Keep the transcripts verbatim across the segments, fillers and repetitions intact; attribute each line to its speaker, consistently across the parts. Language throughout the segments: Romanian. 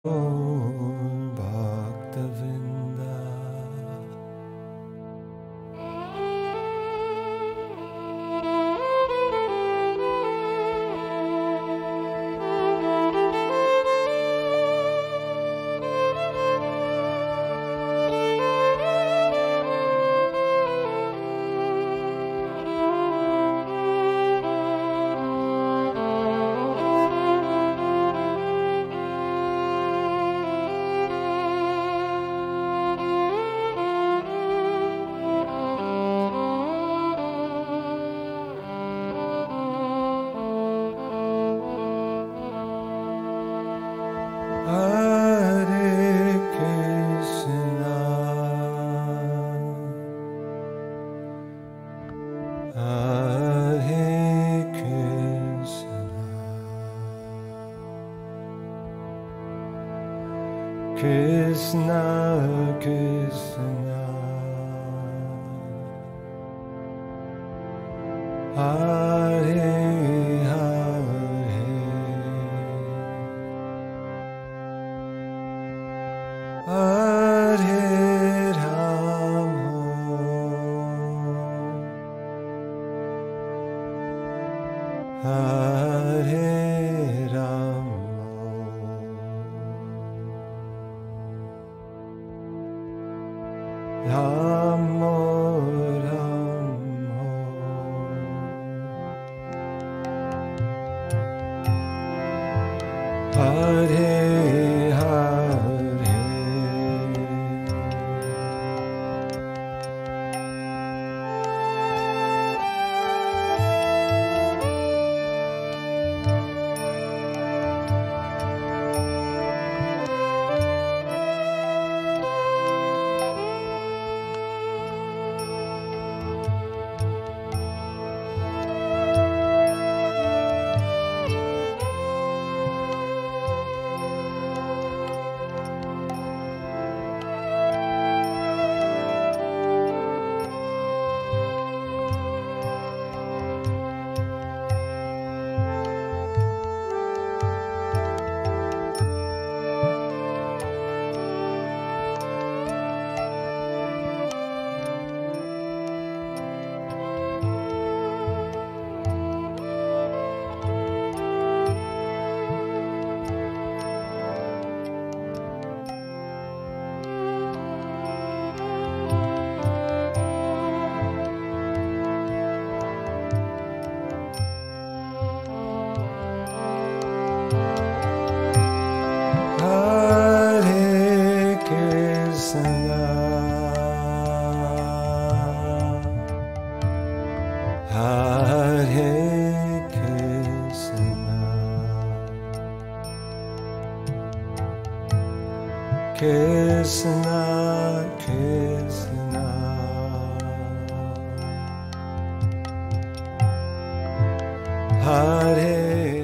Speaker 1: Om Bhaktavinda. Hare Krishna, Hare Krishna, Krishna Krishna, Hare Hare Rama, Hare Rama, Rama Rama, Hare Krishna Krishna, Hare.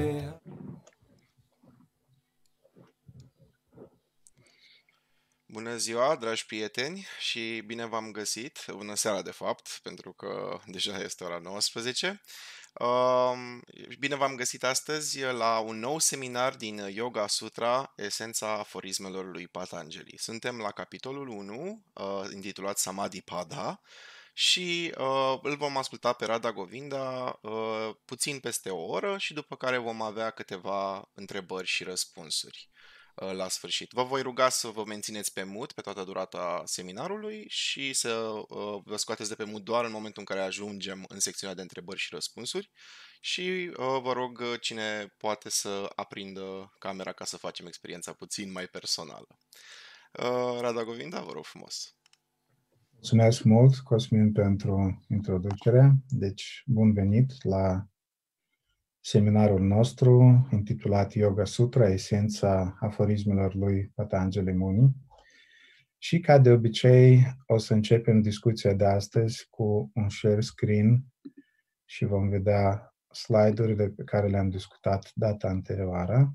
Speaker 2: Bună ziua, dragi prieteni, și bine v-am găsit. Bună seara, de fapt, pentru că deja este ora nouăsprezece. Um, Bine v-am găsit astăzi la un nou seminar din Yoga Sutra, esența aforismelor lui Patanjali. Suntem la capitolul unu, uh, intitulat Samadhi Pada, și uh, îl vom asculta pe Radha Govinda uh, puțin peste o oră și după care vom avea câteva întrebări și răspunsuri uh, la sfârșit. Vă voi ruga să vă mențineți pe mute pe toată durata seminarului și să uh, vă scoateți de pe mute doar în momentul în care ajungem în secțiunea de întrebări și răspunsuri și uh, vă rog uh, cine poate să aprindă camera ca să facem experiența puțin mai personală. Uh, Radha Govinda, vă rog frumos.
Speaker 3: Mulțumesc mult, Cosmin, pentru introducere. Deci, bun venit la seminarul nostru intitulat Yoga Sutra, esența aforismelor lui Patanjali Muni. Și, ca de obicei, o să începem discuția de astăzi cu un share screen și vom vedea slide-urile pe care le-am discutat data anterioară.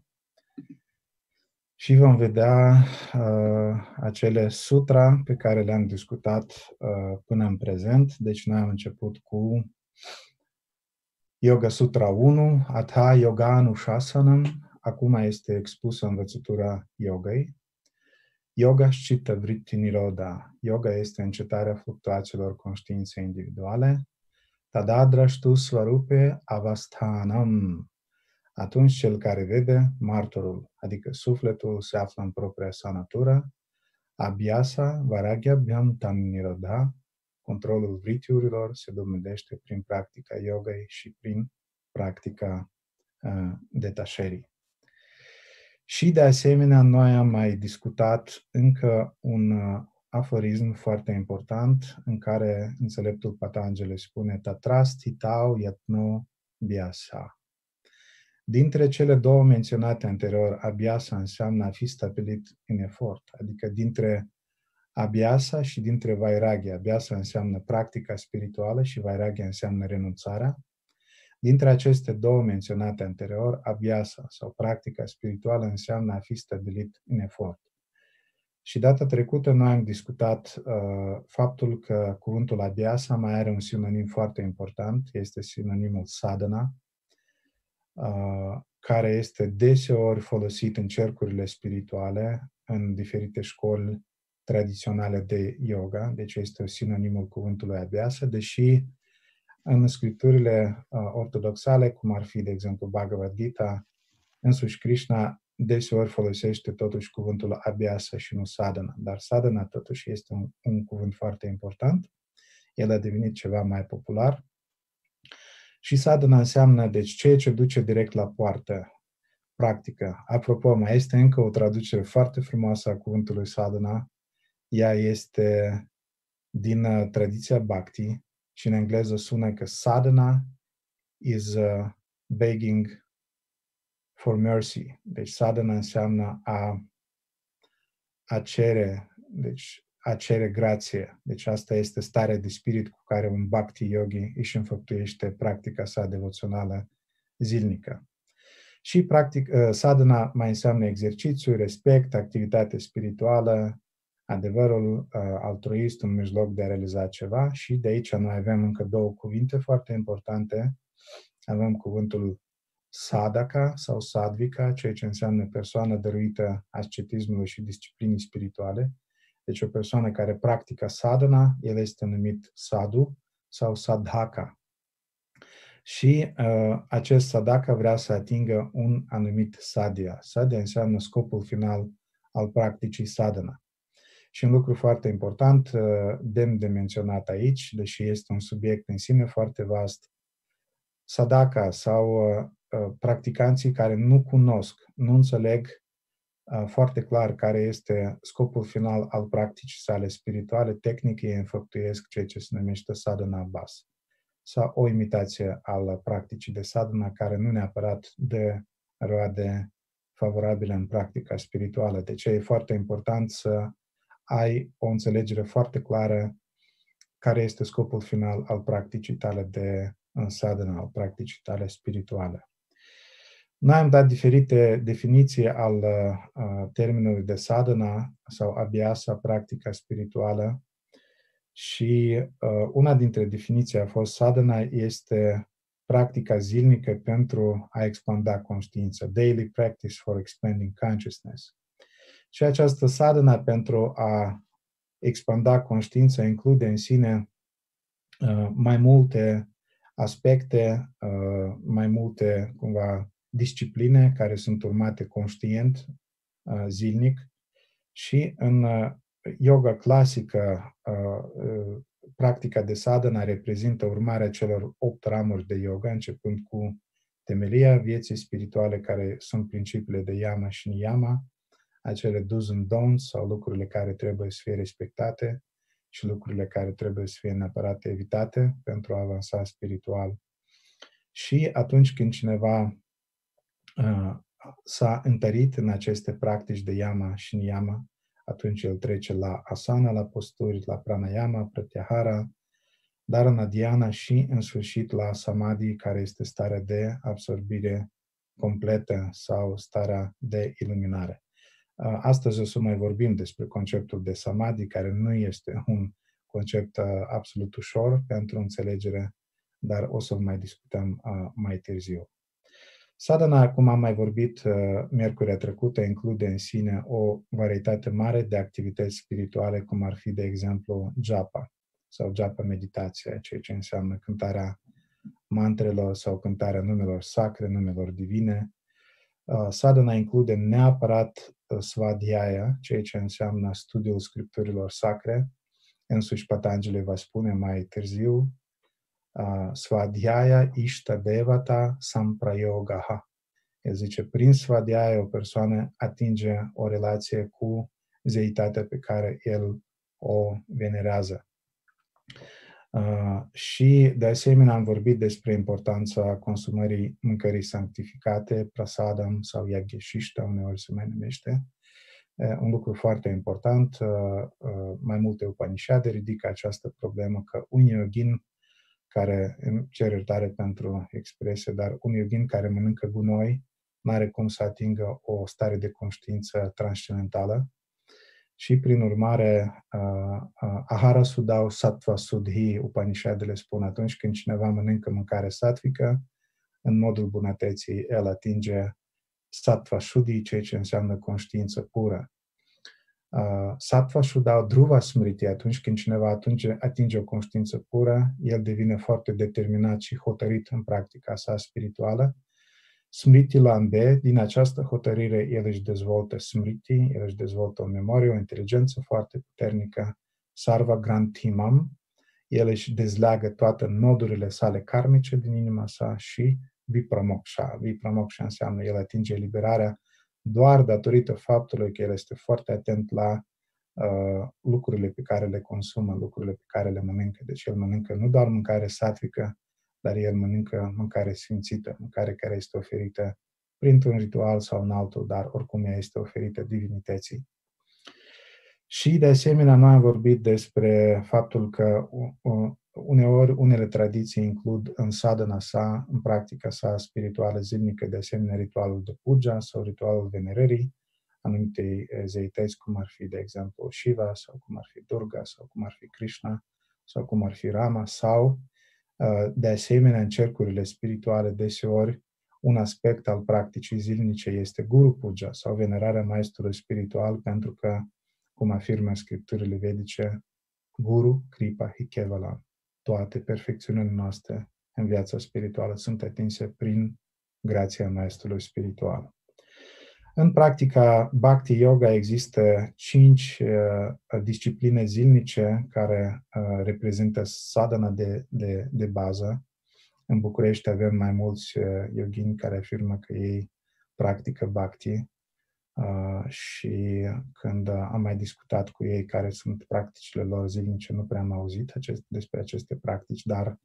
Speaker 3: Și vom vedea uh, acele sutra pe care le-am discutat uh, până în prezent. Deci noi am început cu Yoga Sutra unu, Atha Yoga Anushasanam, acum este expusă învățătura yogei. Yoga Chitta Vritti Nirodha. Yoga este încetarea fluctuațiilor conștiinței individuale. Tadadrashtu Svarupe Avasthanam. Atunci cel care vede, martorul, adică sufletul, se află în propria sa natură. Abhyasa Varagyabhyam Tam Nirodha. Controlul vritiurilor se dovedește prin practica yogei și prin practica uh, detașării. Și de asemenea, noi am mai discutat încă un uh, aforism foarte important în care înțeleptul Patanjali spune Tatrasti tau yatno vyasa. Dintre cele două menționate anterior, abhyasa înseamnă a fi stabilit în efort, adică dintre abhyasa și dintre vairagya. Abhyasa înseamnă practica spirituală și vairagya înseamnă renunțarea. Dintre aceste două menționate anterior, abhyasa sau practica spirituală înseamnă a fi stabilit în efort. Și data trecută noi am discutat uh, faptul că cuvântul abhyasa mai are un sinonim foarte important, este sinonimul sadhana, uh, care este deseori folosit în cercurile spirituale, în diferite școli tradiționale de yoga, deci este sinonimul cuvântului abhyasa, deși în scripturile uh, ortodoxale, cum ar fi, de exemplu, Bhagavad Gita, însuși Krishna deseori folosește totuși cuvântul abhyasa și nu sadhana, dar sadhana totuși este un, un cuvânt foarte important. El a devenit ceva mai popular. Și sadhana înseamnă, deci, ceea ce duce direct la poartă, practică. Apropo, mai este încă o traducere foarte frumoasă a cuvântului sadhana. Ea este din uh, tradiția Bhakti și în engleză sună că sadhana is uh, begging for mercy. Deci sadhana înseamnă a, a cere, deci a cere grație. Deci asta este starea de spirit cu care un bhakti yogi își înfăptuiește practica sa devoțională zilnică. Și practic, sadhana mai înseamnă exercițiu, respect, activitate spirituală, adevărul uh, altruist, un mijloc de a realiza ceva. Și de aici noi avem încă două cuvinte foarte importante. Avem cuvântul sadhaka sau sadvika, ceea ce înseamnă persoană dăruită ascetismului și disciplinii spirituale. Deci o persoană care practică sadhana, el este numit sadhu sau sadhaka. Și uh, acest sadhaka vrea să atingă un anumit sadhya. Sadhya înseamnă scopul final al practicii sadhana. Și un lucru foarte important, uh, demn de menționat aici, deși este un subiect în sine foarte vast, sadhaka sau uh, practicanții care nu cunosc, nu înțeleg uh, foarte clar care este scopul final al practicii sale spirituale, tehnic ei înfăptuiesc ceea ce se numește sadhana abhas, sau o imitație al practicii de sadhana care nu neapărat de roade favorabile în practica spirituală. Deci e foarte important să ai o înțelegere foarte clară care este scopul final al practicii tale de sadhana, al practicii tale spirituale. Noi am dat diferite definiții al uh, termenului de sadhana sau abhyasa, practica spirituală, și uh, una dintre definiții a fost sadhana este practica zilnică pentru a expanda conștiința, daily practice for expanding consciousness. Și această sadhana pentru a expanda conștiința include în sine uh, mai multe aspecte, uh, mai multe, cumva, discipline care sunt urmate conștient, uh, zilnic. Și în uh, yoga clasică, uh, uh, practica de sadhana reprezintă urmarea celor opt ramuri de yoga, începând cu temelia vieții spirituale, care sunt principiile de yama și niyama, acele do's and don'ts sau lucrurile care trebuie să fie respectate și lucrurile care trebuie să fie neapărat evitate pentru a avansa spiritual. Și atunci când cineva uh, s-a întărit în aceste practici de yama și niyama, atunci el trece la asana, la posturi, la pranayama, pratyahara, dharana dhyana și, în sfârșit, la samadhi, care este starea de absorbire completă sau starea de iluminare. Astăzi o să mai vorbim despre conceptul de samadhi, care nu este un concept absolut ușor pentru înțelegere, dar o să-l mai discutăm mai târziu. Sadhana, cum am mai vorbit uh, miercurea trecută, include în sine o varietate mare de activități spirituale, cum ar fi, de exemplu, japa sau japa meditația, ceea ce înseamnă cântarea mantrelor sau cântarea numelor sacre, numelor divine. Uh, sadhana include neapărat uh, svadhyaya, ceea ce înseamnă studiul scripturilor sacre. Însuși Patanjali va spune mai târziu, uh, svadhyaya ishta devata samprayogaha. El zice, prin svadhyaya o persoană atinge o relație cu zeitatea pe care el o venerează. Uh, și, de asemenea, am vorbit despre importanța consumării mâncării sanctificate, prasadam sau yagyashishta, uneori se mai numește. Uh, un lucru foarte important, uh, uh, mai multe Upanishade ridică această problemă că un yogin care, îmi cer iertare pentru expresie, dar un yogin care mănâncă gunoi n-are cum să atingă o stare de conștiință transcendentală. Și, prin urmare, uh, uh, ahara sudau sattva sudhi, Upanishadele spun, atunci când cineva mănâncă mâncare satvică, în modul bunătății, el atinge sattva shuddhi, ceea ce înseamnă conștiință pură. Uh, sattva shuddau dhruva smriti, atunci când cineva atinge, atinge o conștiință pură, el devine foarte determinat și hotărât în practica sa spirituală. Smriti Lambe, din această hotărâre, el își dezvoltă smriti, el își dezvoltă o memorie, o inteligență foarte puternică, sarva granthimam, el își dezleagă toate nodurile sale karmice din inima sa și vipramoksha. Vipramoksha înseamnă el atinge eliberarea doar datorită faptului că el este foarte atent la uh, lucrurile pe care le consumă, lucrurile pe care le mănâncă. Deci el mănâncă nu doar mâncare satvică, dar el mănâncă mâncare sfințită, mâncare care este oferită printr-un ritual sau în altul, dar oricum ea este oferită divinității. Și, de asemenea, noi am vorbit despre faptul că uneori unele tradiții includ în sadhana sa, în practica sa spirituală zilnică, de asemenea ritualul de puja sau ritualul venerării anumitei zeități, cum ar fi, de exemplu, Shiva, sau cum ar fi Durga, sau cum ar fi Krishna, sau cum ar fi Rama, sau de asemenea, în cercurile spirituale, deseori, un aspect al practicii zilnice este Guru Puja sau venerarea maestrului spiritual, pentru că, cum afirmă scripturile vedice, Guru Kripa Hi Kevalam. Toate perfecțiunile noastre în viața spirituală sunt atinse prin grația maestrului spiritual. În practica Bhakti Yoga există cinci uh, discipline zilnice care uh, reprezintă sadhana de, de, de bază. În București avem mai mulți uh, yogini care afirmă că ei practică Bhakti uh, și când uh, am mai discutat cu ei care sunt practicile lor zilnice, nu prea am auzit acest, despre aceste practici, dar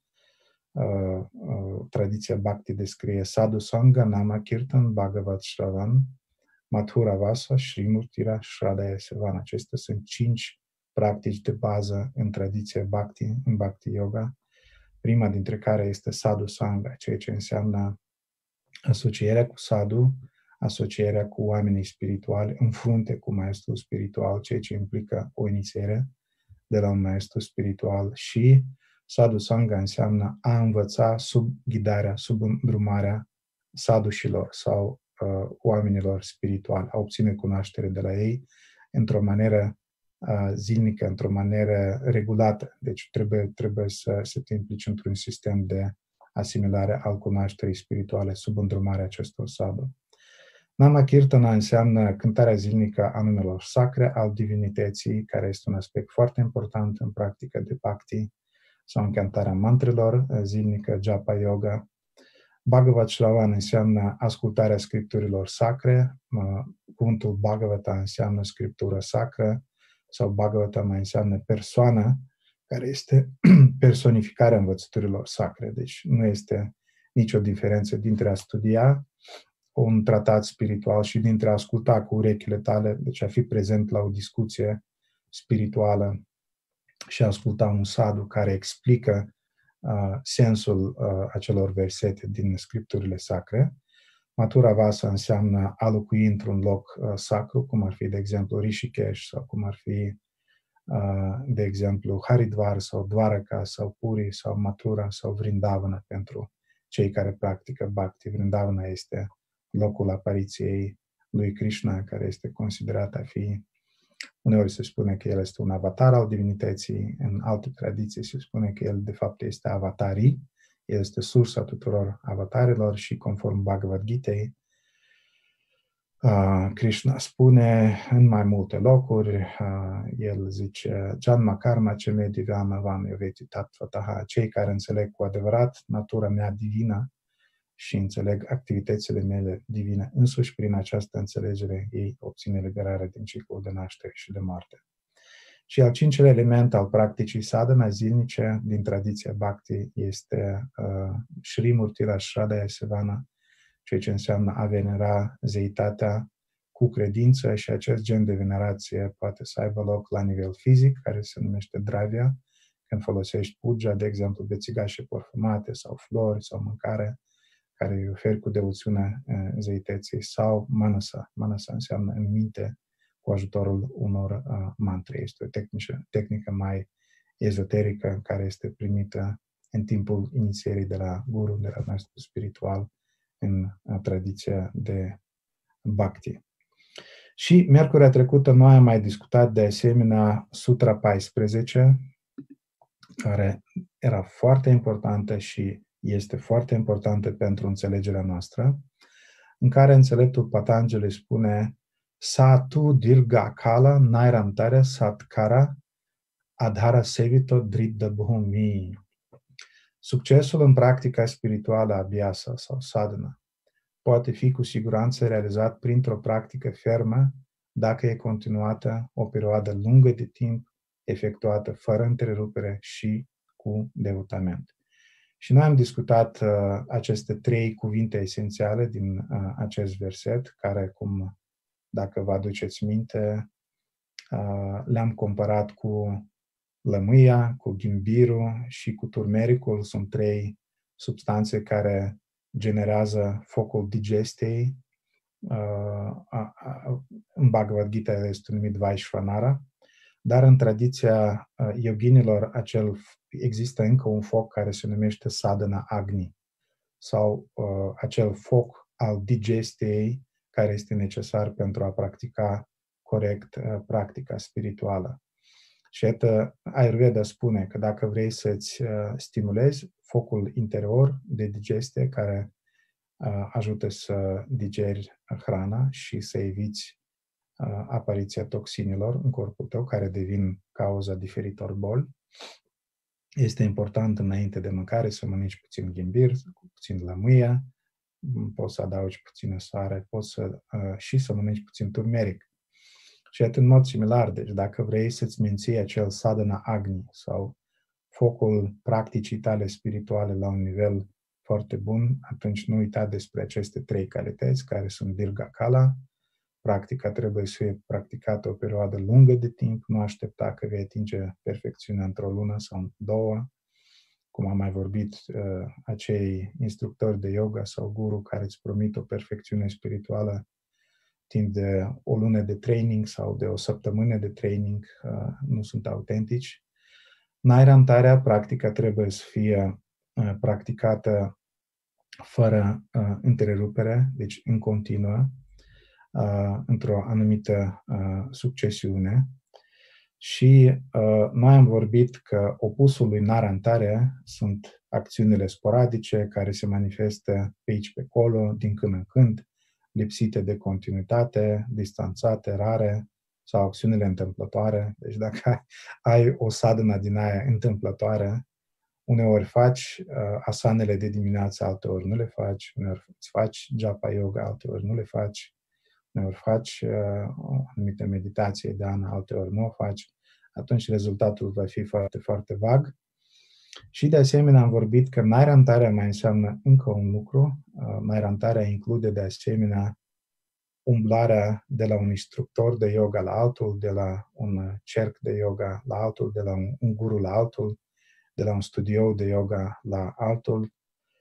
Speaker 3: uh, uh, tradiția Bhakti descrie Sadhu Sangha, Nama Kirtan, Bhagavat Shravan, Mathura Vasa, Srimurtira, Shradaya Sevana. Acestea sunt cinci practici de bază în tradiția Bhakti, în Bhakti Yoga. Prima dintre care este Sadhu Sangha, ceea ce înseamnă asocierea cu sadhu, asocierea cu oamenii spirituali, în frunte cu maestrul spiritual, ceea ce implică o inițiere de la un maestru spiritual. Și Sadhu Sangha înseamnă a învăța sub ghidarea, sub îndrumarea sadhușilor sau uh, oamenilor spirituali, a obține cunoaștere de la ei într-o manieră uh, zilnică, într-o manieră regulată. Deci trebuie, trebuie să, să te implici într-un sistem de asimilare al cunoașterii spirituale sub îndrumarea acestor sadhu. Nama Kirtana înseamnă cântarea zilnică a numelor sacre al divinității, care este un aspect foarte important în practica de bhakti, sau în cântarea mantrelor zilnică, japa yoga. Bhagavat Shravan înseamnă ascultarea scripturilor sacre, cuvântul Bhagavata înseamnă scriptură sacră, sau Bhagavata mai înseamnă persoană, care este personificarea învățăturilor sacre. Deci nu este nicio diferență dintre a studia un tratat spiritual și dintre a asculta cu urechile tale, deci a fi prezent la o discuție spirituală și a asculta un sadhu care explică uh, sensul uh, acelor versete din scripturile sacre. Mathura Vasa înseamnă a locui într-un loc uh, sacru, cum ar fi, de exemplu, Rishikesh, sau cum ar fi, uh, de exemplu, Haridwar, sau Dwaraka, sau Puri, sau Mathura, sau Vrindavana pentru cei care practică Bhakti. Vrindavana este locul apariției lui Krishna, care este considerat a fi, uneori se spune că el este un avatar al divinității, în alte tradiții se spune că el de fapt este avatari, el este sursa tuturor avatarilor și conform Bhagavad Gitei, Uh, Krishna spune în mai multe locuri, uh, el zice, Janma karma ce me divyama vam yoveti tattvataha, cei care înțeleg cu adevărat natura mea divină și înțeleg activitățile mele divine însuși, prin această înțelegere ei obțin eliberarea din ciclul de naștere și de moarte. Și al cincilea element al practicii sadhana zilnice din tradiția Bhakti este uh, Shri Murtira Shradaya Sevana, ceea ce înseamnă a venera zeitatea cu credință, și acest gen de venerație poate să aibă loc la nivel fizic, care se numește dravya, când folosești puja, de exemplu, bețigașe parfumate sau flori sau mâncare, care îi oferi cu devoțiune zeității, sau manasa. Manasa înseamnă în minte cu ajutorul unor uh, mantre. Este o tehnică, tehnică mai ezoterică care este primită în timpul inițierii de la guru, de la maestru spiritual, în tradiția de Bhakti. Și miercurea trecută noi am mai discutat de asemenea Sutra paisprezece, care era foarte importantă și este foarte importantă pentru înțelegerea noastră, în care înțeleptul Patanjali spune Satu dirga kala nairantara satkara adhara sevito dridda bhumi. Succesul în practica spirituală abhyasa sau sadhana poate fi cu siguranță realizat printr-o practică fermă dacă e continuată o perioadă lungă de timp, efectuată fără întrerupere și cu devotament. Și noi am discutat uh, aceste trei cuvinte esențiale din uh, acest verset, care, cum dacă vă aduceți minte, uh, le-am comparat cu lămâia, cu ghimbirul și cu turmericul. Sunt trei substanțe care generează focul digestiei. În Bhagavad Gita este numit Vaishvanara, dar în tradiția yoginilor acel, există încă un foc care se numește Sadhana Agni, sau acel foc al digestiei care este necesar pentru a practica corect practica spirituală. Și iată, Ayurveda spune că dacă vrei să-ți uh, stimulezi focul interior de digestie care uh, ajută să digeri hrana și să eviți uh, apariția toxinilor în corpul tău, care devin cauza diferitor boli, este important înainte de mâncare să mănânci puțin ghimbir, puțin lămâie, poți să adaugi puțină sare, poți să, uh, și să mănânci puțin turmeric. Și atât în mod similar, deci dacă vrei să-ți menții acel sadhana agni sau focul practicii tale spirituale la un nivel foarte bun, atunci nu uita despre aceste trei calități care sunt dirga kala. Practica trebuie să fie practicată o perioadă lungă de timp, nu aștepta că vei atinge perfecțiunea într-o lună sau în două. Cum am mai vorbit, acei instructori de yoga sau guru care îți promit o perfecțiune spirituală timp de o lună de training sau de o săptămână de training, uh, nu sunt autentici. Nairantarea, practica trebuie să fie uh, practicată fără uh, întrerupere, deci în continuă, uh, într-o anumită uh, succesiune. Și uh, noi am vorbit că opusul lui narantare sunt acțiunile sporadice care se manifestă pe aici, pe acolo, din când în când, lipsite de continuitate, distanțate, rare, sau acțiunile întâmplătoare. Deci dacă ai o sadhana din aia întâmplătoare, uneori faci uh, asanele de dimineață, alteori nu le faci, uneori îți faci japa yoga, alteori nu le faci, uneori faci uh, o anumită meditație de an, alteori nu o faci, atunci rezultatul va fi foarte, foarte vag. Și de asemenea am vorbit că nairantarea mai înseamnă încă un lucru. Nairantarea include de asemenea umblarea de la un instructor de yoga la altul, de la un cerc de yoga la altul, de la un, un guru la altul, de la un studio de yoga la altul.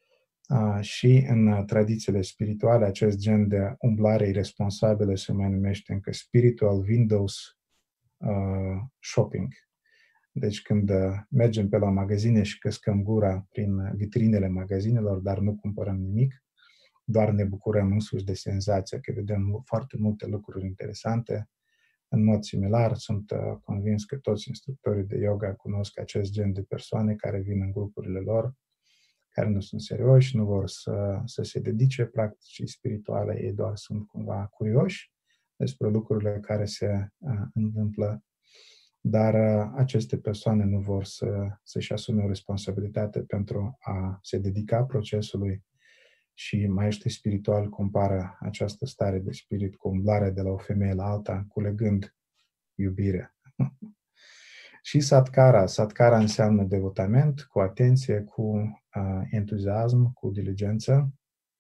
Speaker 3: Și în tradițiile spirituale acest gen de umblare irresponsabilă se mai numește încă spiritual windows shopping. Deci când mergem pe la magazine și căscăm gura prin vitrinele magazinelor, dar nu cumpărăm nimic, doar ne bucurăm însuși de senzația că vedem foarte multe lucruri interesante. În mod similar, sunt convins că toți instructorii de yoga cunosc acest gen de persoane care vin în grupurile lor, care nu sunt serioși, nu vor să, să se dedice practicii spirituale, ei doar sunt cumva curioși despre lucrurile care se uh, întâmplă, dar uh, aceste persoane nu vor să, să-și asume o responsabilitate pentru a se dedica procesului și maestrii spirituali compară această stare de spirit cu umblarea de la o femeie la alta, culegând iubire. Și satkara. Satkara înseamnă devotament, cu atenție, cu uh, entuziasm, cu diligență.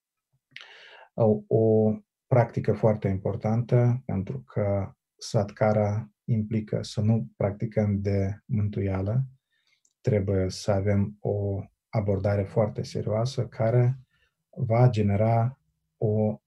Speaker 3: O, o practică foarte importantă, pentru că satkara implică să nu practicăm de mântuială. Trebuie să avem o abordare foarte serioasă care va genera o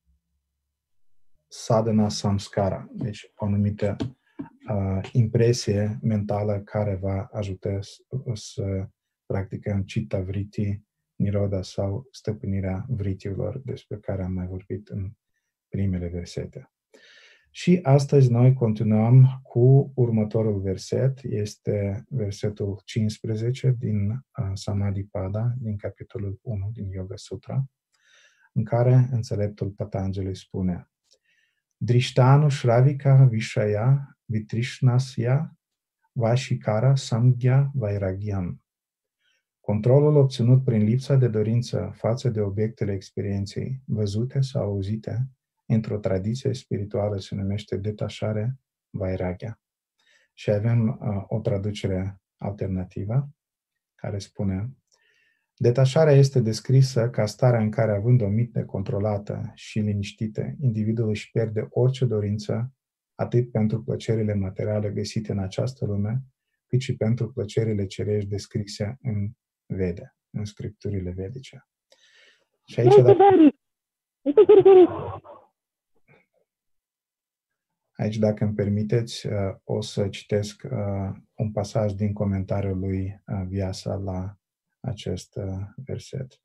Speaker 3: sadhana samskara, deci o anumită uh, impresie mentală care va ajuta să, să practicăm citta vritti, niroda sau stăpânirea vritiilor despre care am mai vorbit în primele versete. Și astăzi noi continuăm cu următorul verset, este versetul cincisprezece din uh, Samadhipada, din capitolul unu din Yoga Sutra, în care înțeleptul Patanjali spune: Drishtanu Shravika Vishaya Vitrishnasya Vashikara Samgya Vairagyam. Controlul obținut prin lipsa de dorință față de obiectele experienței, văzute sau auzite, într-o tradiție spirituală se numește detașare Vairagya. Și avem uh, o traducere alternativă care spune: detașarea este descrisă ca starea în care, având o minte controlată și liniștită, individul își pierde orice dorință, atât pentru plăcerile materiale găsite în această lume, cât și pentru plăcerile cerești descrise în Vede, în scripturile vedice. Și aici, dacă, aici, dacă îmi permiteți, o să citesc un pasaj din comentariul lui Vyasa la acest verset.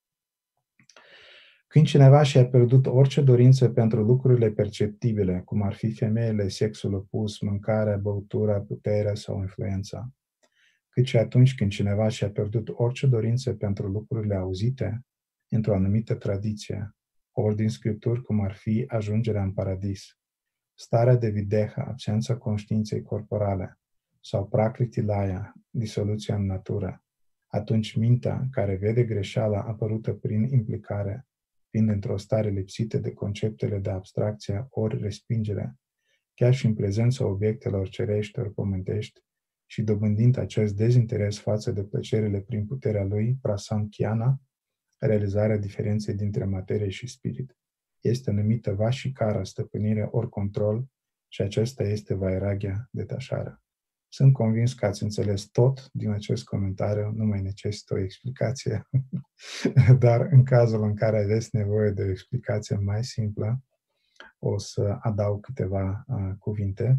Speaker 3: Când cineva și-a pierdut orice dorință pentru lucrurile perceptibile, cum ar fi femeile, sexul opus, mâncarea, băutura, puterea sau influența, cât și atunci când cineva și-a pierdut orice dorință pentru lucrurile auzite într-o anumită tradiție, ori din scripturi, cum ar fi ajungerea în paradis, starea de videha, absența conștiinței corporale, sau prakritilaya, disoluția în natură, atunci mintea, care vede greșeala apărută prin implicare, fiind într-o stare lipsită de conceptele de abstracție ori respingere, chiar și în prezența obiectelor cerești ori pământești, și dobândind acest dezinteres față de plăcerile prin puterea lui, prasankhya, realizarea diferenței dintre materie și spirit, este numită vashikara, stăpânire ori control, și acesta este vairagya, detașarea. Sunt convins că ați înțeles tot din acest comentariu, nu mai necesită o explicație, dar în cazul în care aveți nevoie de o explicație mai simplă, o să adaug câteva uh, cuvinte.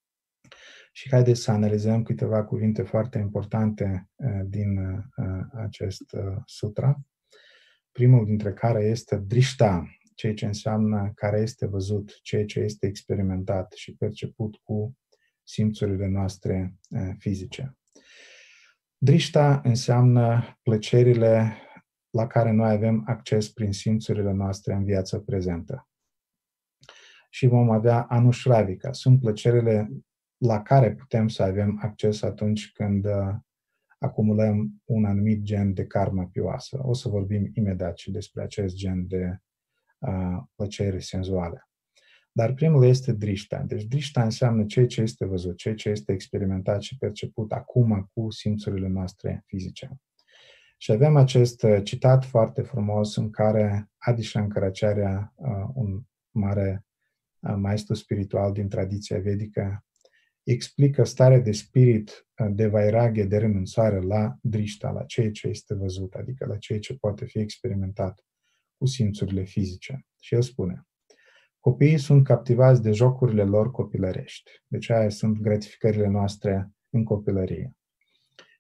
Speaker 3: Și haideți să analizăm câteva cuvinte foarte importante uh, din uh, acest uh, sutra. Primul dintre care este drishta, ceea ce înseamnă care este văzut, ceea ce este experimentat și perceput cu simțurile noastre uh, fizice. Drishta înseamnă plăcerile la care noi avem acces prin simțurile noastre în viața prezentă. Și vom avea anushravika, sunt plăcerile la care putem să avem acces atunci când uh, acumulăm un anumit gen de karma pioasă. O să vorbim imediat și despre acest gen de uh, plăceri senzuale. Dar primul este drishta. Deci drishta înseamnă ceea ce este văzut, ceea ce este experimentat și perceput acum cu simțurile noastre fizice. Și avem acest citat foarte frumos în care Adi Shankaracharya, uh, un mare uh, maestru spiritual din tradiția vedică, explică starea de spirit de vairagya, de renunțare la drishta, la ceea ce este văzut, adică la ceea ce poate fi experimentat cu simțurile fizice. Și el spune: copiii sunt captivați de jocurile lor copilărești. Deci aia sunt gratificările noastre în copilărie.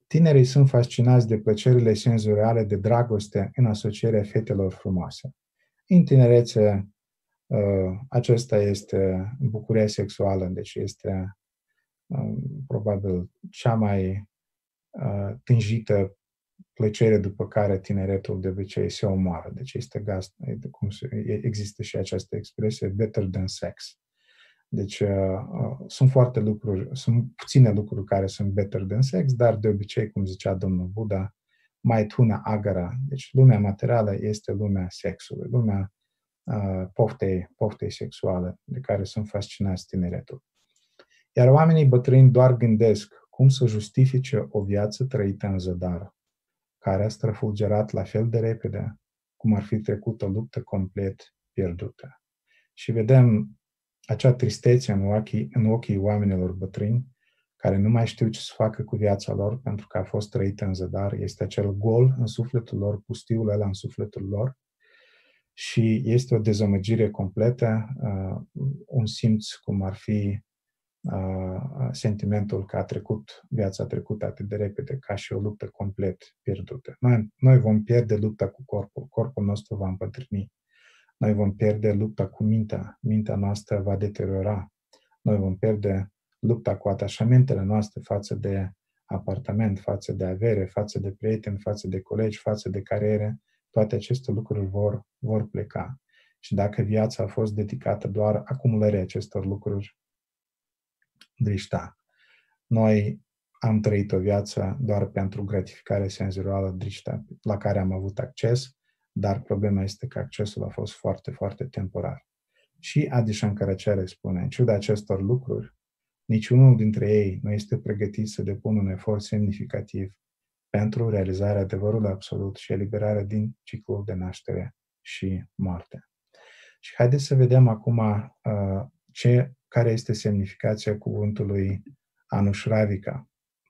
Speaker 3: Tinerii sunt fascinați de plăcerile senzoriale de dragoste în asocierea fetelor frumoase. În tinerețe, acesta este bucuria sexuală, deci este probabil cea mai tânjită plăcere după care tineretul de obicei se omoară. Deci este gaz, cum se, există și această expresie, better than sex. Deci uh, sunt foarte lucruri, sunt puține lucruri care sunt better than sex, dar de obicei, cum zicea domnul Buddha, mai tuna agara. Deci lumea materială este lumea sexului, lumea uh, poftei, poftei sexuale, de care sunt fascinați tineretul. Iar oamenii bătrâni doar gândesc cum să justifice o viață trăită în zadar, care a străfulgerat la fel de repede cum ar fi trecut o luptă complet pierdută. Și vedem acea tristețe în ochii, în ochii oamenilor bătrâni, care nu mai știu ce să facă cu viața lor pentru că a fost trăită în zadar. Este acel gol în sufletul lor, pustiul ăla în sufletul lor și este o dezamăgire completă, uh, un simț cum ar fi uh, sentimentul că a trecut, viața a trecut atât de repede, ca și o luptă complet pierdută. Noi, noi vom pierde lupta cu corpul, corpul nostru va împătrâni. Noi vom pierde lupta cu mintea, mintea noastră va deteriora. Noi vom pierde lupta cu atașamentele noastre față de apartament, față de avere, față de prieteni, față de colegi, față de cariere. Toate aceste lucruri vor, vor pleca. Și dacă viața a fost dedicată doar acumulării acestor lucruri, drișta. Noi am trăit o viață doar pentru gratificare senzorială, drișta, la care am avut acces, dar problema este că accesul a fost foarte, foarte temporar. Și Adi Shankaracharya spune, în ciuda acestor lucruri, niciunul dintre ei nu este pregătit să depună un efort semnificativ pentru realizarea adevărului absolut și eliberarea din ciclul de naștere și moarte. Și haideți să vedem acum uh, ce, care este semnificația cuvântului Anushravika.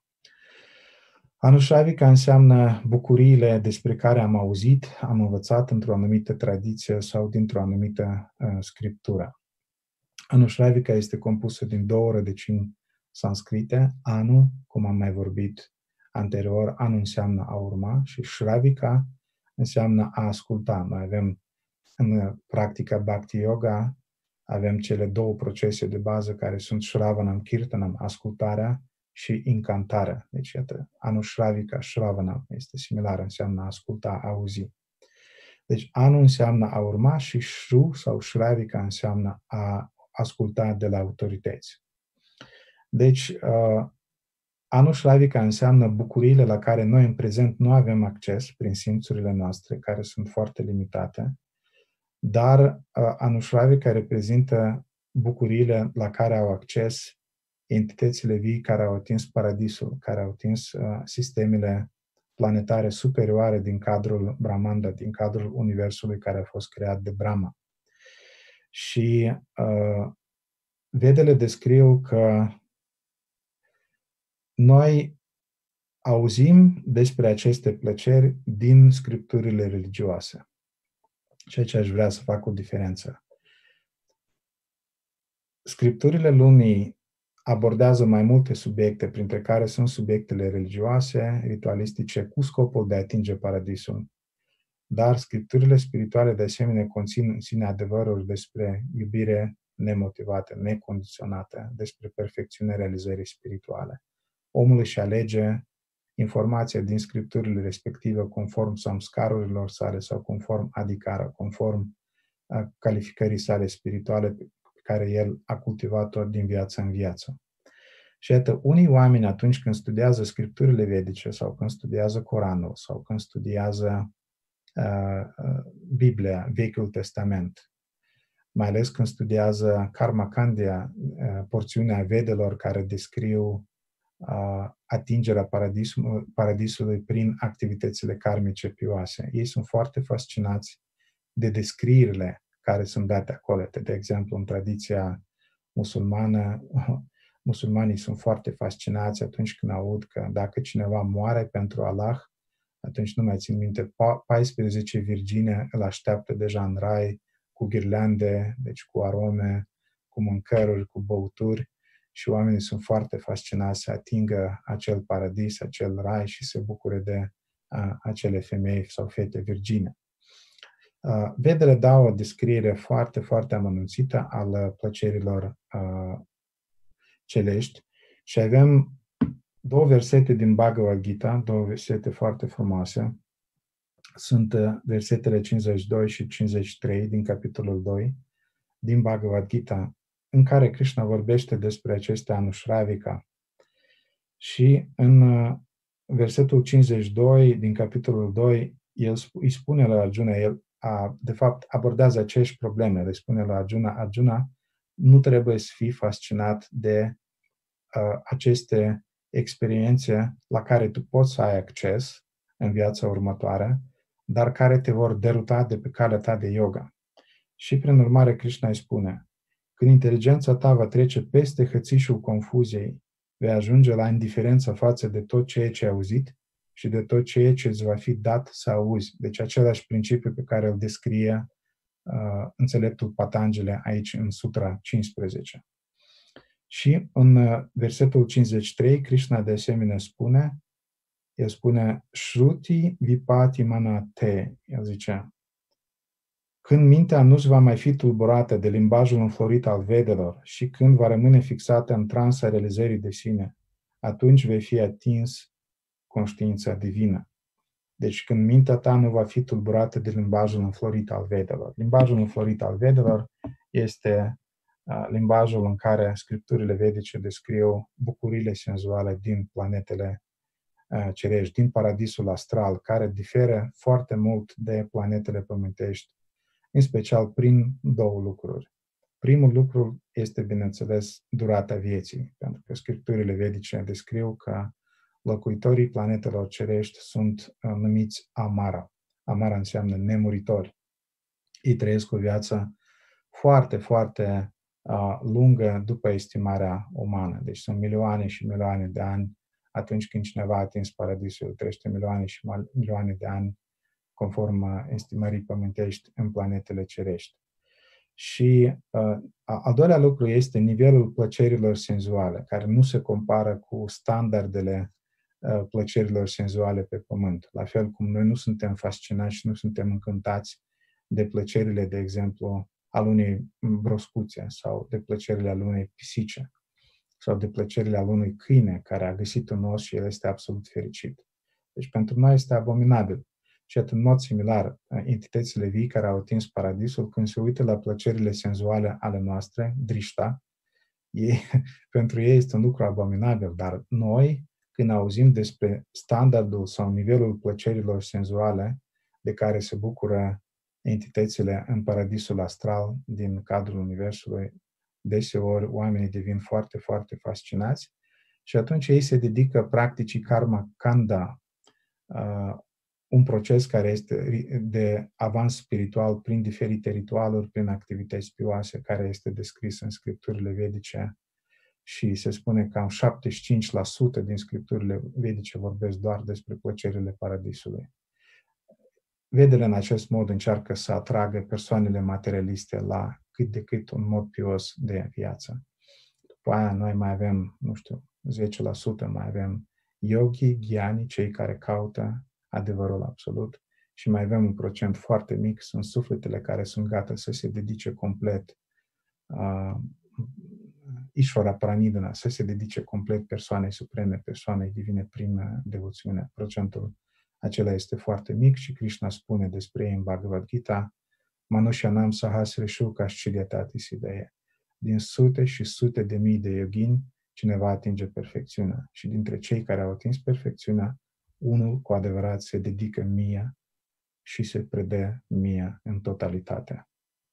Speaker 3: Anushravika înseamnă bucuriile despre care am auzit, am învățat într-o anumită tradiție sau dintr-o anumită uh, scriptură. Anushravika este compusă din două rădăcini sanscrite. Anu, cum am mai vorbit anterior, anu înseamnă a urma și shravika înseamnă a asculta. Noi avem în practica Bhakti Yoga, avem cele două procese de bază care sunt shravanam, kirtanam, ascultarea și incantarea. Deci, iată, anushravika, shravanam este similar, înseamnă a asculta, a auzi. Deci, anu înseamnă a urma și shru sau shravika înseamnă a asculta de la autorități. Deci, uh, anushravika înseamnă bucuriile la care noi în prezent nu avem acces prin simțurile noastre, care sunt foarte limitate, dar uh, anushravika reprezintă bucuriile la care au acces entitățile vii care au atins paradisul, care au atins uh, sistemele planetare superioare din cadrul Brahmanda, din cadrul universului care a fost creat de Brahma. Și uh, Vedele descriu că noi auzim despre aceste plăceri din scripturile religioase. Ceea ce aș vrea să fac o diferență. Scripturile lumii abordează mai multe subiecte, printre care sunt subiectele religioase, ritualistice, cu scopul de a atinge paradisul. Dar scripturile spirituale de asemenea conțin în sine adevăruri despre iubire nemotivată, necondiționată, despre perfecțiunea realizării spirituale. Omul își alege informația din scripturile respective conform samskarurilor sale sau conform adhikara, conform calificării sale spirituale pe care el a cultivat-o din viață în viață. Și iată, unii oameni atunci când studiază scripturile vedice sau când studiază Coranul sau când studiază uh, Biblia, Vechiul Testament, mai ales când studiază Karma Kandya, uh, porțiunea vedelor care descriu uh, atingerea paradisului, paradisului prin activitățile karmice pioase. Ei sunt foarte fascinați de descrierile care sunt date acolo. De exemplu, în tradiția musulmană, musulmanii sunt foarte fascinați atunci când aud că dacă cineva moare pentru Allah, atunci nu mai țin minte, paisprezece virgine îl așteaptă deja în rai cu ghirlande, deci cu arome, cu mâncăruri, cu băuturi și oamenii sunt foarte fascinați să atingă acel paradis, acel rai și se bucure de uh, acele femei sau fete virgine. Uh, Vedele dau o descriere foarte, foarte amănunțită al plăcerilor uh, celești și avem două versete din Bhagavad Gita, două versete foarte frumoase. Sunt uh, versetele cincizeci și doi și cincizeci și trei din capitolul doi din Bhagavad Gita, în care Krishna vorbește despre aceste Anushravika. Și în uh, versetul cincizeci și doi din capitolul doi, el îi spune la Arjuna, el a, de fapt abordează aceeași probleme, le spune la Arjuna, Arjuna, nu trebuie să fii fascinat de uh, aceste experiențe la care tu poți să ai acces în viața următoare, dar care te vor deruta de pe calea ta de yoga. Și prin urmare Krishna îi spune, când inteligența ta va trece peste hățișul confuziei, vei ajunge la indiferență față de tot ceea ce ai auzit și de tot ceea ce îți va fi dat să auzi. Deci același principiu pe care îl descrie uh, înțeleptul Patanjali aici în Sutra cincisprezece. Și în uh, versetul cincizeci și trei, Krishna de asemenea spune, el spune, Shruti vipati manate, el zice, când mintea nu-ți va mai fi tulburată de limbajul înflorit al Vedelor și când va rămâne fixată în transa realizării de sine, atunci vei fi atins conștiința divină. Deci când mintea ta nu va fi tulburată de limbajul înflorit al Vedelor. Limbajul înflorit al Vedelor este uh, limbajul în care scripturile vedice descriu bucuriile senzuale din planetele uh, cerești, din paradisul astral, care diferă foarte mult de planetele pământești, în special prin două lucruri. Primul lucru este, bineînțeles, durata vieții, pentru că scripturile vedice descriu că locuitorii planetelor cerești sunt uh, numiți Amara. Amara înseamnă nemuritori. Ei trăiesc o viață foarte, foarte uh, lungă după estimarea umană. Deci sunt milioane și milioane de ani. Atunci când cineva a atins paradisul, trăiește milioane și milioane de ani conform estimării pământești în planetele cerești. Și uh, al doilea lucru este nivelul plăcerilor senzuale, care nu se compară cu standardele uh, plăcerilor senzuale pe pământ. La fel cum noi nu suntem fascinați și nu suntem încântați de plăcerile, de exemplu, al unei broscuțe sau de plăcerile al unei pisice sau de plăcerile al unui câine care a găsit un os și el este absolut fericit. Deci pentru noi este abominabil. Și în mod similar, entitățile vii care au atins paradisul, când se uită la plăcerile senzuale ale noastre, drishta, ei, pentru ei este un lucru abominabil, dar noi, când auzim despre standardul sau nivelul plăcerilor senzuale de care se bucură entitățile în paradisul astral din cadrul Universului, deseori oamenii devin foarte, foarte fascinați și atunci ei se dedică practicii karma kanda, uh, un proces care este de avans spiritual prin diferite ritualuri, prin activități spirituale, care este descris în scripturile vedice și se spune că cam șaptezeci și cinci la sută din scripturile vedice vorbesc doar despre plăcerile paradisului. Vedele în acest mod încearcă să atragă persoanele materialiste la cât de cât un mod pios de viață. După aia noi mai avem, nu știu, zece la sută mai avem yogi, ghiani, cei care caută adevărul absolut și mai avem un procent foarte mic, sunt sufletele care sunt gata să se dedice complet uh, Ishvara Pranidhana, să se dedice complet persoanei supreme, persoanei divine prin devoțiune. Procentul acela este foarte mic și Krishna spune despre ei în Bhagavad Gita, Manushanam sahasreshu kaschiliatati siddhaye. Din sute și sute de mii de yogini, cineva atinge perfecțiunea. Și dintre cei care au atins perfecțiunea, unul cu adevărat se dedică mie și se predă mie în totalitate.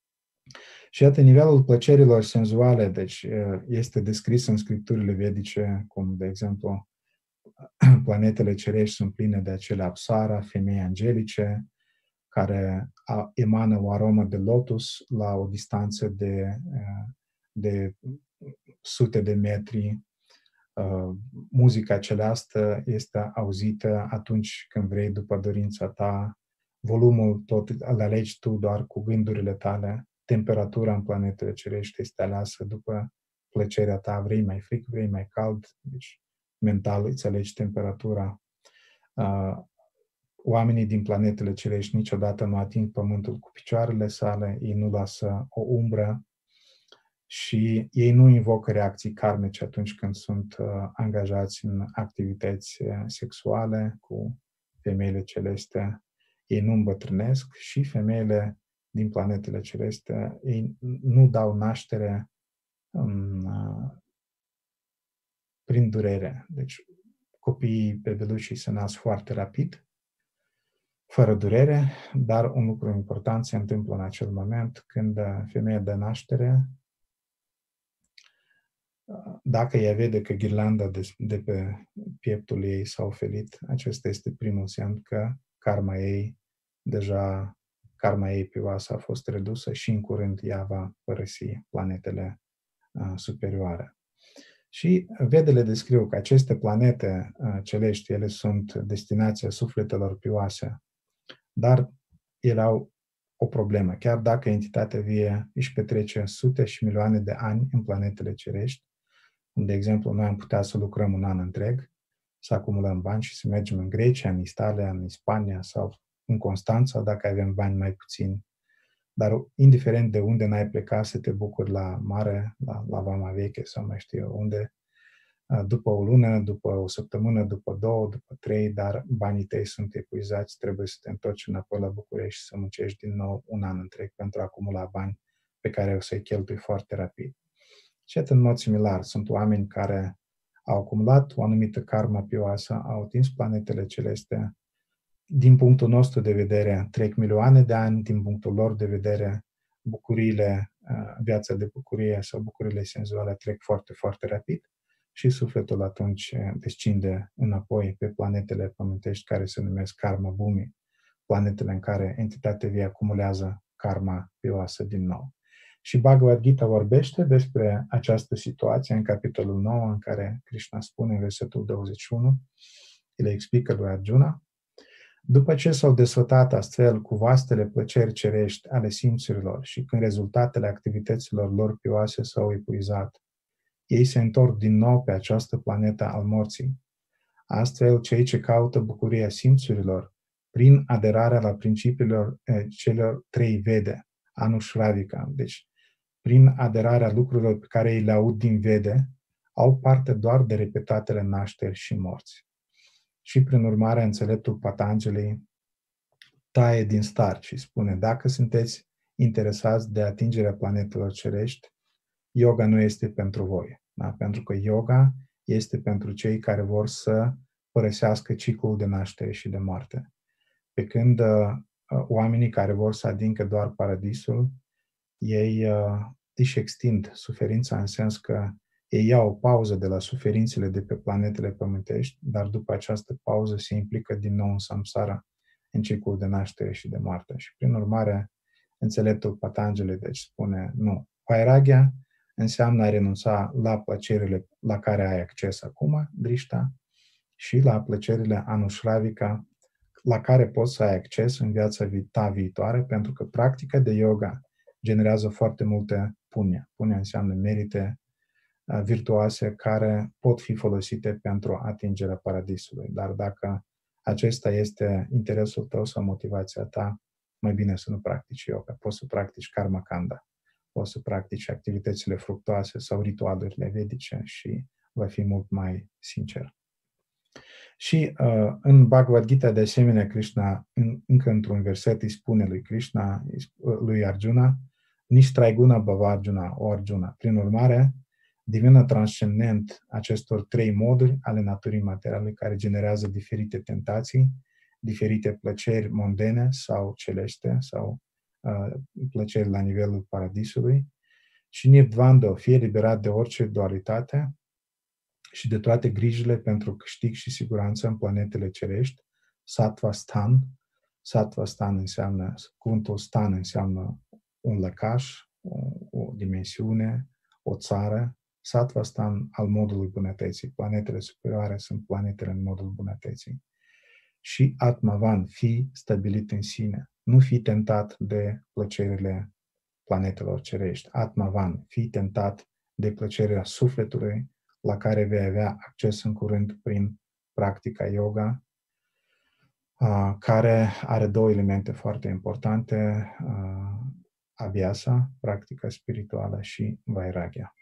Speaker 3: Și iată, nivelul plăcerilor senzuale, deci este descris în scripturile vedice, cum de exemplu planetele cerești sunt pline de acele apsara, femei angelice, care emană o aromă de lotus la o distanță de, de sute de metri. Uh, muzica celeastă este auzită atunci când vrei, după dorința ta, volumul tot îl alegi tu doar cu gândurile tale, temperatura în planetele cerești este aleasă după plăcerea ta, vrei mai fric, vrei mai cald, deci mental îți alegi temperatura. Uh, oamenii din planetele cerești niciodată nu ating pământul cu picioarele sale, ei nu lasă o umbră și ei nu invocă reacții karmice atunci când sunt uh, angajați în activități uh, sexuale cu femeile celeste. Ei nu îmbătrânesc și femeile din planetele celeste, ei nu dau naștere în, uh, prin durere. Deci copiii bebelușii se nasc foarte rapid, fără durere, dar un lucru important se întâmplă în acel moment când femeia dă naștere. Dacă ea vede că ghirlanda de, de pe pieptul ei s-a oferit, acesta este primul semn că karma ei, deja karma ei pioasă a fost redusă și în curând ea va părăsi planetele uh, superioare. Și Vedele descriu că aceste planete uh, celești, ele sunt destinația sufletelor pioase, dar ele au o problemă. Chiar dacă entitatea vie își petrece sute și milioane de ani în planetele cerești, de exemplu, noi am putea să lucrăm un an întreg, să acumulăm bani și să mergem în Grecia, în Italia, în Spania sau în Constanța, dacă avem bani mai puțini. Dar indiferent de unde n-ai plecat să te bucuri la mare, la, la Vama Veche sau mai știu eu unde, după o lună, după o săptămână, după două, după trei, dar banii tăi sunt epuizați, trebuie să te întorci înapoi la București și să muncești din nou un an întreg pentru a acumula bani pe care o să-i cheltui foarte rapid. Și în mod similar, sunt oameni care au acumulat o anumită karma pioasă, au atins planetele celeste. Din punctul nostru de vedere, trec milioane de ani, din punctul lor de vedere, bucuriile, viața de bucurie sau bucuriile senzuale trec foarte, foarte rapid și sufletul atunci descinde înapoi pe planetele pământești care se numesc karma bhumi, planetele în care entitatea vie acumulează karma pioasă din nou. Și Bhagavad Gita vorbește despre această situație în capitolul nouă, în care Krishna spune în versetul douăzeci și unu, el explică lui Arjuna: după ce s-au desfătat astfel cu vastele plăceri cerești ale simțurilor și când rezultatele activităților lor pioase s-au epuizat, ei se întorc din nou pe această planetă al morții. Astfel, cei ce caută bucuria simțurilor, prin aderarea la principiilor eh, celor trei vede, Anushravika, deci prin aderarea lucrurilor pe care ei le aud din vede, au parte doar de repetatele nașteri și morți. Și prin urmare, înțeleptul Patanjali taie din start și spune: dacă sunteți interesați de atingerea planetelor cerești, yoga nu este pentru voi. Da? Pentru că yoga este pentru cei care vor să părăsească ciclul de naștere și de moarte. Pe când uh, oamenii care vor să adincă doar paradisul, ei uh, își extind suferința în sens că ei iau o pauză de la suferințele de pe planetele pământești, dar după această pauză se implică din nou în samsara, în ciclul de naștere și de moarte. Și prin urmare, înțeleptul Patanjali deci spune: nu, vairagya înseamnă a renunța la plăcerile la care ai acces acum, drishta, și la plăcerile anushravika, la care poți să ai acces în viața ta viitoare, pentru că practica de yoga generează foarte multe punya. Punya înseamnă merite virtuoase care pot fi folosite pentru atingerea paradisului. Dar dacă acesta este interesul tău sau motivația ta, mai bine să nu practici yoga. Poți să practici karma kanda, poți să practici activitățile fructuoase sau ritualurile vedice și va fi mult mai sincer. Și uh, în Bhagavad Gita, de asemenea, Krishna, în, încă într-un verset, îi spune lui Krishna, lui Arjuna: Nishtraiguna bhava Arjuna, o Arjuna. Prin urmare, devină transcendent acestor trei moduri ale naturii materiale care generează diferite tentații, diferite plăceri mondene sau celeste sau uh, plăceri la nivelul paradisului, și nirvando, fie liberat de orice dualitate și de toate grijile pentru câștig și siguranță în planetele cerești, sattva stan. Sattva stan înseamnă, cuvântul stan înseamnă un lăcaș, o, o dimensiune, o țară. Sattva stan al modului bunătății. Planetele superioare sunt planetele în modul bunătății. Și atmavan, fi stabilit în sine. Nu fi tentat de plăcerile planetelor cerești. Atmavan, fi tentat de plăcerea sufletului, la care vei avea acces în curând prin practica yoga, care are două elemente foarte importante, abhyasa, practica spirituală, și vairagya.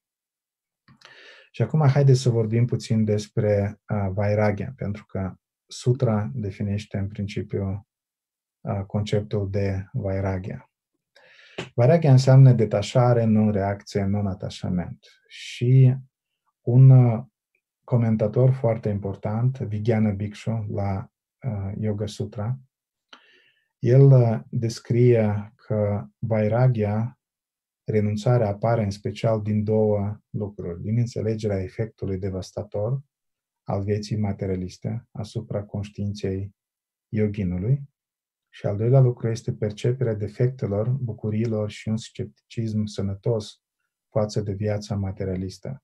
Speaker 3: Și acum haideți să vorbim puțin despre vairagya, pentru că sutra definește în principiu conceptul de vairagya. Vairagya înseamnă detașare, non-reacție, non-atașament. Și un comentator foarte important, Vijnana Bhikshu, la uh, Yoga Sutra, el uh, descrie că vairagya, renunțarea, apare în special din două lucruri. Din înțelegerea efectului devastator al vieții materialiste asupra conștiinței yoginului. Și al doilea lucru este perceperea defectelor, bucuriilor și un scepticism sănătos față de viața materialistă.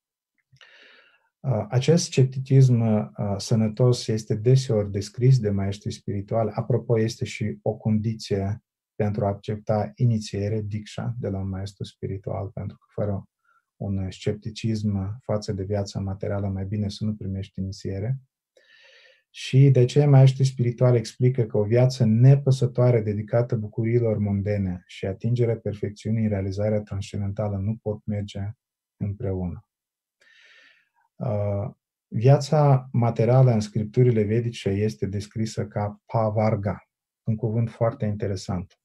Speaker 3: Acest scepticism sănătos este deseori descris de maestri spirituali. Apropo, este și o condiție pentru a accepta inițiere, diksha, de la un maestru spiritual, pentru că fără un scepticism față de viața materială, mai bine să nu primești inițiere. Și de aceea maestrii spirituali explică că o viață nepăsătoare dedicată bucuriilor mondene și atingerea perfecțiunii în realizarea transcendentală nu pot merge împreună. Uh, viața materială în scripturile vedice este descrisă ca pavarga, un cuvânt foarte interesant.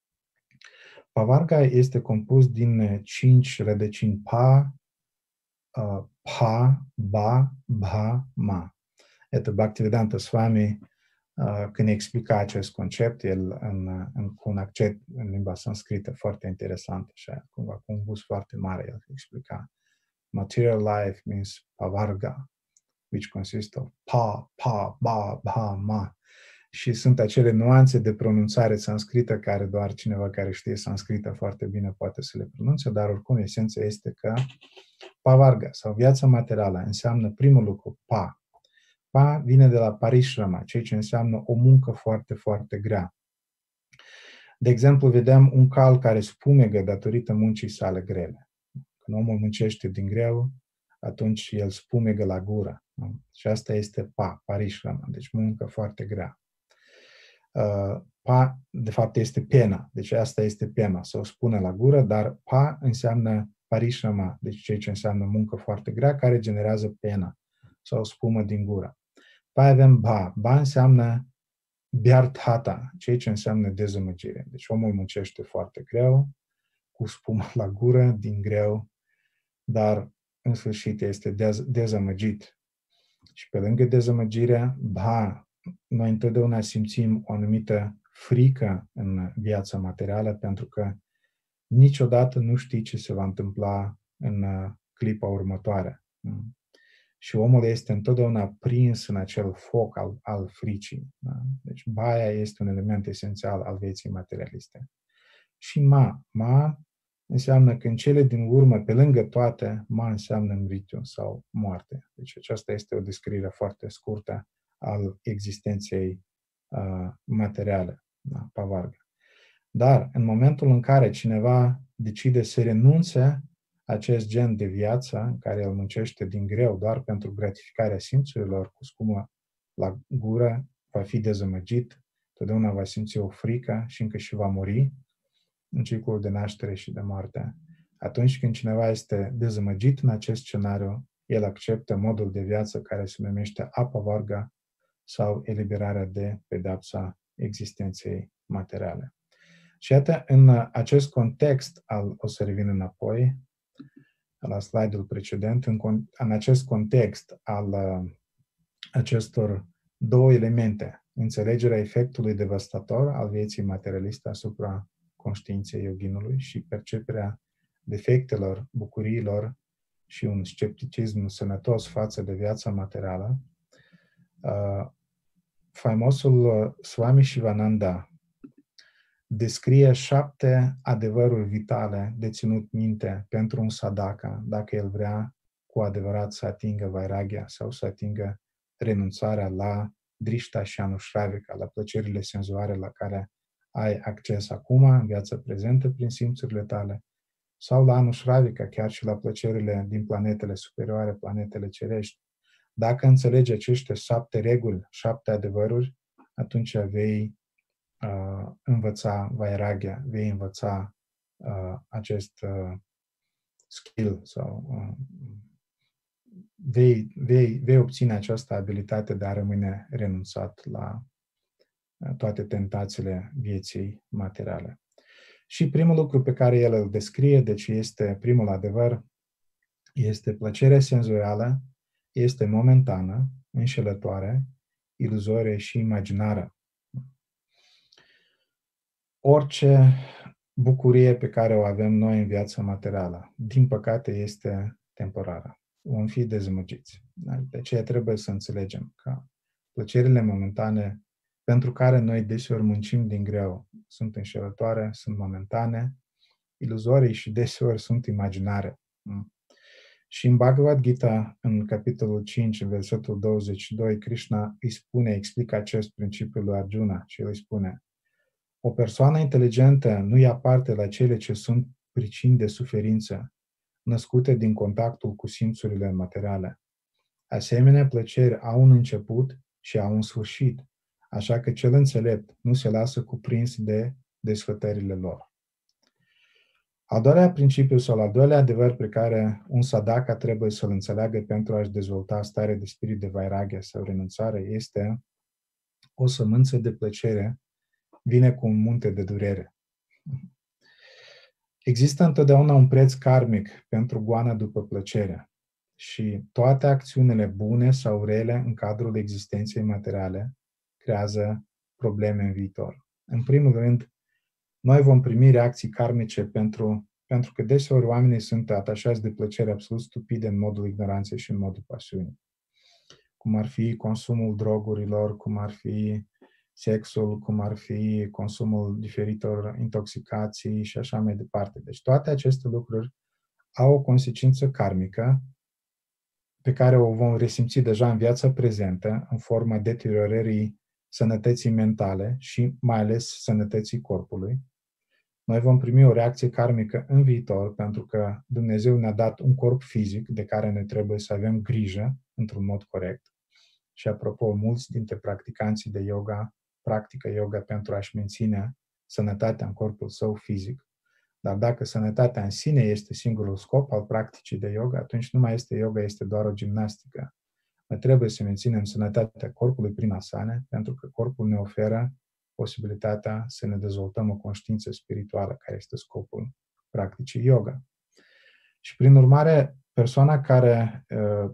Speaker 3: Pavarga este compus din cinci rădăcini: pa, uh, pa, ba, bha, ma. Iată, Bhaktivedanta Swami, uh, când explica acest concept, el în, în, cu un accent în limba sanscrită foarte interesant, așa, cumva, cu un gust foarte mare, el explica. Material life means pavarga, which consists of pa, pa, ba, bha, ma. Și sunt acele nuanțe de pronunțare sanscrită care doar cineva care știe sanscrită foarte bine poate să le pronunțe, dar oricum esența este că pavarga sau viața materială înseamnă primul lucru, pa. Pa vine de la parishrama, ceea ce înseamnă o muncă foarte, foarte grea. De exemplu, vedem un cal care spumegă datorită muncii sale grele. Când omul muncește din greu, atunci el spumegă la gură. Nu? Și asta este pa, parishrama, deci muncă foarte grea. Uh, pa, de fapt, este pena, deci asta este pena, să o spună la gură, dar pa înseamnă parishrama, deci ceea ce înseamnă muncă foarte grea, care generează pena sau spumă din gură. Pa avem ba, ba înseamnă byarthata, ceea ce înseamnă dezamăgire. Deci omul muncește foarte greu, cu spumă la gură, din greu, dar în sfârșit este dez- dezamăgit. Și pe lângă dezamăgirea, ba, noi întotdeauna simțim o anumită frică în viața materială, pentru că niciodată nu știi ce se va întâmpla în clipa următoare. Și omul este întotdeauna prins în acel foc al, al fricii. Da? Deci baia este un element esențial al vieții materialiste. Și ma, ma înseamnă că în cele din urmă, pe lângă toate, ma înseamnă mritiu sau moarte. Deci aceasta este o descriere foarte scurtă al existenței uh, materiale, da? Pavarga. Dar în momentul în care cineva decide să renunțe acest gen de viață în care el muncește din greu doar pentru gratificarea simțurilor cu spumă la gură, va fi dezamăgit, totdeauna va simți o frică și încă și va muri în ciclul de naștere și de moarte. Atunci când cineva este dezamăgit în acest scenariu, el acceptă modul de viață care se numește apavarga sau eliberarea de pedeapsa existenței materiale. Și iată, în acest context, al, o să revin înapoi, la slide-ul precedent, în, în acest context al uh, acestor două elemente, înțelegerea efectului devastator al vieții materialiste asupra conștiinței yoginului și perceperea defectelor, bucuriilor și un scepticism sănătos față de viața materială, uh, faimosul Swami Shivananda descrie șapte adevăruri vitale de ținut minte pentru un sadhaka, dacă el vrea cu adevărat să atingă vairagya sau să atingă renunțarea la drishta și anushravika, la plăcerile senzuale la care ai acces acum, în viața prezentă, prin simțurile tale, sau la Anushravika, chiar și la plăcerile din planetele superioare, planetele cerești. Dacă înțelegi aceste șapte reguli, șapte adevăruri, atunci vei uh, învăța vairagya, vei învăța uh, acest uh, skill sau uh, vei, vei, vei obține această abilitate de a rămâne renunțat la uh, toate tentațiile vieții materiale. Și primul lucru pe care el îl descrie, deci este primul adevăr, este plăcerea senzuală, este momentană, înșelătoare, iluzorie și imaginară. Orice bucurie pe care o avem noi în viața materială, din păcate, este temporară. Vom fi dezamăgiți. De aceea trebuie să înțelegem că plăcerile momentane pentru care noi deseori muncim din greu sunt înșelătoare, sunt momentane, iluzorii și deseori sunt imaginare. Și în Bhagavad Gita, în capitolul cinci, în versetul douăzeci și doi, Krishna îi spune, explică acest principiu lui Arjuna și îi spune: o persoană inteligentă nu ia parte la cele ce sunt pricini de suferință, născute din contactul cu simțurile materiale. Asemenea, plăceri au un început și au un sfârșit, așa că cel înțelept nu se lasă cuprins de desfătările lor. Al doilea principiu sau al doilea adevăr pe care un sadhaka trebuie să-l înțeleagă pentru a-și dezvolta starea de spirit de vairagya sau renunțare este: o sămânță de plăcere vine cu un munte de durere. Există întotdeauna un preț karmic pentru goana după plăcere și toate acțiunile bune sau rele în cadrul existenței materiale creează probleme în viitor. În primul rând, noi vom primi reacții karmice pentru, pentru că deseori oamenii sunt atașați de plăceri absolut stupide în modul ignoranței și în modul pasiunii. Cum ar fi consumul drogurilor, cum ar fi sexul, cum ar fi consumul diferitor intoxicații și așa mai departe. Deci toate aceste lucruri au o consecință karmică pe care o vom resimți deja în viața prezentă în forma deteriorării sănătății mentale și mai ales sănătății corpului. Noi vom primi o reacție karmică în viitor pentru că Dumnezeu ne-a dat un corp fizic de care ne trebuie să avem grijă într-un mod corect. Și apropo, mulți dintre practicanții de yoga practică yoga pentru a-și menține sănătatea în corpul său fizic. Dar dacă sănătatea în sine este singurul scop al practicii de yoga, atunci nu mai este yoga, este doar o gimnastică. Noi trebuie să menținem sănătatea corpului prin asane, pentru că corpul ne oferă posibilitatea să ne dezvoltăm o conștiință spirituală, care este scopul practicii yoga. Și prin urmare, persoana care uh,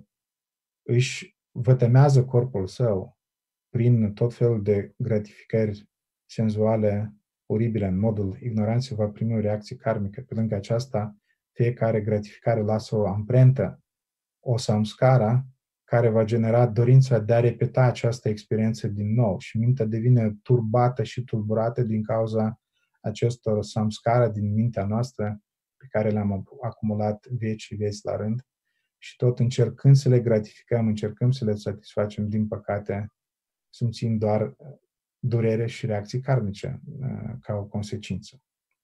Speaker 3: își vătămează corpul său prin tot felul de gratificări senzuale oribile în modul ignoranței, va primi o reacție karmică. Pe lângă aceasta, fiecare gratificare lasă o amprentă, o samskara, care va genera dorința de a repeta această experiență din nou și mintea devine turbată și tulburată din cauza acestor samskara din mintea noastră pe care le-am acumulat veci și veci la rând și tot încercând să le gratificăm, încercând să le satisfacem, din păcate, simțim doar durere și reacții karmice ca o consecință.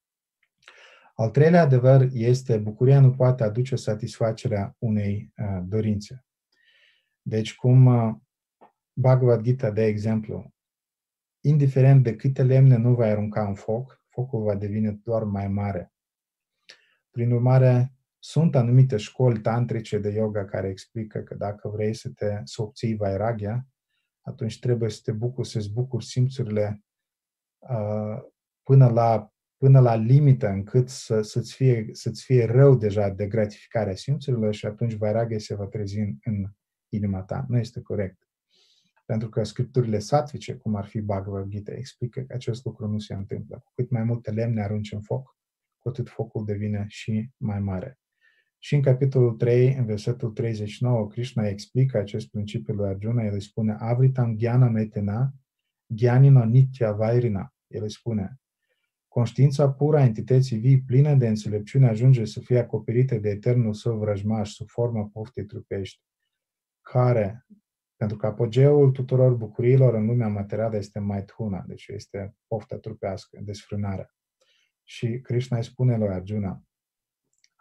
Speaker 3: Al treilea adevăr este: bucuria nu poate aduce satisfacerea unei dorințe. Deci, cum Bhagavad Gita, de exemplu, indiferent de câte lemne nu va arunca în foc, focul va deveni doar mai mare. Prin urmare, sunt anumite școli tantrice de yoga care explică că dacă vrei să te să obții vairagya, atunci trebuie să te bucuri, să-ți bucuri simțurile uh, până, la, până la limită încât să, să-ți, fie, să-ți fie rău deja de gratificarea simțurilor și atunci vairagya se va trezi în, în inima ta. Nu este corect. Pentru că scripturile satvice, cum ar fi Bhagavad Gita, explică că acest lucru nu se întâmplă. Cu cât mai multe lemne arunci în foc, cu atât focul devine și mai mare. Și în capitolul trei, în versetul treizeci și nouă, Krishna explică acest principiu lui Arjuna. El îi spune: Avritam jnanam etena, jnanino nitya vairina. El îi spune: conștiința pură a entității vii, plină de înțelepciune, ajunge să fie acoperită de eternul său vrăjmaș sub formă poftei trupești, care, pentru că apogeul tuturor bucuriilor în lumea materială este maithuna, deci este pofta trupească, desfrânarea. Și Krishna îi spune lui Arjuna: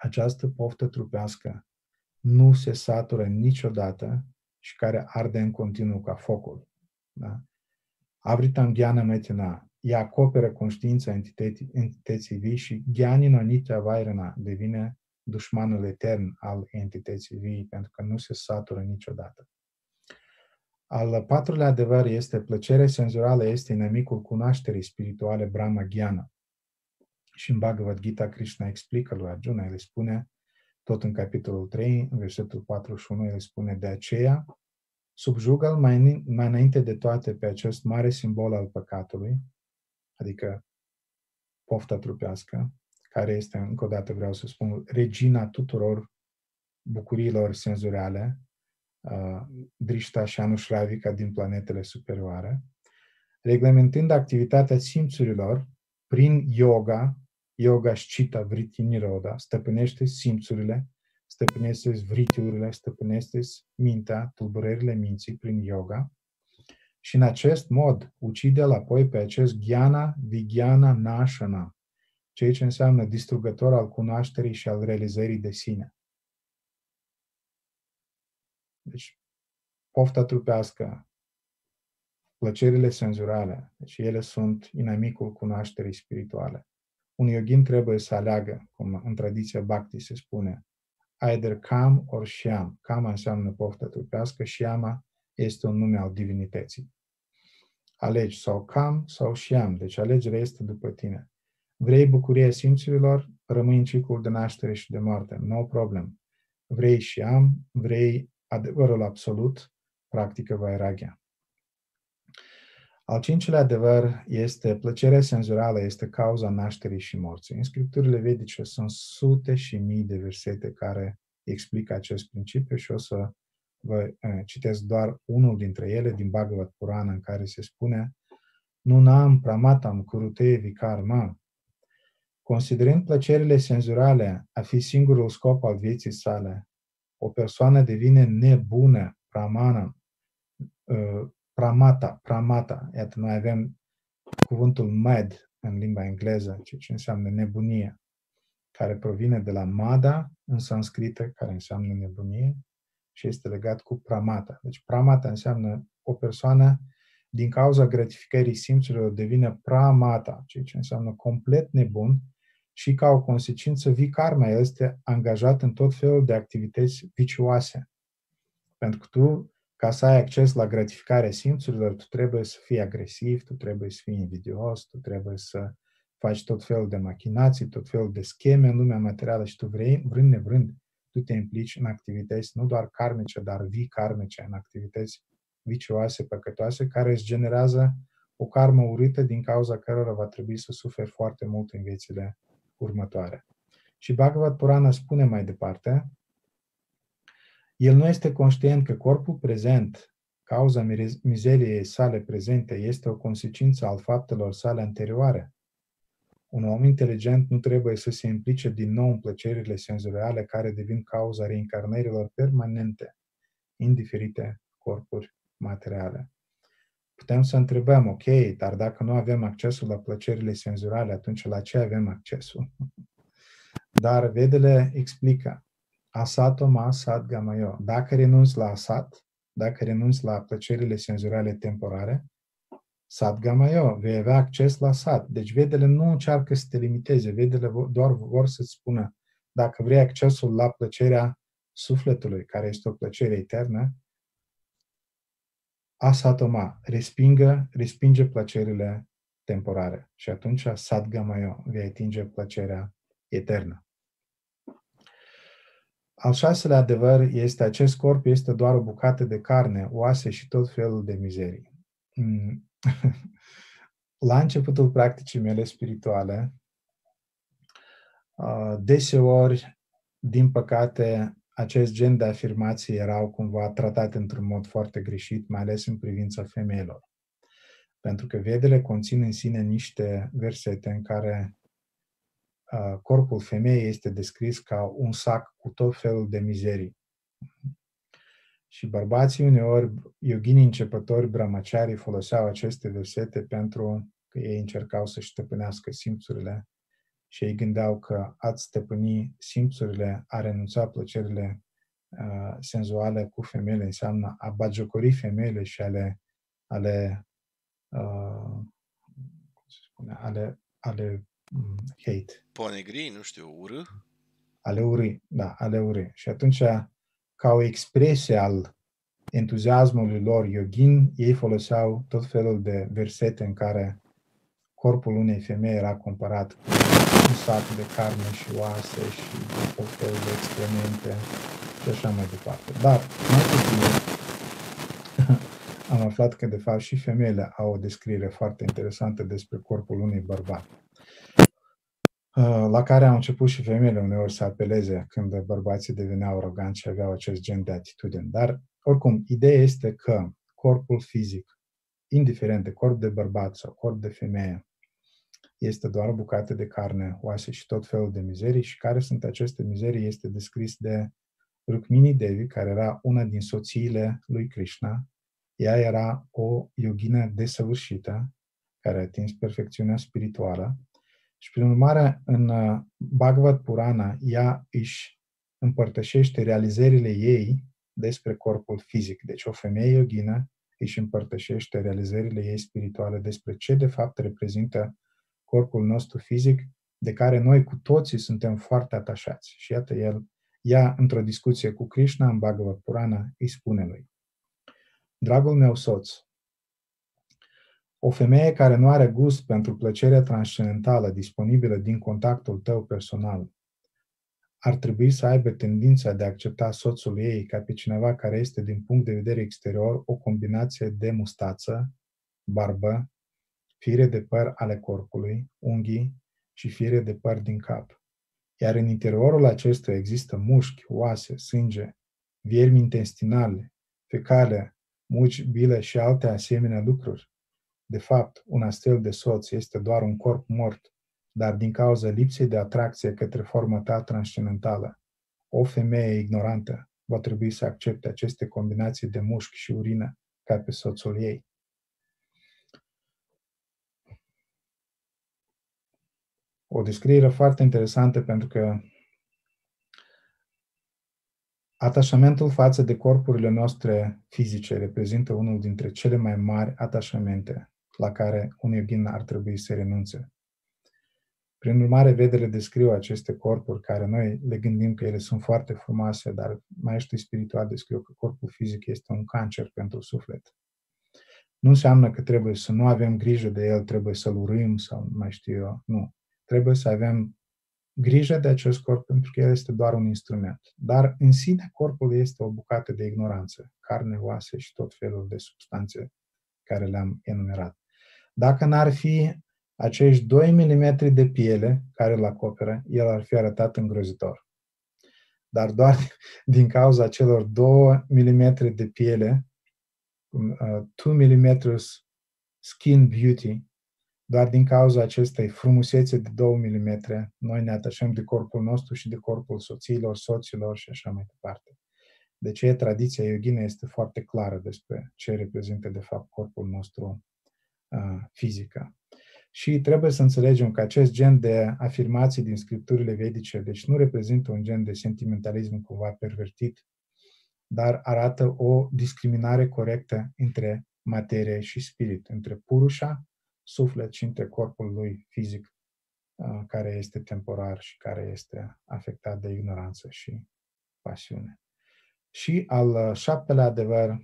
Speaker 3: această poftă trupească nu se satură niciodată și care arde în continuu ca focul. Da? Avritam gyanam etina, ea acoperă conștiința entității, entității vii și gyanina nitya vairana devine dușmanul etern al entității vii, pentru că nu se satură niciodată. Al patrulea adevăr este plăcerea senzorală este inamicul cunoașterii spirituale Brahma Gyana. Și în Bhagavad Gita Krishna explică lui Arjuna, el spune, tot în capitolul trei, în versetul patruzeci și unu, el spune, de aceea, subjugă-l mai, mai înainte de toate pe acest mare simbol al păcatului, adică pofta trupească, care este, încă o dată vreau să spun, regina tuturor bucuriilor senzoriale, uh, Drishta și Anushravika din planetele superioare, reglementând activitatea simțurilor prin yoga, yoga Shchita Vritti Niroda, stăpânește simțurile, stăpânește vritiurile, stăpânește mintea, tulburările minții prin yoga și în acest mod ucide-l apoi pe acest Gyana Vigyana Nashana, ceea ce înseamnă distrugător al cunoașterii și al realizării de sine. Deci, pofta trupească, plăcerile senzurale, deci ele sunt inamicul cunoașterii spirituale. Un yogin trebuie să aleagă, cum în tradiția Bhakti se spune, either Kam or Shyam. Kama înseamnă pofta trupească, Shyama este un nume al divinității. Alegi sau Kam sau Shyam, deci alegerea este după tine. Vrei bucuria simțurilor, rămâi în ciclul de naștere și de moarte, no problem. Vrei Shyam, vrei adevărul absolut, practică Vairagya. Al cincilea adevăr este plăcerea senzorală este cauza nașterii și morții. În scripturile vedice sunt sute și mii de versete care explică acest principiu și o să vă citesc doar unul dintre ele din Bhagavad Purana, în care se spune Nunam pramatam kurute vikarma. Considerând plăcerile senzorale a fi singurul scop al vieții sale, o persoană devine nebună, pramana, pramata, pramata. Iată, noi avem cuvântul mad în limba engleză, ceea ce înseamnă nebunie, care provine de la mada, în sanscrită, care înseamnă nebunie, și este legat cu pramata. Deci pramata înseamnă o persoană, din cauza gratificării simțurilor, devine pramata, ceea ce înseamnă complet nebun și ca o consecință vikarma, el este angajat în tot felul de activități vicioase. Pentru că tu, ca să ai acces la gratificarea simțurilor, tu trebuie să fii agresiv, tu trebuie să fii invidios, tu trebuie să faci tot felul de machinații, tot felul de scheme în lumea materială și tu vrei, vrând nevrând, tu te implici în activități nu doar karmice, dar vikarmice, în activități vicioase, păcătoase, care îți generează o karmă urâtă din cauza cărora va trebui să suferi foarte mult în viețile următoare. Și Bhagavad Purana spune mai departe, el nu este conștient că corpul prezent, cauza mizeriei sale prezente, este o consecință al faptelor sale anterioare. Un om inteligent nu trebuie să se implice din nou în plăcerile senzoriale care devin cauza reîncarnărilor permanente în diferite corpuri materiale. Putem să întrebăm, ok, dar dacă nu avem accesul la plăcerile senzoriale, atunci la ce avem accesul? Dar Vedele explică, asatoma sadgamayo. Dacă renunți la asat, dacă renunți la plăcerile senzoriale temporare, sadgamayo, vei avea acces la sat. Deci Vedele nu încearcă să te limiteze, Vedele doar vor să-ți spună, dacă vrei accesul la plăcerea sufletului, care este o plăcere eternă, asatoma, respingă, respinge plăcerile temporare. Și atunci sadgamayo, vei atinge plăcerea eternă. Al șaselea adevăr este acest corp este doar o bucată de carne, oase și tot felul de mizerii. La începutul practicii mele spirituale, deseori, din păcate, acest gen de afirmații erau cumva tratate într-un mod foarte greșit, mai ales în privința femeilor. Pentru că Vedele conțin în sine niște versete în care uh, corpul femeii este descris ca un sac cu tot felul de mizerii. Și bărbații uneori, yoginii începători, brahmacharii, foloseau aceste versete pentru că ei încercau să-și stăpânească simțurile și ei gândeau că a-ți stăpâni simțurile, a renunța plăcerile uh, senzuale cu femeile înseamnă a bagiocori femeile și a le, a le, uh, cum se spune, a le, a le um, hate.
Speaker 2: Ponegri, nu știu, urâ?
Speaker 3: A le urâ, da, a le urâ. Și atunci, ca o expresie al entuziasmului lor yogin, ei foloseau tot felul de versete în care corpul unei femei era comparat cu un sac de carne și oase și tot felul de excremente și așa mai departe. Dar, mai târziu, am aflat că, de fapt, și femeile au o descriere foarte interesantă despre corpul unui bărbat, la care au început și femeile uneori să apeleze când bărbații deveneau aroganți și aveau acest gen de atitudine. Dar, oricum, ideea este că corpul fizic, indiferent de corp de bărbat sau corp de femeie, este doar o bucată de carne, oase și tot felul de mizerii. Și care sunt aceste mizerii este descris de Rukmini Devi, care era una din soțiile lui Krishna. Ea era o yogină desăvârșită, care a atins perfecțiunea spirituală și, prin urmare, în Bhagavad Purana, ea își împărtășește realizările ei despre corpul fizic. Deci o femeie yogină își împărtășește realizările ei spirituale despre ce de fapt reprezintă corpul nostru fizic, de care noi cu toții suntem foarte atașați. Și iată, el, ea, într-o discuție cu Krishna, în Bhagavad Purana, îi spune lui: dragul meu soț, o femeie care nu are gust pentru plăcerea transcendentală disponibilă din contactul tău personal ar trebui să aibă tendința de a accepta soțul ei ca pe cineva care este, din punct de vedere exterior, o combinație de mustață, barbă, fire de păr ale corpului, unghii și fire de păr din cap. Iar în interiorul acestuia există mușchi, oase, sânge, viermi intestinale, fecale, muci, bile și alte asemenea lucruri. De fapt, un astfel de soț este doar un corp mort, dar din cauza lipsei de atracție către forma ta transcendentală, o femeie ignorantă va trebui să accepte aceste combinații de mușchi și urină ca pe soțul ei. O descriere foarte interesantă, pentru că atașamentul față de corpurile noastre fizice reprezintă unul dintre cele mai mari atașamente la care un yogin ar trebui să renunțe. Prin urmare, Vedele descriu aceste corpuri care noi le gândim că ele sunt foarte frumoase, dar maestrii spirituali descriu că corpul fizic este un cancer pentru suflet. Nu înseamnă că trebuie să nu avem grijă de el, trebuie să-l urâm sau mai știu eu, nu. Trebuie să avem grijă de acest corp pentru că el este doar un instrument. Dar în sine corpul este o bucată de ignoranță, carne, oase și tot felul de substanțe care le-am enumerat. Dacă n-ar fi acești doi milimetri de piele care îl acoperă, el ar fi arătat îngrozitor. Dar doar din cauza celor doi milimetri de piele, two millimeters skin beauty, doar din cauza acestei frumusețe de două milimetri, noi ne atașăm de corpul nostru și de corpul soțiilor, soților și așa mai departe. De aceea tradiția yogină este foarte clară despre ce reprezintă de fapt corpul nostru uh, fizică. Și trebuie să înțelegem că acest gen de afirmații din scripturile vedice, deci nu reprezintă un gen de sentimentalism cumva pervertit, dar arată o discriminare corectă între materie și spirit, între Purusha, suflet, și între corpul lui fizic, care este temporar și care este afectat de ignoranță și pasiune. Și al șaptelea adevăr,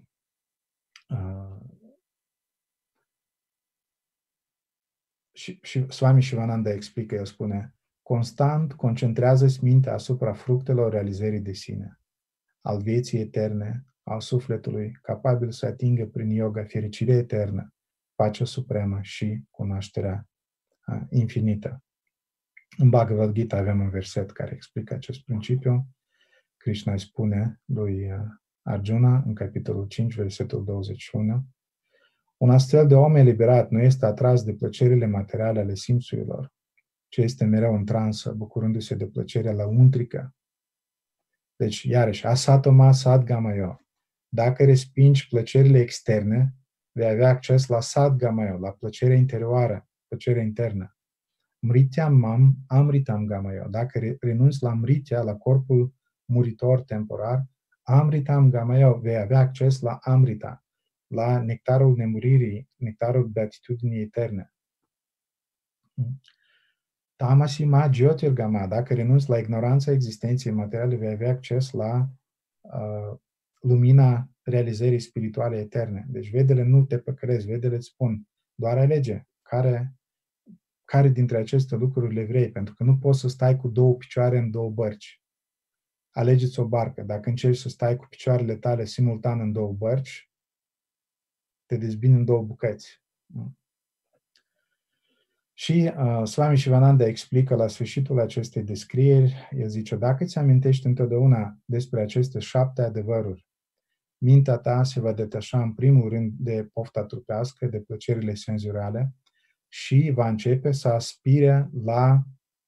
Speaker 3: și, și Swami Shivananda explică, el spune: constant concentrează-ți mintea asupra fructelor realizării de sine, al vieții eterne, al sufletului, capabil să atingă prin yoga fericirea eternă, pacea supremă și cunoașterea uh, infinită. În Bhagavad Gita avem un verset care explică acest principiu. Krishna îi spune lui uh, Arjuna, în capitolul cinci, versetul douăzeci și unu: un astfel de om eliberat nu este atras de plăcerile materiale ale simțurilor, ci este mereu în transă, bucurându-se de plăcerea lăuntrică. Deci, iarăși, asatoma sadgamayo. Dacă respingi plăcerile externe, vei avea acces la sadgamayo, la plăcerea interioară, plăcerea internă. Mrityam mam amritam gamayo. Dacă renunți la mritya, la corpul muritor temporar, amritam gamayo, vei avea acces la amrita, la nectarul nemuririi, nectarul beatitudinii eterne. Tamasi ma jyotirgama. Dacă renunți la ignoranța existenței materiale, vei avea acces la uh, lumina realizării spirituale eterne. Deci vedele nu te păcălesc, vedele îți spun, doar alege care, care dintre aceste lucruri le vrei, pentru că nu poți să stai cu două picioare în două bărci. Alegeți o barcă. Dacă încerci să stai cu picioarele tale simultan în două bărci, te dezbini în două bucăți. Și uh, Swami Shivananda explică la sfârșitul acestei descrieri, el zice, dacă îți amintești întotdeauna despre aceste șapte adevăruri, mintea ta se va detașa în primul rând de pofta trupească, de plăcerile senzoriale și va începe să aspire la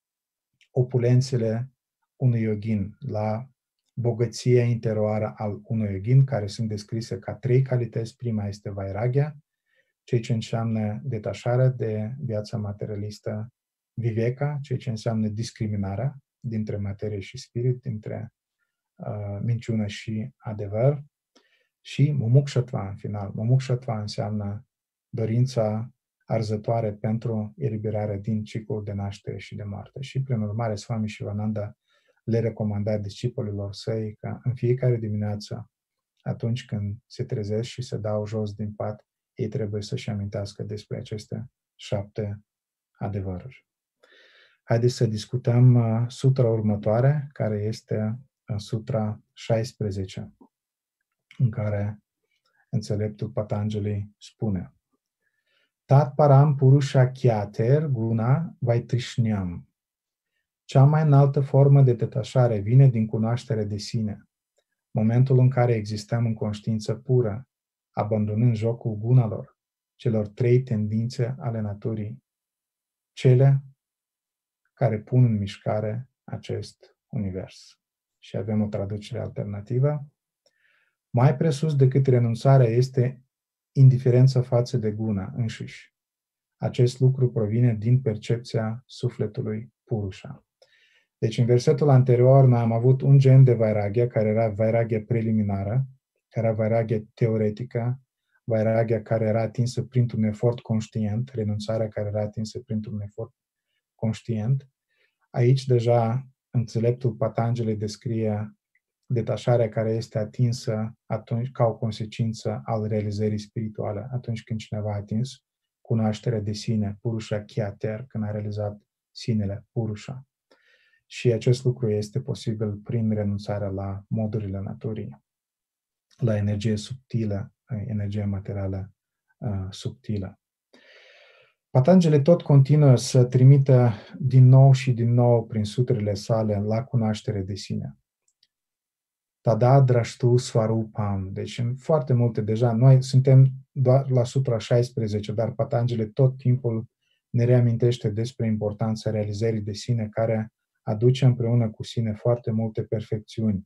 Speaker 3: opulențele unui yogin, la bogăția interioară al unui yogin, care sunt descrise ca trei calități. Prima este vairagya, ceea ce înseamnă detașarea de viața materialistă, viveka, ceea ce înseamnă discriminarea dintre materie și spirit, dintre uh, minciună și adevăr, și mumukshătva în final. Mumukshătva înseamnă dorința arzătoare pentru eliberarea din ciclul de naștere și de moarte. Și prin urmare, Swami Shivananda le recomanda discipolilor săi ca în fiecare dimineață, atunci când se trezesc și se dau jos din pat, ei trebuie să-și amintească despre aceste șapte adevăruri. Haideți să discutăm uh, sutra următoare, care este uh, sutra șaisprezece, în care înțeleptul Patanjali spune: Tat param purusha kyater guna vaitrishnyam. Cea mai înaltă formă de detașare vine din cunoaștere de sine, momentul în care existăm în conștiință pură, abandonând jocul gunalor, celor trei tendințe ale naturii, cele care pun în mișcare acest univers. Și avem o traducere alternativă. Mai presus decât renunțarea este indiferența față de guna înșiși. Acest lucru provine din percepția sufletului Purusha. Deci în versetul anterior noi am avut un gen de vairagya, care era vairagya preliminară, care era vairagya teoretică, vairagya care era atinsă printr-un efort conștient, renunțarea care era atinsă printr-un efort conștient. Aici deja înțeleptul Patanjali descrie detașarea care este atinsă atunci, ca o consecință al realizării spirituale, atunci când cineva a atins cunoașterea de sine, Purusha Kyater, când a realizat sinele, Purusha. Și acest lucru este posibil prin renunțarea la modurile naturii, la energie subtilă, energie materială uh, subtilă. Patanjali tot continuă să trimită din nou și din nou prin sutrile sale la cunoaștere de sine. Tada drashtu svarupam. Deci în foarte multe deja, noi suntem doar la sutra șaisprezece, dar Patanjali tot timpul ne reamintește despre importanța realizării de sine, care aduce împreună cu sine foarte multe perfecțiuni.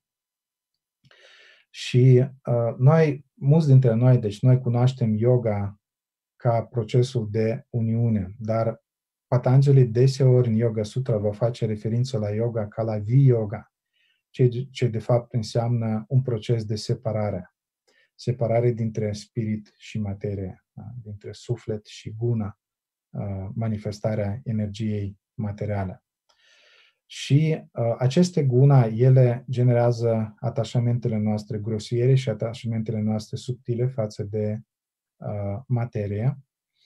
Speaker 3: Și uh, noi, mulți dintre noi, deci noi cunoaștem yoga ca procesul de uniune, dar Patanjali deseori în Yoga Sutra va face referință la yoga ca la vi-yoga, ce, ce de fapt înseamnă un proces de separare. Separare dintre spirit și materie, da? Dintre suflet și guna, uh, manifestarea energiei materiale. Și uh, aceste guna, ele generează atașamentele noastre grosiere și atașamentele noastre subtile față de uh, materie.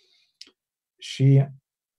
Speaker 3: Și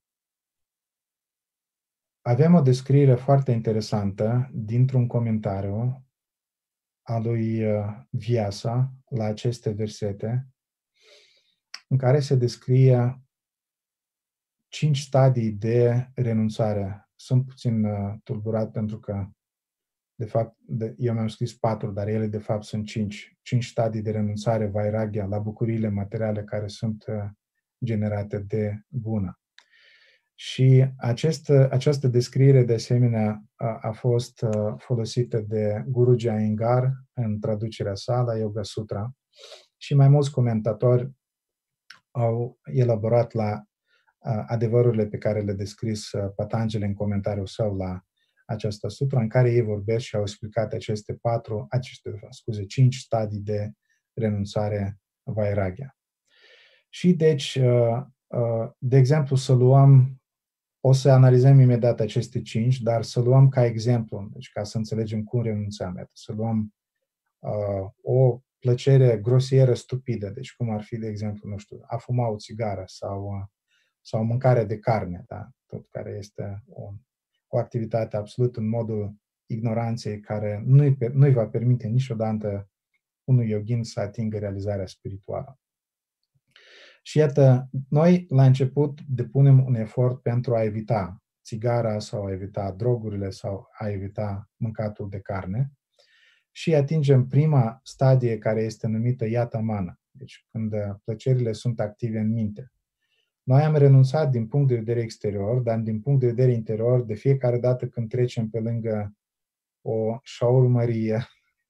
Speaker 3: avem o descriere foarte interesantă dintr-un comentariu al lui uh, Vyasa la aceste versete, în care se descrie cinci stadii de renunțare. Sunt puțin uh, tulburat pentru că, de fapt, de, eu mi-am scris patru, dar ele de fapt sunt cinci. Cinci stadii de renunțare, vairagya, la bucuriile materiale care sunt uh, generate de guna. Și acest, această descriere, de asemenea, a, a fost uh, folosită de Guruji Iyengar în traducerea sa la Yoga Sutra și mai mulți comentatori au elaborat la adevărurile pe care le-a descris Patanjali în comentariul său la această sutra, în care ei vorbesc și au explicat aceste patru, aceste, scuze, cinci stadii de renunțare vairagya. Și deci, de exemplu, să luăm, o să analizăm imediat aceste cinci, dar să luăm ca exemplu, deci ca să înțelegem cum renunțăm, să luăm uh, o plăcere grosieră, stupidă, deci cum ar fi, de exemplu, nu știu, a fuma o țigară sau, sau mâncarea de carne, da? Tot care este o, o activitate absolut în modul ignoranței care nu-i, nu-i va permite niciodată unui yogin să atingă realizarea spirituală. Și iată, noi la început depunem un efort pentru a evita țigara sau a evita drogurile sau a evita mâncatul de carne și atingem prima stadie care este numită yatamana, deci când plăcerile sunt active în minte. Noi am renunțat din punct de vedere exterior, dar din punct de vedere interior, de fiecare dată când trecem pe lângă o șaurmărie,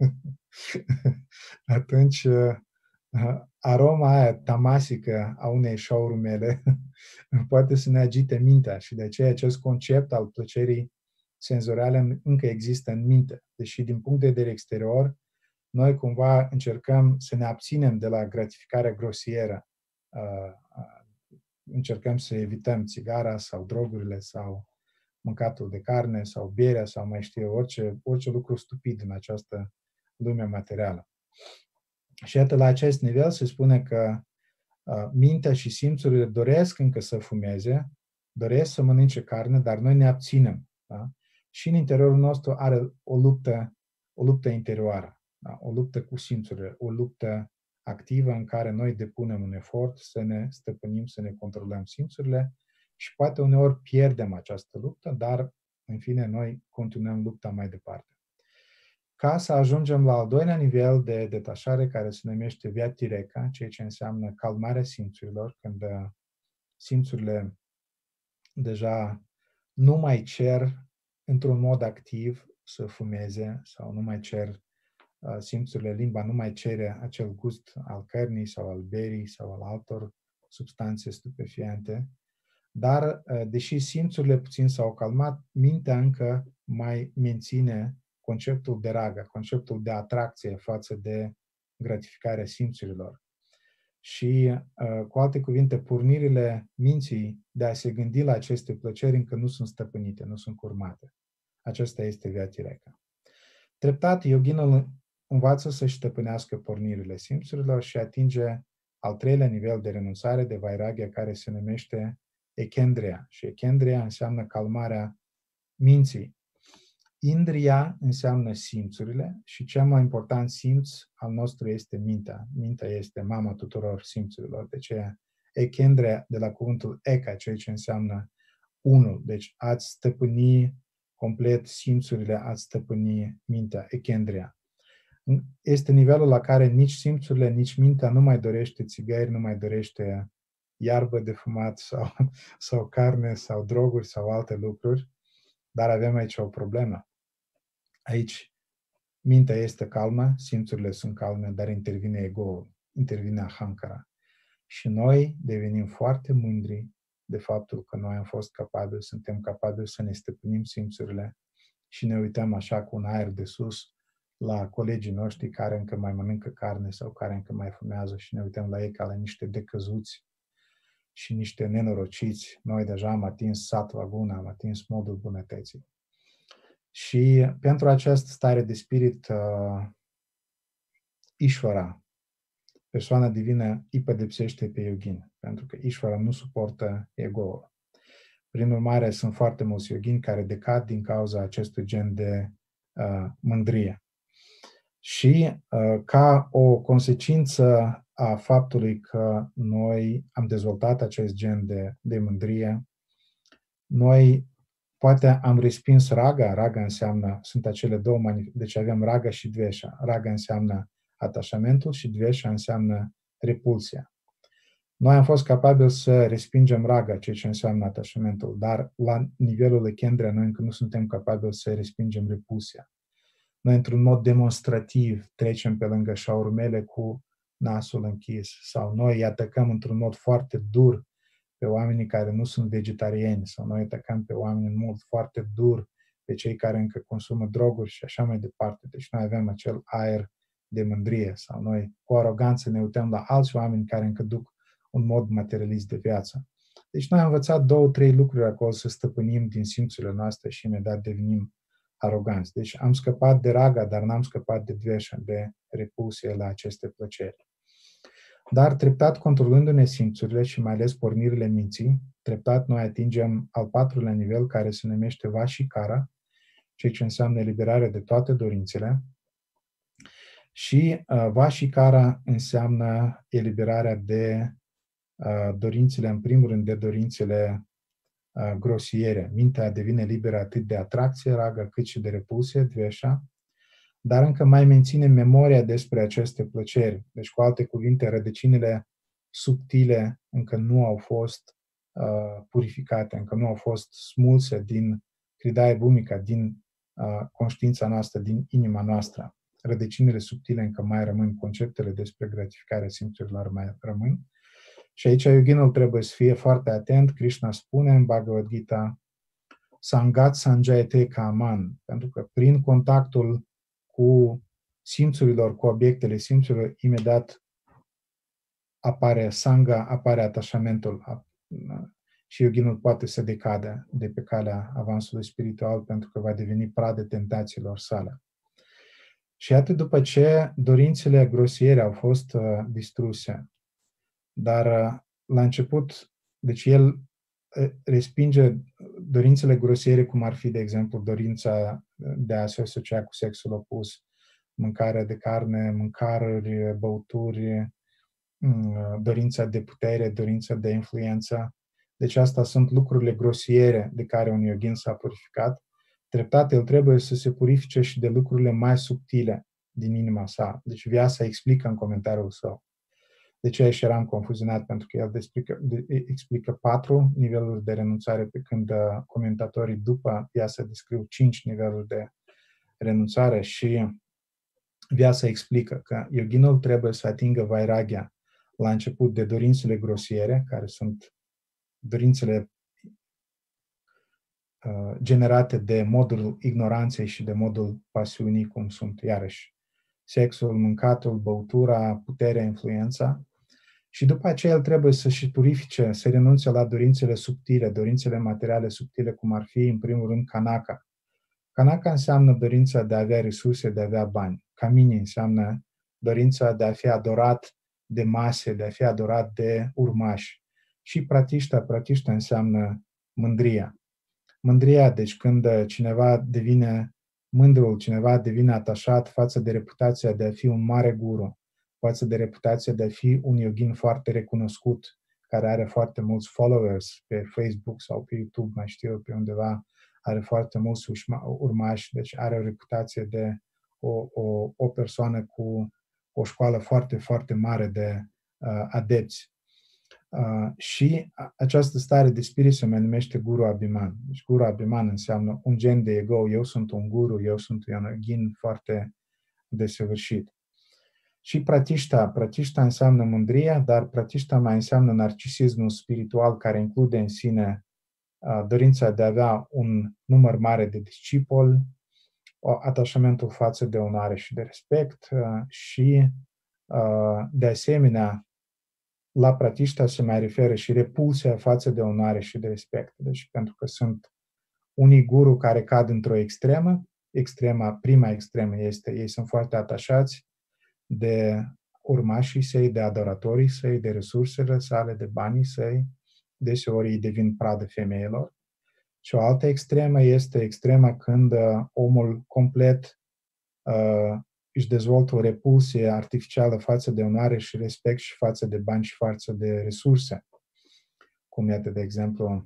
Speaker 3: atunci aroma aia tamasică a unei șaurmele poate să ne agite mintea și de aceea acest concept al plăcerii senzoriale încă există în minte. Deși din punct de vedere exterior, noi cumva încercăm să ne abținem de la gratificarea grosieră. Încercăm să evităm țigara sau drogurile sau mâncatul de carne sau berea sau mai știu eu, orice, orice lucru stupid în această lume materială. Și iată, la acest nivel se spune că uh, mintea și simțurile doresc încă să fumeze, doresc să mănânce carne, dar noi ne abținem. Da? Și în interiorul nostru are o luptă, o luptă interioară, da? O luptă cu simțurile, o luptă activă în care noi depunem un efort să ne stăpânim, să ne controlăm simțurile și poate uneori pierdem această luptă, dar în fine noi continuăm lupta mai departe. Ca să ajungem la al doilea nivel de detașare, care se numește vyatireka, ceea ce înseamnă calmarea simțurilor, când simțurile deja nu mai cer într-un mod activ să fumeze sau nu mai cer simțurile, limba nu mai cere acel gust al cărnii sau al berii sau al altor substanțe stupefiante, dar deși simțurile puțin s-au calmat, mintea încă mai menține conceptul de raga, conceptul de atracție față de gratificarea simțurilor. Și, cu alte cuvinte, pornirile minții de a se gândi la aceste plăceri încă nu sunt stăpânite, nu sunt curmate. Acesta este vyatireka. Treptat, yoginul învață să-și stăpânească pornirile simțurilor și atinge al treilea nivel de renunțare, de vairagya, care se numește ekendriya. Și ekendriya înseamnă calmarea minții. Indriya înseamnă simțurile și cel mai important simț al nostru este mintea. Mintea este mama tuturor simțurilor. De aceea, ekendriya, de la cuvântul eka, ceea ce înseamnă unul. Deci ați stăpâni complet simțurile, ați stăpâni mintea, ekendriya. Este nivelul la care nici simțurile, nici mintea nu mai dorește țigări, nu mai dorește iarbă de fumat sau, sau carne sau droguri sau alte lucruri. Dar avem aici o problemă. Aici mintea este calmă, simțurile sunt calme, dar intervine ego-ul, intervine ahankara. Și noi devenim foarte mândri de faptul că noi am fost capabili, suntem capabili să ne stăpânim simțurile și ne uităm așa cu un aer de sus la colegii noștri care încă mai mănâncă carne sau care încă mai fumează și ne uităm la ei ca la niște decăzuți și niște nenorociți. Noi deja am atins sattva guna, am atins modul bunătății. Și pentru această stare de spirit, uh, Ishvara, persoana divină, îi pedepsește pe yogin, pentru că Ishvara nu suportă ego-ul. Prin urmare, sunt foarte mulți yogini care decad din cauza acestui gen de uh, mândrie. Și uh, ca o consecință a faptului că noi am dezvoltat acest gen de, de mândrie, noi poate am respins raga. Raga înseamnă, sunt acele două, deci avem raga și dvesha. Raga înseamnă atașamentul și dvesha înseamnă repulsia. Noi am fost capabili să respingem raga, ceea ce înseamnă atașamentul, dar la nivelul ekendriya noi încă nu suntem capabili să respingem repulsia. Noi, într-un mod demonstrativ, trecem pe lângă șaurmele cu nasul închis sau noi îi atacăm într-un mod foarte dur pe oamenii care nu sunt vegetariani sau noi atacăm pe oameni în mod foarte dur, pe cei care încă consumă droguri și așa mai departe. Deci noi avem acel aer de mândrie sau noi cu aroganță ne uităm la alți oameni care încă duc un mod materialist de viață. Deci noi am învățat două, trei lucruri acolo să stăpânim din simțurile noastre și imediat devenim aroganți. Deci am scăpat de raga, dar n-am scăpat de dveșa, de repulsie la aceste plăceri. Dar treptat, controlându-ne simțurile și mai ales pornirile minții, treptat noi atingem al patrulea nivel, care se numește Vashikara, ceea ce înseamnă eliberarea de toate dorințele. Și uh, Vashikara înseamnă eliberarea de uh, dorințele, în primul rând de dorințele uh, grosiere. Mintea devine liberă atât de atracție, raga, cât și de repulsie, dveșa, dar încă mai menține memoria despre aceste plăceri. Deci, cu alte cuvinte, rădăcinile subtile încă nu au fost uh, purificate, încă nu au fost smulse din hridaya bhumica, din uh, conștiința noastră, din inima noastră. Rădăcinile subtile încă mai rămân, conceptele despre gratificarea simțurilor mai rămân. Și aici yoginul trebuie să fie foarte atent. Krishna spune în Bhagavad Gita, Sangat sanjayate kaman, pentru că prin contactul cu simțurilor, cu obiectele simțurilor, imediat apare sanga, apare atașamentul și yoginul poate să decadă de pe calea avansului spiritual pentru că va deveni pradă tentațiilor sale. Și atât după ce dorințele grosiere au fost uh, distruse, dar uh, la început, deci el uh, respinge dorințele grosiere, cum ar fi, de exemplu, dorința de a se asocia cu sexul opus, mâncarea de carne, mâncăruri, băuturi, dorința de putere, dorința de influență. Deci asta sunt lucrurile grosiere de care un yogin s-a purificat. Treptat, el trebuie să se purifice și de lucrurile mai subtile din inima sa. Deci Vyasa explică în comentariul său. De ce și eram confuzionat? Pentru că el explică, explică patru niveluri de renunțare, pe când comentatorii după Vyasa descriu cinci niveluri de renunțare și Vyasa explică că yoginul trebuie să atingă vairagya la început de dorințele grosiere, care sunt dorințele uh, generate de modul ignoranței și de modul pasiunii, cum sunt iarăși sexul, mâncatul, băutura, puterea, influența. Și după aceea el trebuie să și purifice, să renunțe la dorințele subtile, dorințele materiale subtile, cum ar fi, în primul rând, kanaka. Kanaka înseamnă dorința de a avea resurse, de a avea bani. Kamini înseamnă dorința de a fi adorat de mase, de a fi adorat de urmași. Și pratishta, pratishta înseamnă mândria. Mândria, deci când cineva devine mândrul, cineva devine atașat față de reputația de a fi un mare guru, față de reputația de a fi un yogin foarte recunoscut, care are foarte mulți followers pe Facebook sau pe YouTube, mai știu eu, pe undeva, are foarte mulți urmași, deci are o reputație de o, o, o persoană cu o școală foarte, foarte mare de uh, adepți. Uh, și această stare de spirit se mai numește Guru Abhiman. Deci Guru Abhiman înseamnă un gen de ego, eu sunt un guru, eu sunt un yogin foarte desăvârșit. Și pratishta, pratishta înseamnă mândria, dar pratishta mai înseamnă narcisismul spiritual, care include în sine uh, dorința de a avea un număr mare de discipoli, atașamentul față de onoare și de respect uh, și uh, de asemenea la pratishta se mai referă și repulsia față de onoare și de respect. Deci pentru că sunt unii guru care cad într-o extremă, extrema, prima extremă este, ei sunt foarte atașați de urmașii săi, de adoratorii săi, de resursele sale, de banii săi, deseori ei devin pradă femeilor. Și o altă extremă este extrema când uh, omul complet uh, își dezvoltă o repulsie artificială față de onoare și respect și față de bani și față de resurse. Cum iată, de exemplu,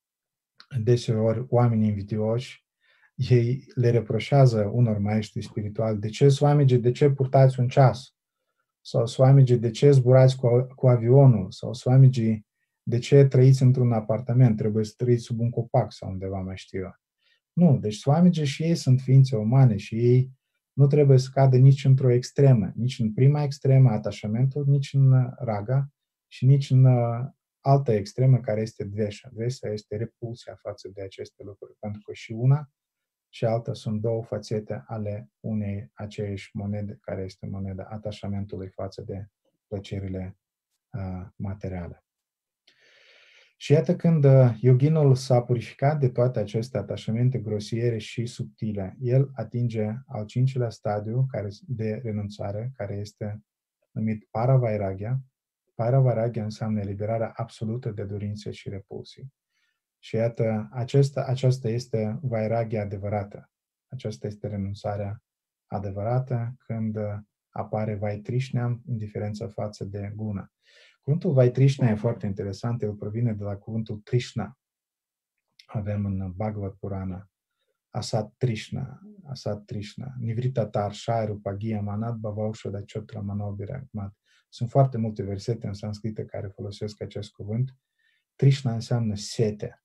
Speaker 3: deseori oamenii invidioși, ei le reproșează unor maestri spirituali, de ce, Swamiji, de ce purtați un ceas? Sau Swamiji, de ce zburați cu, cu avionul? Sau Swamiji, de ce trăiți într-un apartament? Trebuie să trăiți sub un copac sau undeva, mai știu eu. Nu, deci Swamiji și ei sunt ființe umane și ei nu trebuie să cadă nici într-o extremă, nici în prima extremă, atașamentul, nici în raga și nici în altă extremă care este dvesha. Dvesha este repulsia față de aceste lucruri, pentru că și una și alta sunt două fațete ale unei aceeași monede, care este moneda atașamentului față de plăcerile uh, materiale. Și iată când uh, yoginul s-a purificat de toate aceste atașamente grosiere și subtile, el atinge al cincilea stadiu care, de renunțare, care este numit Paravairagya. Paravairagya înseamnă eliberarea absolută de dorințe și repulsii. Și iată, acesta, aceasta este vairagya adevărată. Aceasta este renunțarea adevărată când apare Vaitrishna, indiferența față de guna. Cuvântul Vaitrishna e foarte interesant, el provine de la cuvântul Trishna. Avem în Bhagavad Purana Asat Trishna, Asat Trishna, Nivrita Tar, Shairu, Pagia, Manat, Bhavaushada, Chotra, Manobiragmat. Sunt foarte multe versete în sanscrită care folosesc acest cuvânt. Trishna înseamnă sete.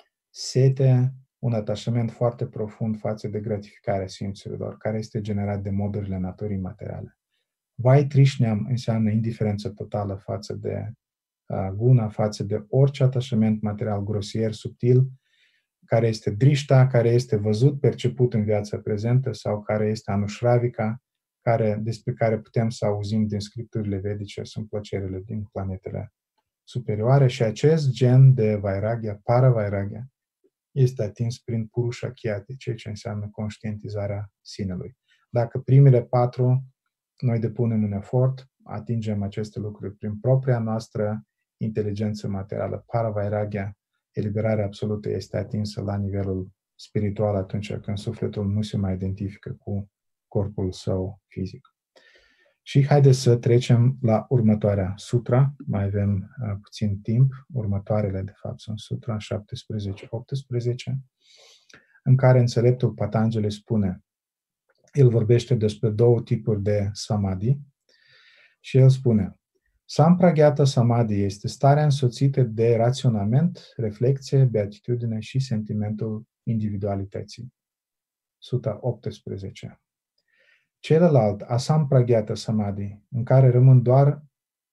Speaker 3: Sete, un atașament foarte profund față de gratificarea simțurilor, care este generat de modurile naturii materiale. Vaitrishnyam înseamnă indiferență totală față de uh, guna, față de orice atașament material grosier, subtil, care este drishta, care este văzut, perceput în viața prezentă sau care este anushravika, care, despre care putem să auzim din scripturile vedice, sunt plăcerile din planetele superioare și acest gen de vairagya, paravairagya, este atins prin purusha khyati, ceea ce înseamnă conștientizarea sinelui. Dacă primele patru noi depunem un efort, atingem aceste lucruri prin propria noastră inteligență materială. Paravairagya, eliberarea absolută, este atinsă la nivelul spiritual atunci când sufletul nu se mai identifică cu corpul său fizic. Și haideți să trecem la următoarea sutra. Mai avem uh, puțin timp. Următoarele, de fapt, sunt sutra șaptesprezece optsprezece, în care înțeleptul Patanjali spune, el vorbește despre două tipuri de samadhi și el spune, Sampragyata samadhi este starea însoțită de raționament, reflexie, beatitudine și sentimentul individualității. Suta optsprezece. Celălalt, asampragyata samadhi, în care rămân doar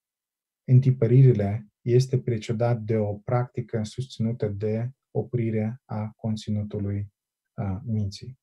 Speaker 3: întipăririle, este precedat de o practică susținută de oprire a conținutului a minții.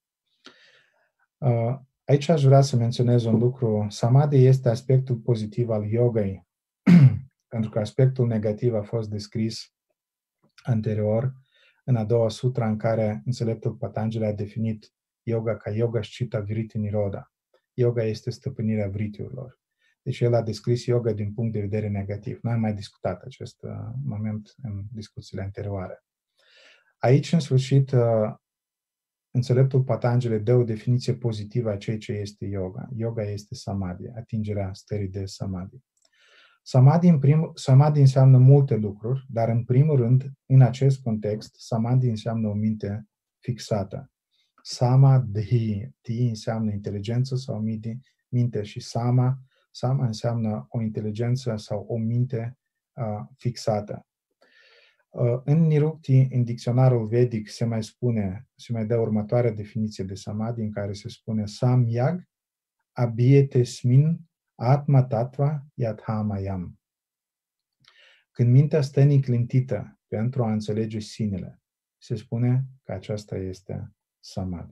Speaker 3: Aici aș vrea să menționez un lucru. Samadhi este aspectul pozitiv al yogai, pentru că aspectul negativ a fost descris anterior în a doua sutra în care înțeleptul Patanjali a definit yoga ca yoga shchita vritti niroda. Yoga este stăpânirea vritiurilor. Deci el a descris yoga din punct de vedere negativ. Noi am mai discutat acest uh, moment în discuțiile anterioare. Aici, în sfârșit, uh, înțeleptul Patanjali dă o definiție pozitivă a ceea ce este yoga. Yoga este samadhi, atingerea stării de samadhi. Samadhi, în prim, samadhi înseamnă multe lucruri, dar în primul rând, în acest context, samadhi înseamnă o minte fixată. Samadhi, ti înseamnă inteligență sau minte și sama, sama înseamnă o inteligență sau o minte uh, fixată. Uh, în Nirukti, în dicționarul vedic, se mai spune, se mai dă următoarea definiție de samadhi, în care se spune samyag abhyetesmin atma tattva yathamayam. Când mintea stă neclintită pentru a înțelege sinele, se spune că aceasta este samadhi.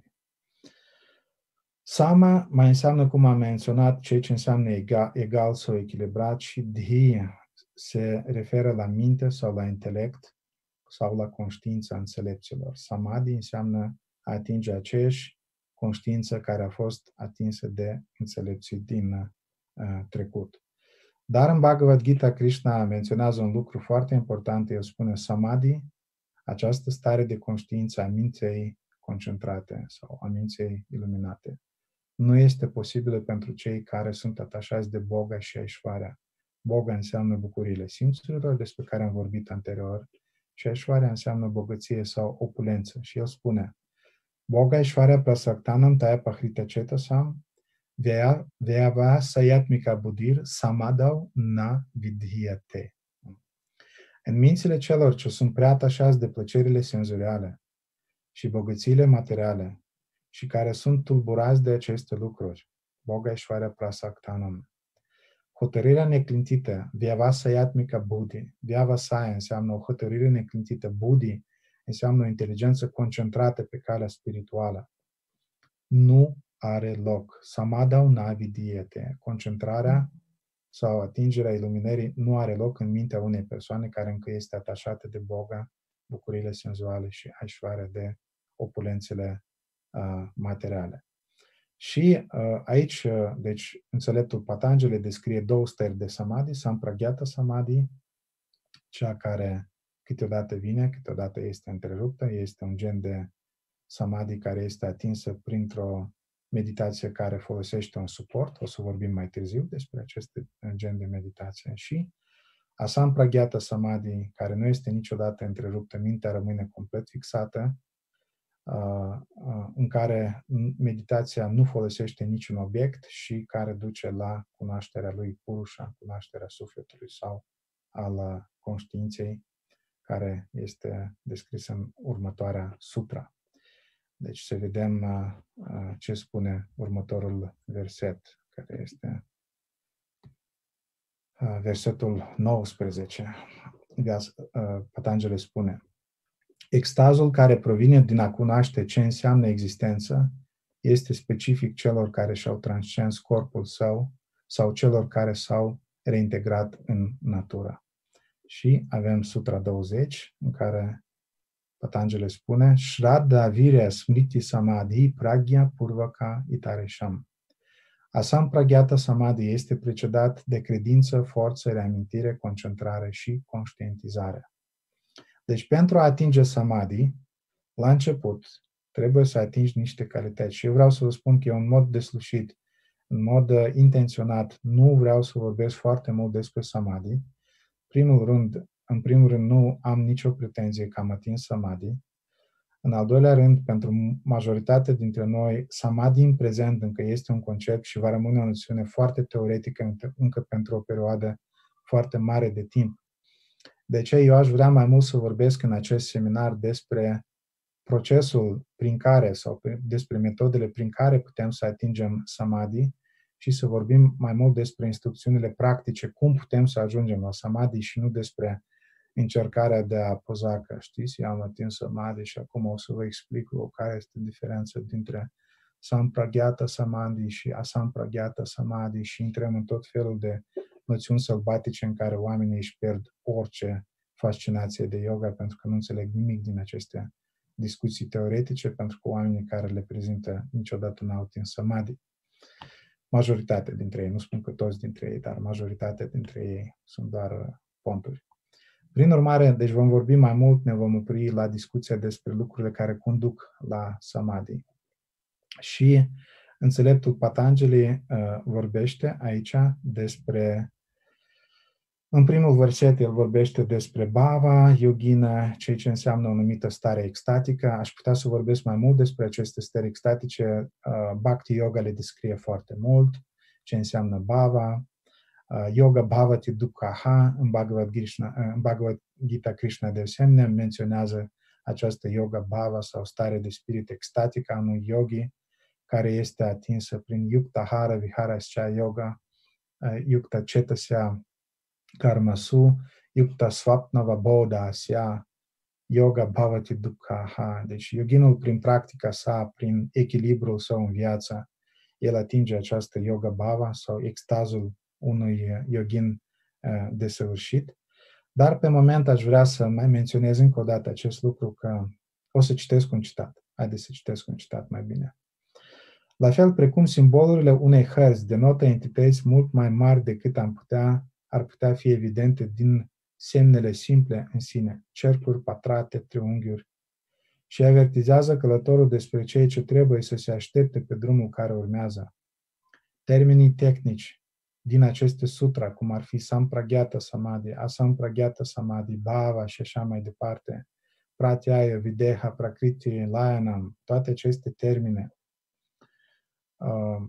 Speaker 3: Sama mai înseamnă, cum am menționat, ceea ce înseamnă egal, egal sau echilibrat și dhi se referă la minte sau la intelect sau la conștiința înțelepților. Samadhi înseamnă a atinge aceeași conștiință care a fost atinsă de înțelepții din uh, trecut. Dar în Bhagavad Gita, Krishna menționează un lucru foarte important. El spune samadhi, această stare de conștiință a minței concentrate sau a minței iluminate, nu este posibilă pentru cei care sunt atașați de boga și aishvarya. Boga înseamnă bucuriile simțurilor, despre care am vorbit anterior, și aishvarya înseamnă bogăție sau opulență. Și el spune, boga aishvarya prasaktanam taya pahrita cetasam veava sayatmika buddhir samadau na vidhyate. În mințile celor ce sunt prea atașați de plăcerile senzoriale și bogățiile materiale și care sunt tulburați de aceste lucruri, boga aishvarya prasaktanam, hotărârea neclintită, vyavasayatmika buddhi, vyavasaya înseamnă o hotărâre neclintită, buddhi înseamnă o inteligență concentrată pe calea spirituală. Nu are loc. Samadau navidiete. Concentrarea sau atingerea iluminării nu are loc în mintea unei persoane care încă este atașată de boga, bucurile senzuale și aishvarya, de opulențele uh, materiale. Și uh, aici, uh, deci, înțeleptul Patanjali descrie două stări de samadhi, sampragyata samadhi, cea care câteodată vine, câteodată este întreruptă, este un gen de samadhi care este atinsă printr-o meditație care folosește un suport. O să vorbim mai târziu despre acest gen de meditație. Și asampragyata samadhi, care nu este niciodată întreruptă, mintea rămâne complet fixată, în care meditația nu folosește niciun obiect și care duce la cunoașterea lui Purusha, cunoașterea sufletului sau al conștiinței, care este descrisă în următoarea sutra. Deci să vedem ce spune următorul verset, care este versetul nouăsprezece. Patanjali spune: extazul care provine din a cunoaște ce înseamnă existență este specific celor care și-au transcens corpul său sau celor care s-au reintegrat în natură. Și avem Sutra douăzeci, în care Patanjali spune: Shraddha virya smriti samadhi pragya purvaka itaresham. Asampragyata samadhi este precedat de credință, forță, reamintire, concentrare și conștientizare. Deci pentru a atinge samadhi, la început, trebuie să atingi niște calități. Și eu vreau să vă spun că e un mod deslușit, în mod uh, intenționat, nu vreau să vorbesc foarte mult despre samadhi. Primul rând, în primul rând, nu am nicio pretenție că am atins samadhi. În al doilea rând, pentru majoritatea dintre noi, samadhi în prezent încă este un concept și va rămâne o noțiune foarte teoretică încă pentru o perioadă foarte mare de timp. De aceea eu aș vrea mai mult să vorbesc în acest seminar despre procesul prin care sau despre metodele prin care putem să atingem samadhi și să vorbim mai mult despre instrucțiunile practice, cum putem să ajungem la samadhi și nu despre încercarea de a poza că, știți, eu am atins samadhi și acum o să vă explic care este diferența dintre sampragyata samadhi și asampragyata samadhi și intrăm în tot felul de noțiuni sălbatice în care oamenii își pierd orice fascinație de yoga pentru că nu înțeleg nimic din aceste discuții teoretice, pentru că oamenii care le prezintă niciodată n-au atins samadhi. Majoritatea dintre ei, nu spun că toți dintre ei, dar majoritatea dintre ei sunt doar ponturi. Prin urmare, deci vom vorbi mai mult, ne vom opri la discuția despre lucrurile care conduc la samadhi. Și înțeleptul Patanjali uh, vorbește aici despre, în primul verset, el vorbește despre bhava, yogina, ceea ce înseamnă o anumită stare extatică. Aș putea să vorbesc mai mult despre aceste stări extatice. Uh, Bhakti Yoga le descrie foarte mult, ce înseamnă bhava. Uh, yoga bhavati dukkha, în Bhagavad Gita, în Bhagavad Gita Krishna de asemenea menționează această yoga bhava sau stare de spirit extatică a unui yogi care este atinsă prin yukta hara viharascha yoga, uh, yukta chetasya karmasu, yukta swapnava bodhasya yoga bhavati dukkha. Deci yoginul prin practica sa, prin echilibrul său în viață, el atinge această yoga bhava sau extazul unui yogin uh, desăvârșit. Dar pe moment aș vrea să mai menționez încă o dată acest lucru, că o să citesc un citat. Haideți să citesc un citat mai bine. La fel precum simbolurile unei hărți denotă entități mult mai mari decât am putea, ar putea fi evidente din semnele simple în sine, cercuri, patrate, triunghiuri, și avertizează călătorul despre ceea ce trebuie să se aștepte pe drumul care urmează. Termenii tehnici din aceste sutra, cum ar fi sampragyata samadhi, asampragyata samadhi, bhava și așa mai departe, pratyaya, videha, prakriti, layanam, toate aceste termene uh,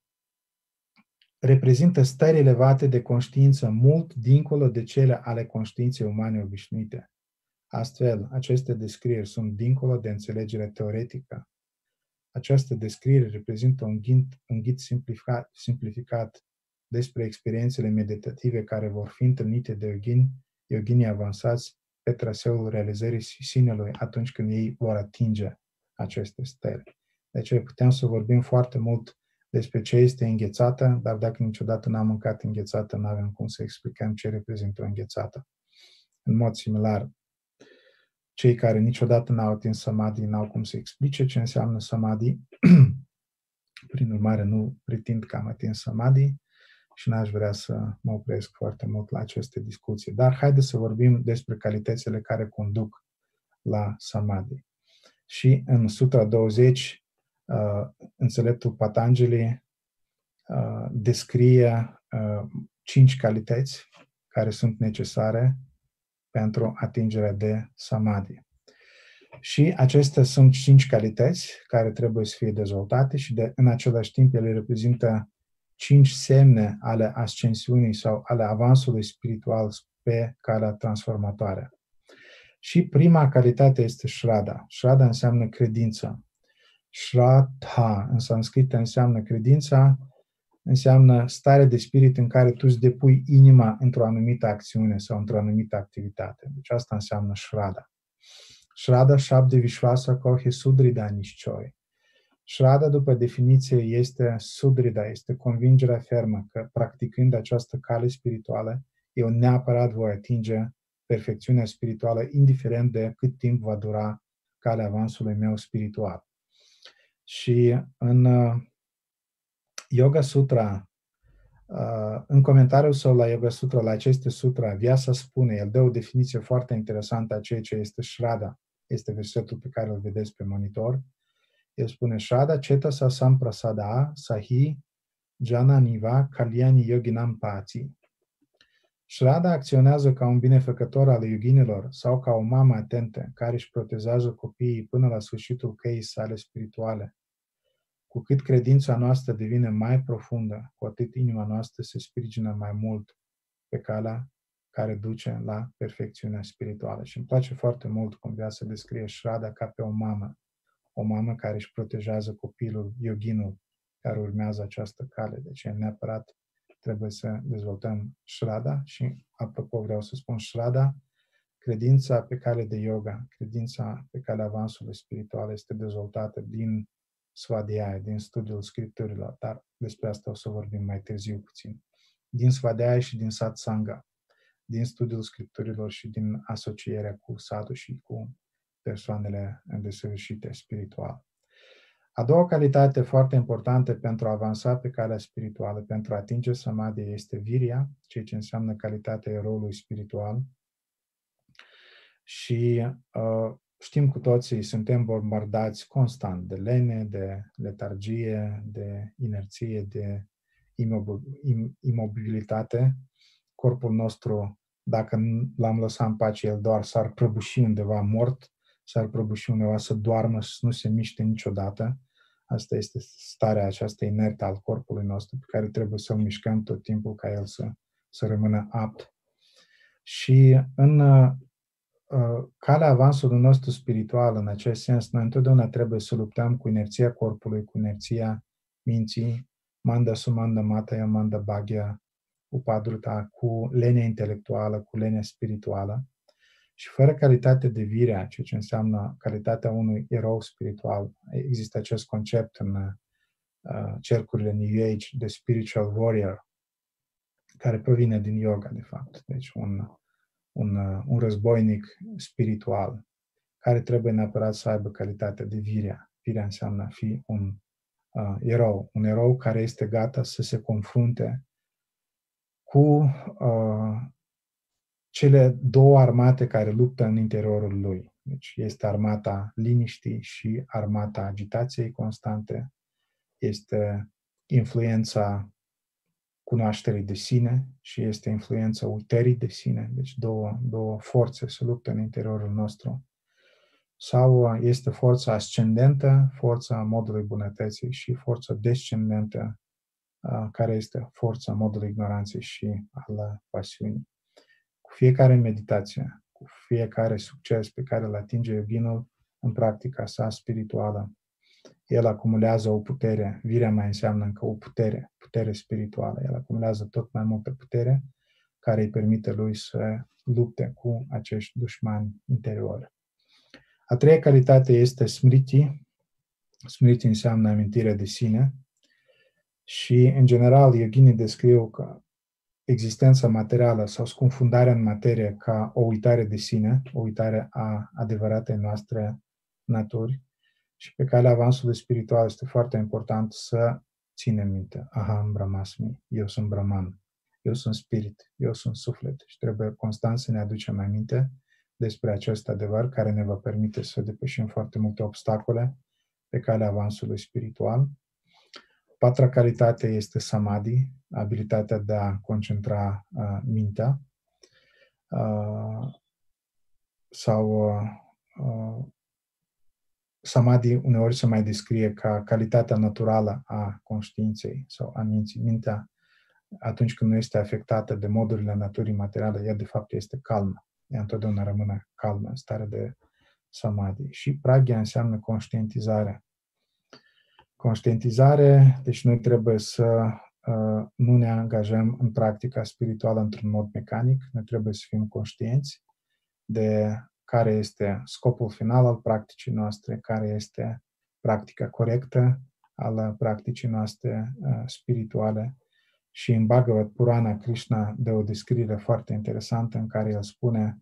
Speaker 3: reprezintă stări elevate de conștiință mult dincolo de cele ale conștiinței umane obișnuite. Astfel, aceste descrieri sunt dincolo de înțelegere teoretică. Această descriere reprezintă un ghid, un ghid simplificat, simplificat despre experiențele meditative care vor fi întâlnite de yogini, yoginii avansați pe traseul realizării sinelui atunci când ei vor atinge aceste stele. De aceea putem să vorbim foarte mult despre ce este înghețată, dar dacă niciodată n-am mâncat înghețată, nu avem cum să explicăm ce reprezintă o înghețată. În mod similar, cei care niciodată n-au atins samadhi n-au cum să explice ce înseamnă samadhi. Prin urmare, nu pretind că am atins samadhi și n-aș vrea să mă opresc foarte mult la aceste discuții. Dar haideți să vorbim despre calitățile care conduc la samadhi. Și în Sutra douăzeci, uh, înțeleptul Patanjali uh, descrie uh, cinci calități care sunt necesare pentru atingerea de samadhi. Și acestea sunt cinci calități care trebuie să fie dezvoltate și de, în același timp ele reprezintă cinci semne ale ascensiunii sau ale avansului spiritual pe calea transformatoare. Și prima calitate este Shraddha. Shraddha înseamnă credință. Shraddha în sanskrită înseamnă credința, înseamnă stare de spirit în care tu îți depui inima într-o anumită acțiune sau într-o anumită activitate. Deci asta înseamnă Shraddha. Shraddha Shabde Vishwasa Kohe Sudrida Nishchoi. Shraddha, după definiție, este Sudrida, este convingerea fermă că practicând această cale spirituală, eu neapărat voi atinge perfecțiunea spirituală, indiferent de cât timp va dura calea avansului meu spiritual. Și în Yoga Sutra, în comentariul său la Yoga Sutra, la aceste sutra, Vyasa spune, el dă o definiție foarte interesantă a ceea ce este Shraddha. Este versetul pe care îl vedeți pe monitor. El spune, Shraddha cetasa samprasada sahi jananiva kalyani yoginam pati. Shraddha acționează ca un binefăcător al yoginilor sau ca o mamă atentă care își protejează copiii până la sfârșitul căii sale spirituale. Cu cât credința noastră devine mai profundă, cu atât inima noastră se sprijină mai mult pe calea care duce la perfecțiunea spirituală. Și îmi place foarte mult cum vrea să descrie Shraddha ca pe o mamă. O mamă care își protejează copilul, yoginul, care urmează această cale. Deci neapărat trebuie să dezvoltăm Shraddha și, apropo, vreau să spun Shraddha, credința pe cale de yoga, credința pe calea avansului spiritual este dezvoltată din Svadhyaya, din studiul scripturilor, dar despre asta o să vorbim mai târziu puțin. Din Svadhyaya și din Satsanga, din studiul scripturilor și din asocierea cu sadhu și cu persoanele îndesăvârșite spiritual. A doua calitate foarte importantă pentru a avansa pe calea spirituală, pentru a atinge samadhi, este virya, ceea ce înseamnă calitatea eroului spiritual. Și uh, știm cu toții, suntem bombardați constant de lene, de letargie, de inerție, de imobilitate. Corpul nostru, dacă l-am lăsat în pace, el doar s-ar prăbuși undeva mort, s-ar prăbuși undeva să doarmă, să nu se miște niciodată. Asta este starea aceasta inertă al corpului nostru, pe care trebuie să-l mișcăm tot timpul ca el să, să rămână apt. Și în uh, calea avansului nostru spiritual, în acest sens, noi întotdeauna trebuie să luptăm cu inerția corpului, cu inerția minții, manda sumanda mataya manda bhagya upadruta, cu lenea intelectuală, cu lenea spirituală. Și fără calitate de virya, ceea ce înseamnă calitatea unui erou spiritual, există acest concept în uh, cercurile New Age de spiritual warrior, care provine din yoga, de fapt. Deci un, un, uh, un războinic spiritual, care trebuie neapărat să aibă calitatea de virya. Virya înseamnă a fi un uh, erou, un erou care este gata să se confrunte cu uh, cele două armate care luptă în interiorul lui. Deci este armata liniștii și armata agitației constante. Este influența cunoașterii de sine și este influența uitării de sine. Deci două, două forțe se luptă în interiorul nostru. Sau este forța ascendentă, forța modului bunătății, și forța descendentă, care este forța modului ignoranței și al pasiunii. Cu fiecare meditație, cu fiecare succes pe care îl atinge yoginul în practica sa spirituală, el acumulează o putere. Virya mai înseamnă încă o putere. putere spirituală. El acumulează tot mai multă putere care îi permite lui să lupte cu acești dușmani interiori. A treia calitate este smriti. Smriti înseamnă amintire de sine și, în general, yoginii descriu că existența materială sau scufundarea în materie ca o uitare de sine, o uitare a adevăratei noastre naturi. Și pe calea avansului spiritual este foarte important să ținem minte. Aham Brahmasmi, eu sunt Brahman, eu sunt spirit, eu sunt suflet. Și trebuie constant să ne aducem aminte despre acest adevăr care ne va permite să depășim foarte multe obstacole pe calea avansului spiritual. Patra calitate este samadhi, abilitatea de a concentra uh, mintea. Uh, sau uh, samadhi uneori se mai descrie ca calitatea naturală a conștiinței sau a minții. Mintea, atunci când nu este afectată de modurile naturii materiale, ea de fapt este calmă. Ea întotdeauna rămâne calmă, în stare de samadhi. Și pragya înseamnă conștientizare. Conștientizare, deci noi trebuie să uh, nu ne angajăm în practica spirituală într-un mod mecanic, noi trebuie să fim conștienți de care este scopul final al practicii noastre, care este practica corectă al practicii noastre uh, spirituale. Și în Bhagavad Purana, Krishna dă o descriere foarte interesantă în care el spune: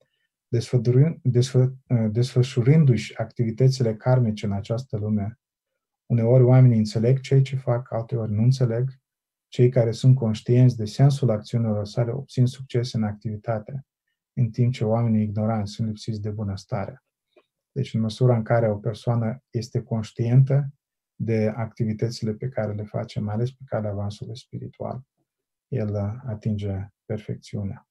Speaker 3: desfășurându-și activitățile karmice în această lume, uneori oamenii înțeleg ceea ce fac, alteori nu înțeleg. Cei care sunt conștienți de sensul acțiunilor sale obțin succes în activitate, în timp ce oamenii ignoranți sunt lipsiți de bunăstare. Deci, în măsura în care o persoană este conștientă de activitățile pe care le face, mai ales pe calea avansului spiritual, el atinge perfecțiunea.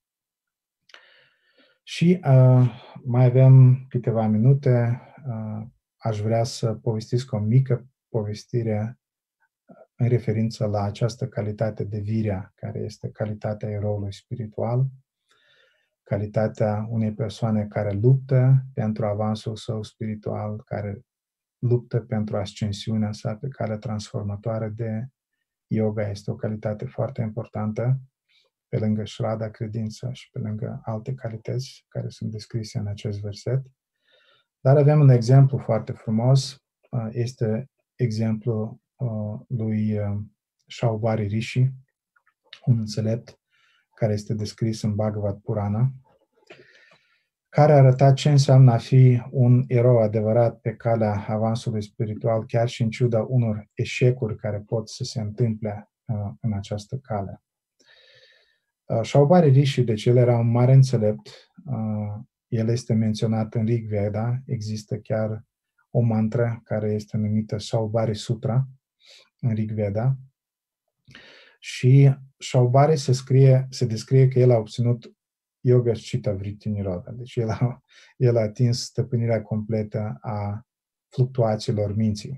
Speaker 3: Și uh, mai avem câteva minute. Uh, aș vrea să povestesc o mică povestire în referință la această calitate de virea, care este calitatea eroului spiritual, calitatea unei persoane care luptă pentru avansul său spiritual, care luptă pentru ascensiunea sa pe calea transformatoare de yoga. Este o calitate foarte importantă, pe lângă Shraddha, credință, și pe lângă alte calități care sunt descrise în acest verset. Dar avem un exemplu foarte frumos, este exemplul lui Shaubari Rishi, un înțelept care este descris în Bhagavad Purana, care a arătat ce înseamnă a fi un erou adevărat pe calea avansului spiritual, chiar și în ciuda unor eșecuri care pot să se întâmple uh, în această cale. Uh, Shaubari Rishi, deci el era un mare înțelept, uh, el este menționat în Rig Veda, există chiar o mantră care este numită Shaubari Sutra în Rig Veda, și Shaubari se, scrie, se descrie că el a obținut Yoga Chitta Vritti Nirodha. Deci el a, el a atins stăpânirea completă a fluctuațiilor minții.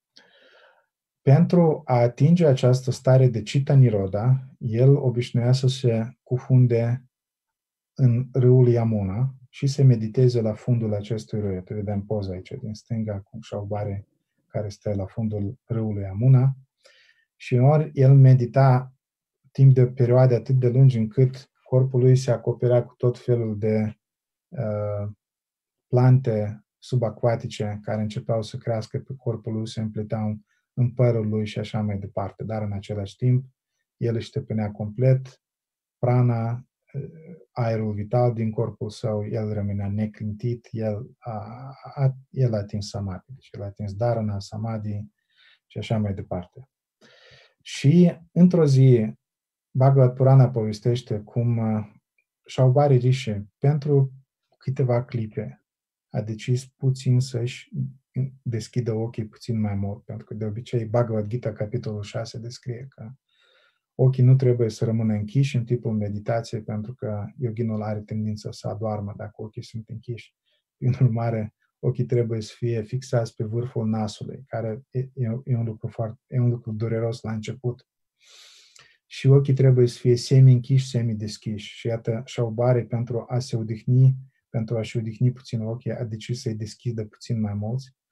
Speaker 3: Pentru a atinge această stare de Chitta Nirodha, el obișnuia să se cufunde în râul Yamuna și să mediteze la fundul acestui râu. Te vedem poza aici din stânga cu Shaubari care stă la fundul râului Yamuna. Și ori el medita timp de perioade atât de lungi încât corpul lui se acoperea cu tot felul de uh, plante subacvatice care începeau să crească pe corpul lui, se împleteau în părul lui și așa mai departe. Dar în același timp, el își stăpânea complet prana, aerul vital din corpul său, el rămânea neclintit, el a, a, el a atins samadhi, deci el a atins dharana, samadhi și așa mai departe. Și într-o zi, Bhagavad Purana povestește cum Shaubari Rishi, pentru câteva clipe, a decis puțin să-și deschidă ochii puțin mai mult, pentru că de obicei Bhagavad Gita, capitolul șase, descrie că ochii nu trebuie să rămână închiși în timpul meditației, pentru că yoginul are tendința să adoarmă dacă ochii sunt închiși. Prin urmare, ochii trebuie să fie fixați pe vârful nasului, care e, e, un, lucru foarte, e un lucru dureros la început. Și ochii trebuie să fie semi-închiși, semi-deschiși. Și iată, Shaubari, pentru a se odihni, pentru a-și odihni puțin ochii, a decis să-i deschidă puțin mai mulți.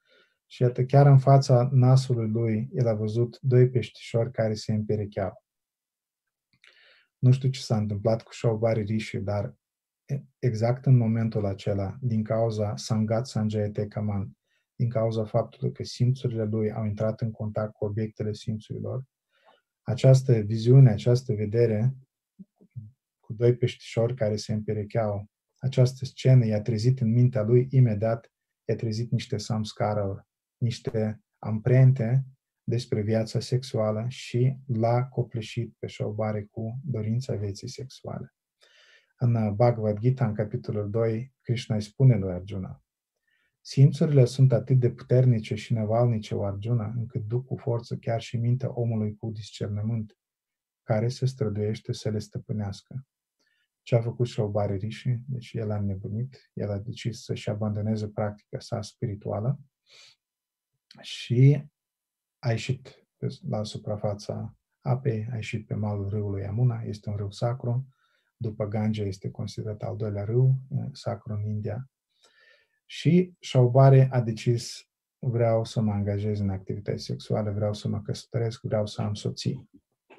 Speaker 3: Și iată, chiar în fața nasului lui, el a văzut doi peștișori care se împerecheau. Nu știu ce s-a întâmplat cu Shaubari Rishi, dar exact în momentul acela, din cauza Sangat Sanjayate Kaman, din cauza faptului că simțurile lui au intrat în contact cu obiectele simțurilor, această viziune, această vedere cu doi peștișori care se împerecheau, această scenă i-a trezit în mintea lui imediat, i-a trezit niște samskara-uri, niște amprente despre viața sexuală și l-a copleșit pe Shaubari cu dorința vieții sexuale. În Bhagavad Gita, în capitolul doi, Krishna îi spune lui Arjuna: simțurile sunt atât de puternice și nevalnice, o Arjuna, încât duc cu forță chiar și mintea omului cu discernământ, care se străduiește să le stăpânească. Ce a făcut Shaubari Rishi? Deci el a înnebunit, el a decis să-și abandoneze practica sa spirituală și a ieșit la suprafața apei, a ieșit pe malul râului Yamuna, este un râu sacru, după Gange este considerat al doilea râu sacru în India. Și Shaubari a decis: vreau să mă angajez în activități sexuale, vreau să mă căsătoresc, vreau să am soții.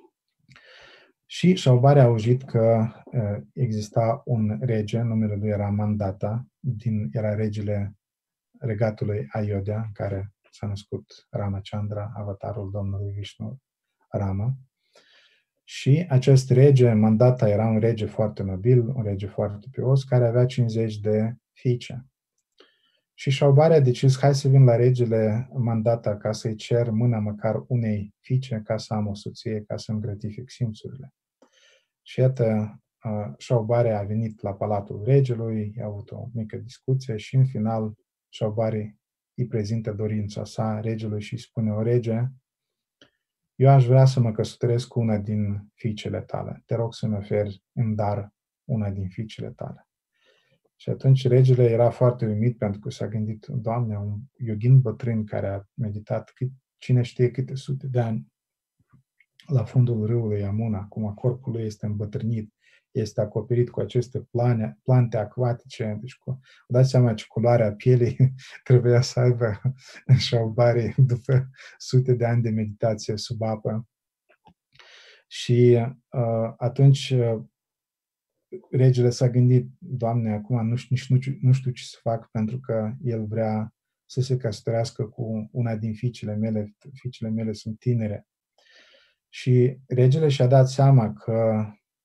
Speaker 3: Și Shaubari a auzit că uh, exista un rege, numele lui era Mandata, din, era regele regatului Ayodhya, în care s-a născut Ramachandra, avatarul Domnului Vishnu, Rama. Și acest rege, Mandata, era un rege foarte nobil, un rege foarte pios, care avea cincizeci de fiice. Și Shaubari a decis: hai să vin la regele Mandata ca să-i cer mâna măcar unei fiice ca să am o soție, ca să-mi gratific simțurile. Și iată, Shaubari a venit la palatul regelui, a avut o mică discuție și în final Shaubari îi prezintă dorința sa regelui și îi spune: o rege, eu aș vrea să mă căsătoresc cu una din fiicele tale. Te rog să-mi oferi în dar una din fiicele tale. Și atunci regele era foarte uimit pentru că s-a gândit: Doamne, un yogin bătrân care a meditat cât, cine știe câte sute de ani la fundul râului Yamuna, acum corpul lui este îmbătrânit, este acoperit cu aceste plane, plante acvatice, deci cu, vă dați seama ce culoarea pielii trebuia să aibă Shaubari după sute de ani de meditație sub apă. Și uh, atunci uh, regele s-a gândit: Doamne, acum nu știu, nici nu, nu știu ce să fac, pentru că el vrea să se căsătorească cu una din fiicele mele, fiicele mele sunt tinere. Și regele și-a dat seama că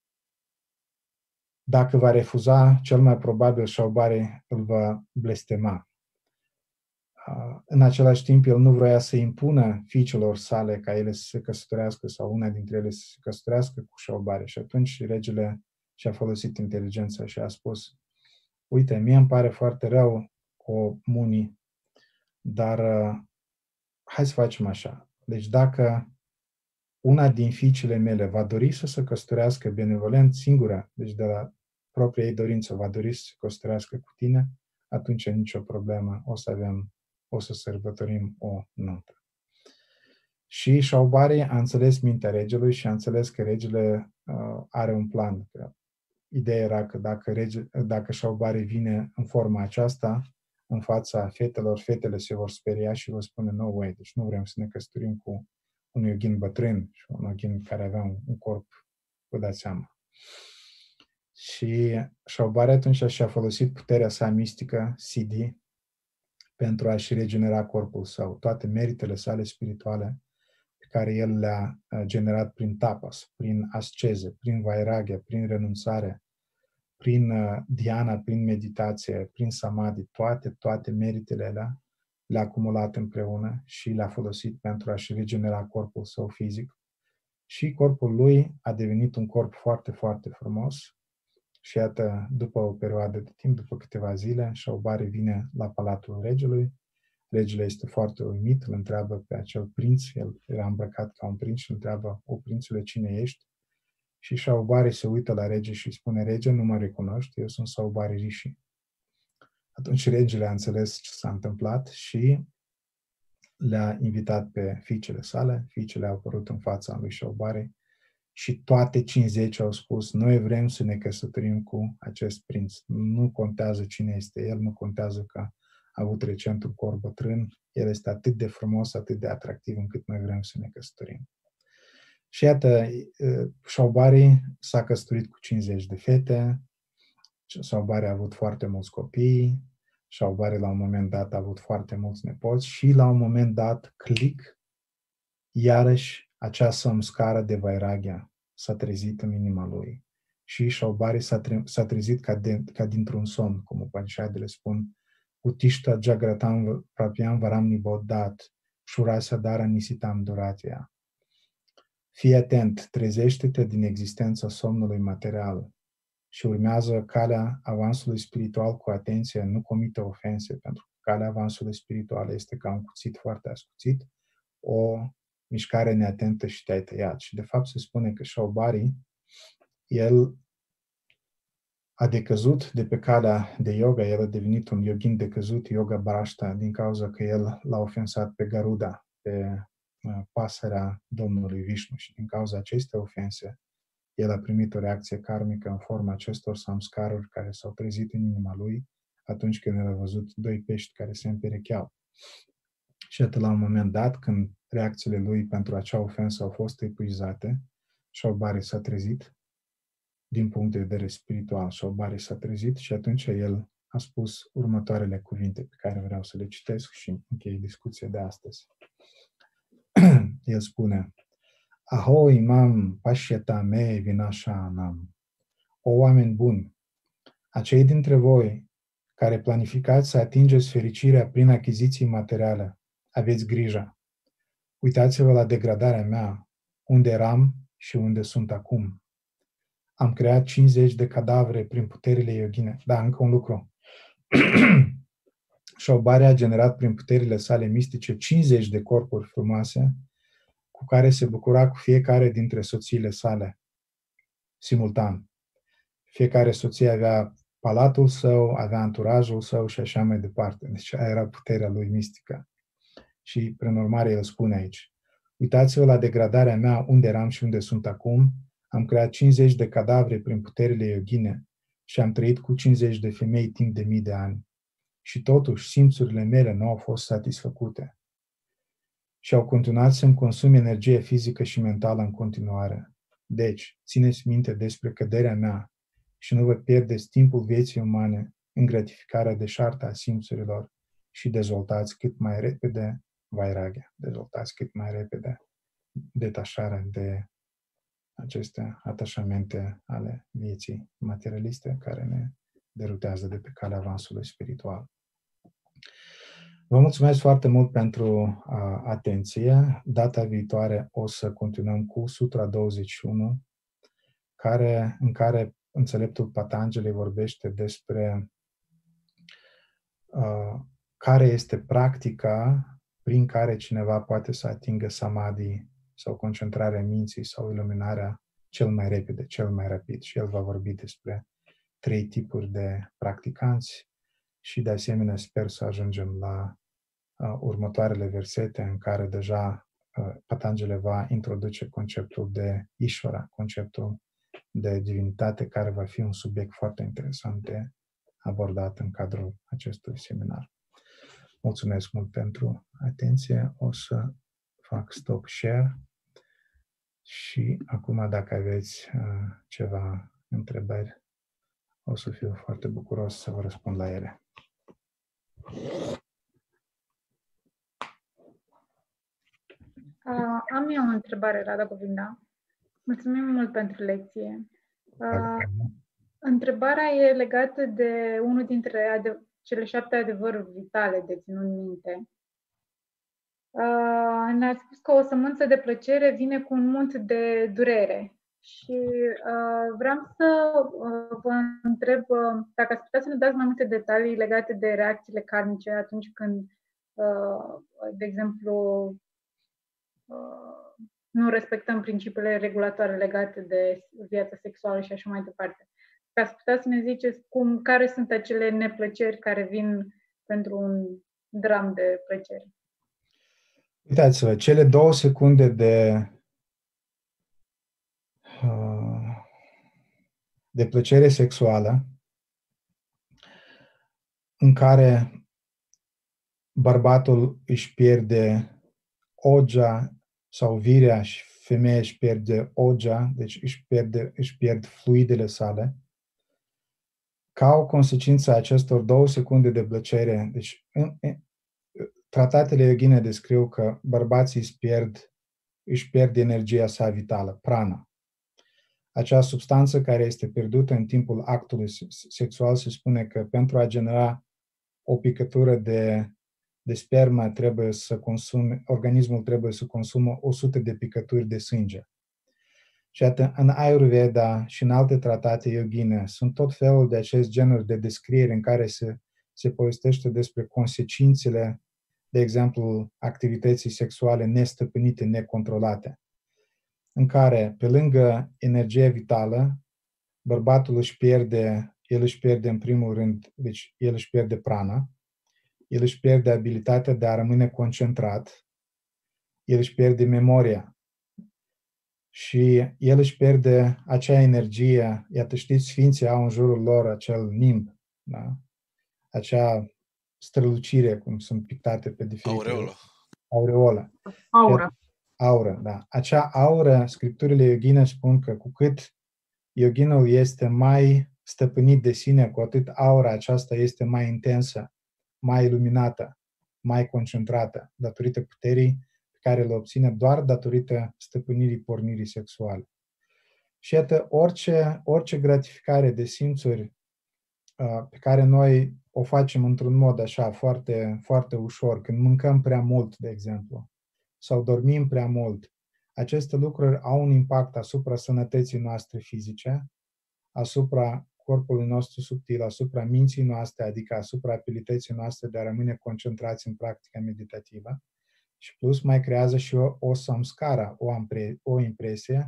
Speaker 3: dacă va refuza, cel mai probabil Shaubari îl va blestema. În același timp, el nu vroia să impună fiicelor sale ca ele să se căsătorească sau una dintre ele să se căsătorească cu Shaubari. Și atunci regele și-a folosit inteligența și a spus: uite, mie îmi pare foarte rău cu Muni, dar uh, hai să facem așa. Deci dacă una din fiicele mele va dori să se căsătorească benevolent singură, deci de la propria ei dorință va dori să se căsătorească cu tine, atunci nicio problemă, o să avem, o să sărbătorim o nuntă. Și Shaubari a înțeles mintea regelui și a înțeles că regele uh, are un plan. Ideea era că dacă, rege, dacă Shaubari vine în forma aceasta, în fața fetelor, fetele se vor speria și vor spune: no way, deci nu vrem să ne căsătorim cu un yogin bătrân și un yogin care avea un, un corp, vă dați seama. Și Shaubari atunci și-a folosit puterea sa mistică, Siddhi, pentru a-și regenera corpul său, toate meritele sale spirituale pe care el le-a generat prin tapas, prin asceze, prin vairagya, prin renunțare, prin dhyana, prin meditație, prin samadhi, toate, toate meritele alea le-a acumulat împreună și le-a folosit pentru a-și regenera corpul său fizic. Și corpul lui a devenit un corp foarte, foarte frumos. Și iată, după o perioadă de timp, după câteva zile, Shaubari vine la palatul regelui. Regele este foarte uimit, îl întreabă pe acel prinț, el era îmbrăcat ca un prinț și îl întreabă: o prințule, cine ești? Și Shaubari se uită la rege și spune: rege, nu mă recunoști, eu sunt Shaubari Rishi. Atunci regele a înțeles ce s-a întâmplat și le-a invitat pe fiicele sale. Fiicele au apărut în fața lui Shaubari și toate cincizeci au spus: noi vrem să ne căsătorim cu acest prinț. Nu contează cine este el, nu contează că avut recent un corp bătrân, el este atât de frumos, atât de atractiv încât noi vrem să ne căsătorim. Și iată, Shaubari s-a căsătorit cu cincizeci de fete, Shaubari a avut foarte mulți copii, Shaubari la un moment dat a avut foarte mulți nepoți și la un moment dat, click, iarăși acea samskara de vairagya s-a trezit în inima lui. Și Shaubari s-a, tre- s-a trezit ca, de, ca dintr-un somn, cum Upanishadele spun, Utishta jagratam prapyam varam nibodat, shurasya dara nisitam duratia. Fii atent, trezește-te din existența somnului material și urmează calea avansului spiritual cu atenție, nu comite ofense, pentru că calea avansului spiritual este ca un cuțit foarte ascuțit, o mișcare neatentă și te-ai tăiat. Și de fapt se spune că Shaubari, el a decăzut de pe calea de yoga, el a devenit un yogin decăzut, yoga brashta, din cauza că el l-a ofensat pe Garuda, pe pasărea Domnului Vishnu, și din cauza acestei ofense, el a primit o reacție karmică în forma acestor samskaruri care s-au trezit în inima lui atunci când el a văzut doi pești care se împerecheau. Și atât la un moment dat, când reacțiile lui pentru acea ofensă au fost epuizate, Shaubari s-a trezit din punct de vedere spiritual. Shaubari s-a trezit și atunci el a spus următoarele cuvinte pe care vreau să le citesc și închei discuția de astăzi. El spune: Aho imam pashyata me vinashanam. O oameni buni, acei dintre voi care planificați să atingeți fericirea prin achiziții materiale, aveți grijă. Uitați-vă la degradarea mea, unde eram și unde sunt acum. Am creat cincizeci de cadavre prin puterile yogine. Da, încă un lucru. Shaubari a generat prin puterile sale mistice cincizeci de corpuri frumoase cu care se bucura cu fiecare dintre soțiile sale, simultan. Fiecare soție avea palatul său, avea anturajul său și așa mai departe. Deci aia era puterea lui mistică. Și, prin urmare, el spune aici: uitați-vă la degradarea mea, unde eram și unde sunt acum. Am creat cincizeci de cadavre prin puterile yogine și am trăit cu cincizeci de femei timp de mii de ani. Și totuși, simțurile mele nu au fost satisfăcute. Și au continuat să-mi consume energie fizică și mentală în continuare. Deci, țineți minte despre căderea mea și nu vă pierdeți timpul vieții umane în gratificarea deșartă a simțurilor și dezvoltați cât mai repede vairagya, dezvoltați cât mai repede detașarea de aceste atașamente ale vieții materialiste care ne derutează de pe calea avansului spiritual. Vă mulțumesc foarte mult pentru uh, atenție. Data viitoare o să continuăm cu Sutra douăzeci și unu, care, în care înțeleptul Patanjali vorbește despre uh, care este practica prin care cineva poate să atingă samadhi sau concentrarea minții sau iluminarea cel mai repede, cel mai rapid. Și el va vorbi despre trei tipuri de practicanți și de asemenea sper să ajungem la uh, următoarele versete în care deja uh, Patanjali va introduce conceptul de Ishvara, conceptul de divinitate, care va fi un subiect foarte interesant de abordat în cadrul acestui seminar. Mulțumesc mult pentru atenție. O să fac stop share și acum, dacă aveți uh, ceva întrebări, o să fiu foarte bucuros să vă răspund la ele.
Speaker 4: Uh, am eu o întrebare, Rada Govinda. Mulțumim mult pentru lecție. Uh, întrebarea e legată de unul dintre ade- cele șapte adevăruri vitale de ținut minte. Uh, ne-ați spus că o sămânță de plăcere vine cu un munt de durere. Și uh, vreau să uh, vă întreb uh, dacă ați putea să ne dați mai multe detalii legate de reacțiile karmice atunci când, uh, de exemplu, uh, nu respectăm principiile regulatoare legate de viața sexuală și așa mai departe. Ca să puteți să ne ziceți cum, care sunt acele neplăceri care vin pentru un dram de plăcere.
Speaker 3: Uitați-vă, cele două secunde de, de plăcere sexuală în care bărbatul își pierde ogea sau virea și femeia își pierde ogea, deci își, pierde, își pierd fluidele sale. Ca o consecință a acestor două secunde de plăcere, deci în, în, tratatele yogine descriu că bărbații își pierd, își pierd energia sa vitală, prana. Acea substanță care este pierdută în timpul actului sexual, se spune că pentru a genera o picătură de, de spermă trebuie să consume, organismul trebuie să consumă o sută de picături de sânge. Și atât în Ayurveda și în alte tratate yogine sunt tot felul de acest genuri de descrieri în care se, se povestește despre consecințele, de exemplu, activității sexuale nestăpânite, necontrolate, în care, pe lângă energia vitală, bărbatul își pierde, el își pierde în primul rând, deci el își pierde prana, el își pierde abilitatea de a rămâne concentrat, el își pierde memoria și el își pierde acea energie. Iată, știți, sfinții au în jurul lor acel nimb, da? Acea strălucire, cum sunt pictate pe diferite...
Speaker 2: Aureolă.
Speaker 3: Aureolă.
Speaker 4: Aură.
Speaker 3: Aură, da. Acea aură, scripturile yogine spun că cu cât yoginul este mai stăpânit de sine, cu atât aura aceasta este mai intensă, mai iluminată, mai concentrată, datorită puterii pe care le obține doar datorită stăpânirii pornirii sexuale. Și iată, orice, orice gratificare de simțuri uh, pe care noi o facem într-un mod așa foarte, foarte ușor, când mâncăm prea mult, de exemplu, sau dormim prea mult, aceste lucruri au un impact asupra sănătății noastre fizice, asupra corpului nostru subtil, asupra minții noastre, adică asupra abilității noastre de a rămâne concentrați în practica meditativă. Și plus mai creează și o, o samskara, o, ampre, o impresie,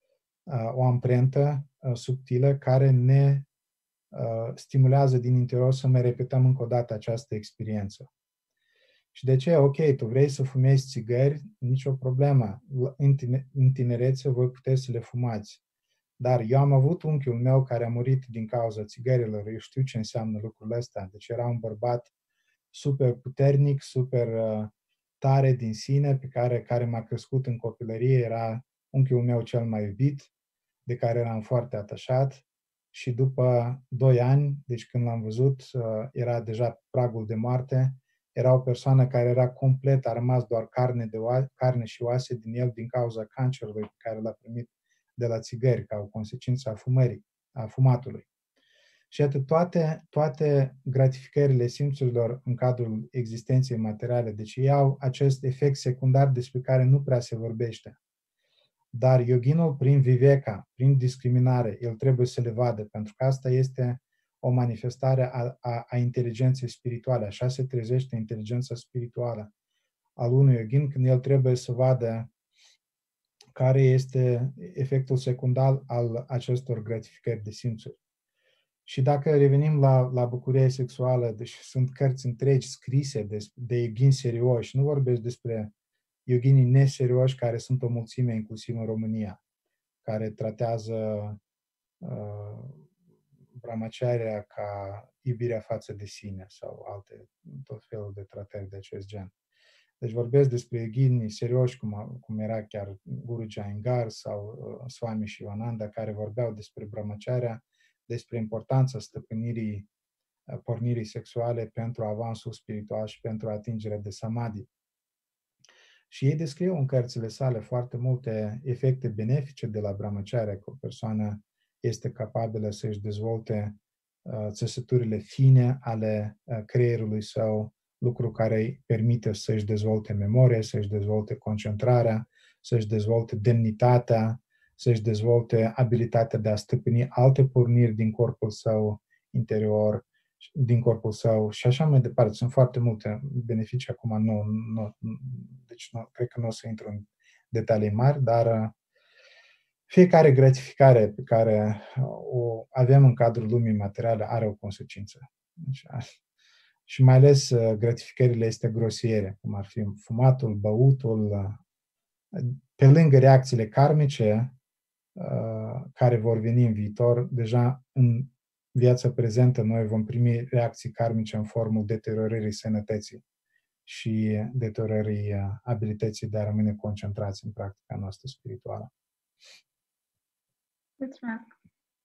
Speaker 3: o amprentă subtilă care ne stimulează din interior să mai repetăm încă o dată această experiență. Și de ce? Ok, tu vrei să fumezi țigări, nicio problemă. În tinerețe voi puteți să le fumați. Dar eu am avut unchiul meu care a murit din cauza țigărilor. Eu știu ce înseamnă lucrul ăsta. Deci era un bărbat super puternic, super uh, tare din sine, pe care, care m-a crescut în copilărie. Era unchiul meu cel mai iubit, de care eram foarte atașat. Și după doi ani, deci când l-am văzut, uh, era deja pragul de moarte. Era o persoană care era complet, a rămas doar carne, de oase, carne și oase din el din cauza cancerului pe care l-a primit de la țigări, ca o consecință a fumării, a fumatului. Și atât toate, toate gratificările simțurilor în cadrul existenței materiale, deci ei au acest efect secundar despre care nu prea se vorbește. Dar yoginul, prin viveka, prin discriminare, el trebuie să le vadă, pentru că asta este o manifestare a, a, a inteligenței spirituale. Așa se trezește inteligența spirituală al unui yogin, când el trebuie să vadă care este efectul secundar al acestor gratificări de simțuri. Și dacă revenim la, la bucuria sexuală, deci sunt cărți întregi scrise de, de yogini serioși, nu vorbesc despre yoginii neserioși care sunt o mulțime, inclusiv în România, care tratează uh, brahmacharya ca iubirea față de sine sau alte, tot felul de tratări de acest gen. Deci vorbesc despre yogini serioși, cum, cum era chiar Guru Jaingar sau uh, Swami Shivananda, care vorbeau despre brahmacharya, despre importanța stăpânirii uh, pornirii sexuale pentru avansul spiritual și pentru atingerea de samadhi. Și ei descriu în cărțile sale foarte multe efecte benefice de la brahmacharya, că o persoană este capabilă să-și dezvolte uh, țesăturile fine ale uh, creierului său, lucru care îi permite să-și dezvolte memoria, să-și dezvolte concentrarea, să-și dezvolte demnitatea, să-și dezvolte abilitatea de a stăpâni alte porniri din corpul său interior, din corpul său și așa mai departe. Sunt foarte multe beneficii, acum nu, nu deci nu, cred că nu o să intru în detalii mari, dar fiecare gratificare pe care o avem în cadrul lumii materiale are o consecință. Deci, și mai ales gratificările este grosiere, cum ar fi fumatul, băutul, pe lângă reacțiile karmice care vor veni în viitor, deja în viața prezentă noi vom primi reacții karmice în formul deteriorării sănătății. și deteriorării abilității de a rămâne concentrați în practica noastră spirituală.
Speaker 4: Mulțumesc!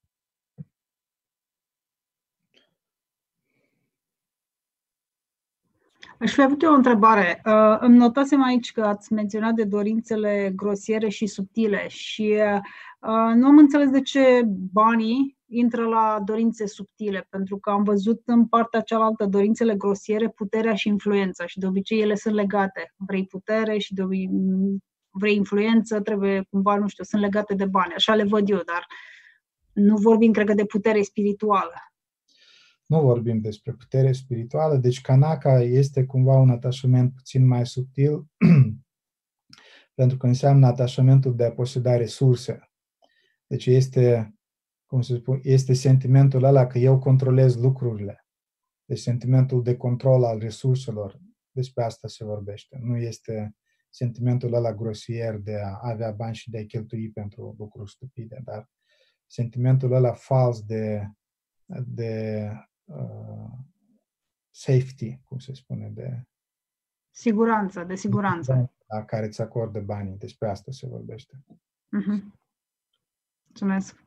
Speaker 5: Aș fi avut eu o întrebare. Uh, îmi notasem aici că ați menționat de dorințele grosiere și subtile și uh, nu am înțeles de ce banii intră la dorințe subtile, pentru că am văzut în partea cealaltă dorințele grosiere, puterea și influența și de obicei ele sunt legate. Vrei putere și de obicei vrei influență, trebuie cumva, nu știu, sunt legate de bani. Așa le văd eu, dar nu vorbim, cred că, de putere spirituală.
Speaker 3: Nu vorbim despre putere spirituală, deci Kanaka este cumva un atașament puțin mai subtil, pentru că înseamnă atașamentul de a poseda resurse. Deci este, cum să spun, este sentimentul ăla că eu controlez lucrurile. Deci sentimentul de control al resurselor, despre asta se vorbește. Nu este sentimentul ăla grosier de a avea bani și de a cheltui pentru lucruri stupide, dar sentimentul ăla fals de, de uh, safety, cum se spune, de
Speaker 5: siguranță, de siguranță.
Speaker 3: La care îți acordă banii. Despre asta se vorbește.
Speaker 5: Uh-huh. Mulțumesc.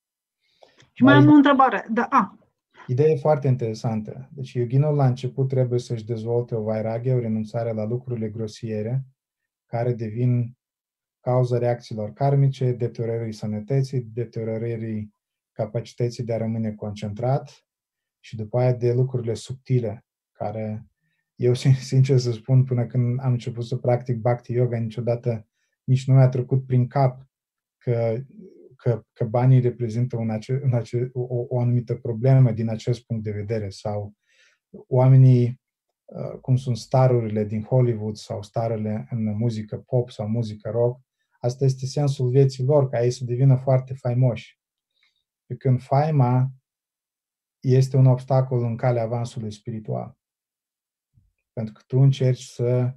Speaker 5: Și mai am o întrebare. Da, a.
Speaker 3: Ideea e foarte interesantă. Deci yoginul la început trebuie să-și dezvolte o vairagya, o renunțare la lucrurile grosiere, care devin cauza reacțiilor karmice, deteriorării sănătății, deteriorării capacității de a rămâne concentrat și după aia de lucrurile subtile, care eu, sincer să spun, până când am început să practic Bhakti Yoga, niciodată nici nu mi-a trecut prin cap că, că, că banii reprezintă un ace, un ace, o, o anumită problemă din acest punct de vedere sau oamenii, cum sunt starurile din Hollywood sau starurile în muzică pop sau muzică rock, asta este sensul vieții lor, ca ei să devină foarte faimoși. Pe când faima este un obstacol în calea avansului spiritual. Pentru că tu încerci să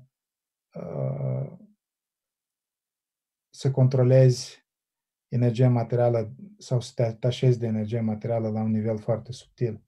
Speaker 3: uh, să controlezi energia materială sau să te atașezi de energia materială la un nivel foarte subtil.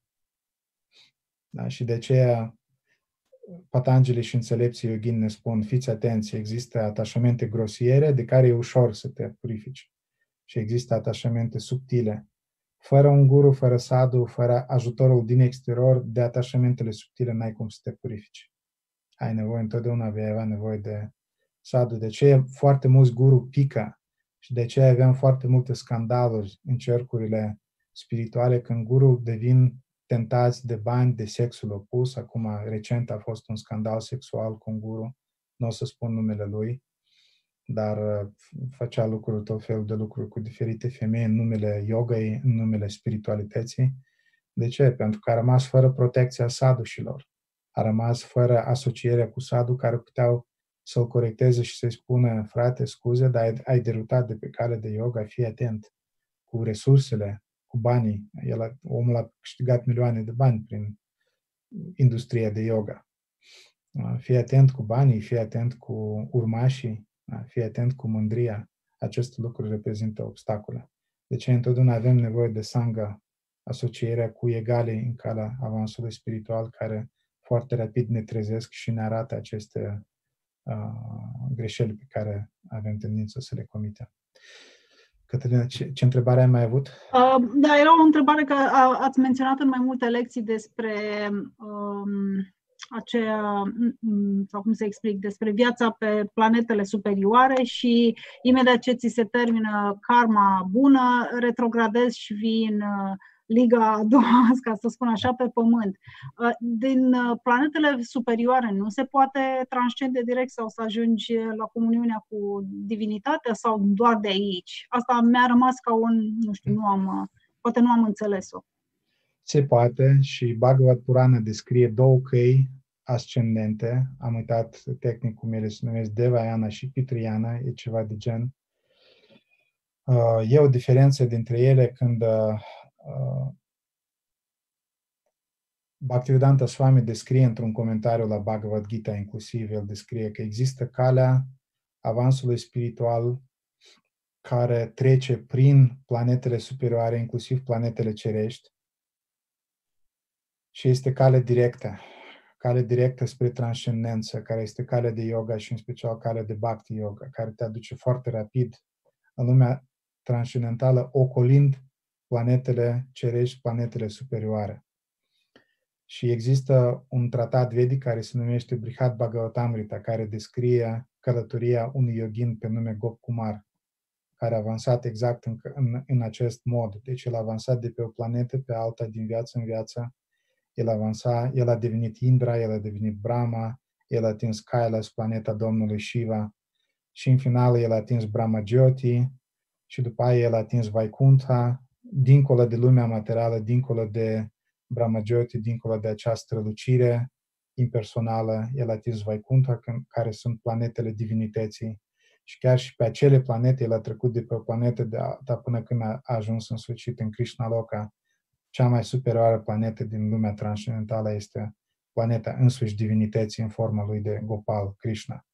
Speaker 3: Da? Și de aceea Patanjali și înțelepții yogini ne spun, fiți atenți, există atașamente grosiere de care e ușor să te purifici. Și există atașamente subtile. Fără un guru, fără sadhu, fără ajutorul din exterior, de atașamentele subtile n-ai cum să te purifici. Ai nevoie, întotdeauna vei avea nevoie de sadhu. De aceea foarte mulți guru pică și de aceea avem foarte multe scandaluri în cercurile spirituale când guru devin tentați de bani, de sexul opus. Acum, recent a fost un scandal sexual cu un guru, nu o să spun numele lui, dar făcea lucruri, tot felul de lucruri cu diferite femei în numele yogei, în numele spiritualității. De ce? Pentru că a rămas fără protecția sadușilor. A rămas fără asocierea cu sadhu care puteau să-l corecteze și să-i spună, frate, scuze, dar ai, ai derutat de pe cale de yoga, fii atent cu resursele, cu banii. El a, omul a câștigat milioane de bani prin industria de yoga. Fii atent cu banii, fii atent cu urmașii, fii atent cu mândria. Aceste lucruri reprezintă obstacole. De ce întotdeauna avem nevoie de sangha, asocierea cu egalii în calea avansului spiritual, care foarte rapid ne trezesc și ne arată aceste uh, greșeli pe care avem tendință să le comitem. Cătălina, ce, ce întrebare ai mai avut?
Speaker 5: Uh, da, era o întrebare că a, ați menționat în mai multe lecții despre um, aceea, sau cum să explic, despre viața pe planetele superioare și imediat ce ți se termină karma bună, retrogradezi și vii în uh, liga a doua, ca să spun așa, pe pământ. Uh, din uh, planetele superioare nu se poate transcende direct sau să ajungi la comuniunea cu divinitatea sau doar de aici? Asta mi-a rămas ca un, nu știu, nu am, uh, poate nu am înțeles-o.
Speaker 3: Se poate și Bhagavad Purana descrie două căi ascendente. Am uitat tehnic cum ele se numesc, Devayana și Pitriyana, e ceva de gen. E o diferență dintre ele când Bhaktivedanta Swami descrie într-un comentariu la Bhagavad Gita, inclusiv el descrie că există calea avansului spiritual care trece prin planetele superioare, inclusiv planetele cerești, și este cale directă, cale directă spre transcendență, care este calea de yoga și în special calea de bhakti yoga, care te aduce foarte rapid în lumea transcendentală, ocolind planetele cerești, planetele superioare. Și există un tratat vedic care se numește Brihad Bhagavatamrita, care descrie călătoria unui yogin pe nume Gopkumar, care a avansat exact în, în, în acest mod. Deci el a avansat de pe o planetă pe alta, din viață în viață. El a avansat, el a devenit Indra, el a devenit Brahma, el a atins Kailas, planeta Domnului Shiva, și în final el a atins Brahma Jyoti, și după aia el a atins Vaikuntha, dincolo de lumea materială, dincolo de Brahma Jyoti, dincolo de această strălucire impersonală, el a atins Vaikuntha, care sunt planetele divinității. Și chiar și pe acele planete, el a trecut de pe o planetă de alta până când a ajuns în sfârșit în Krishna Loka. Cea mai superioară planetă din lumea transcendentală este planeta însuși divinității în forma lui de Gopal, Krishna.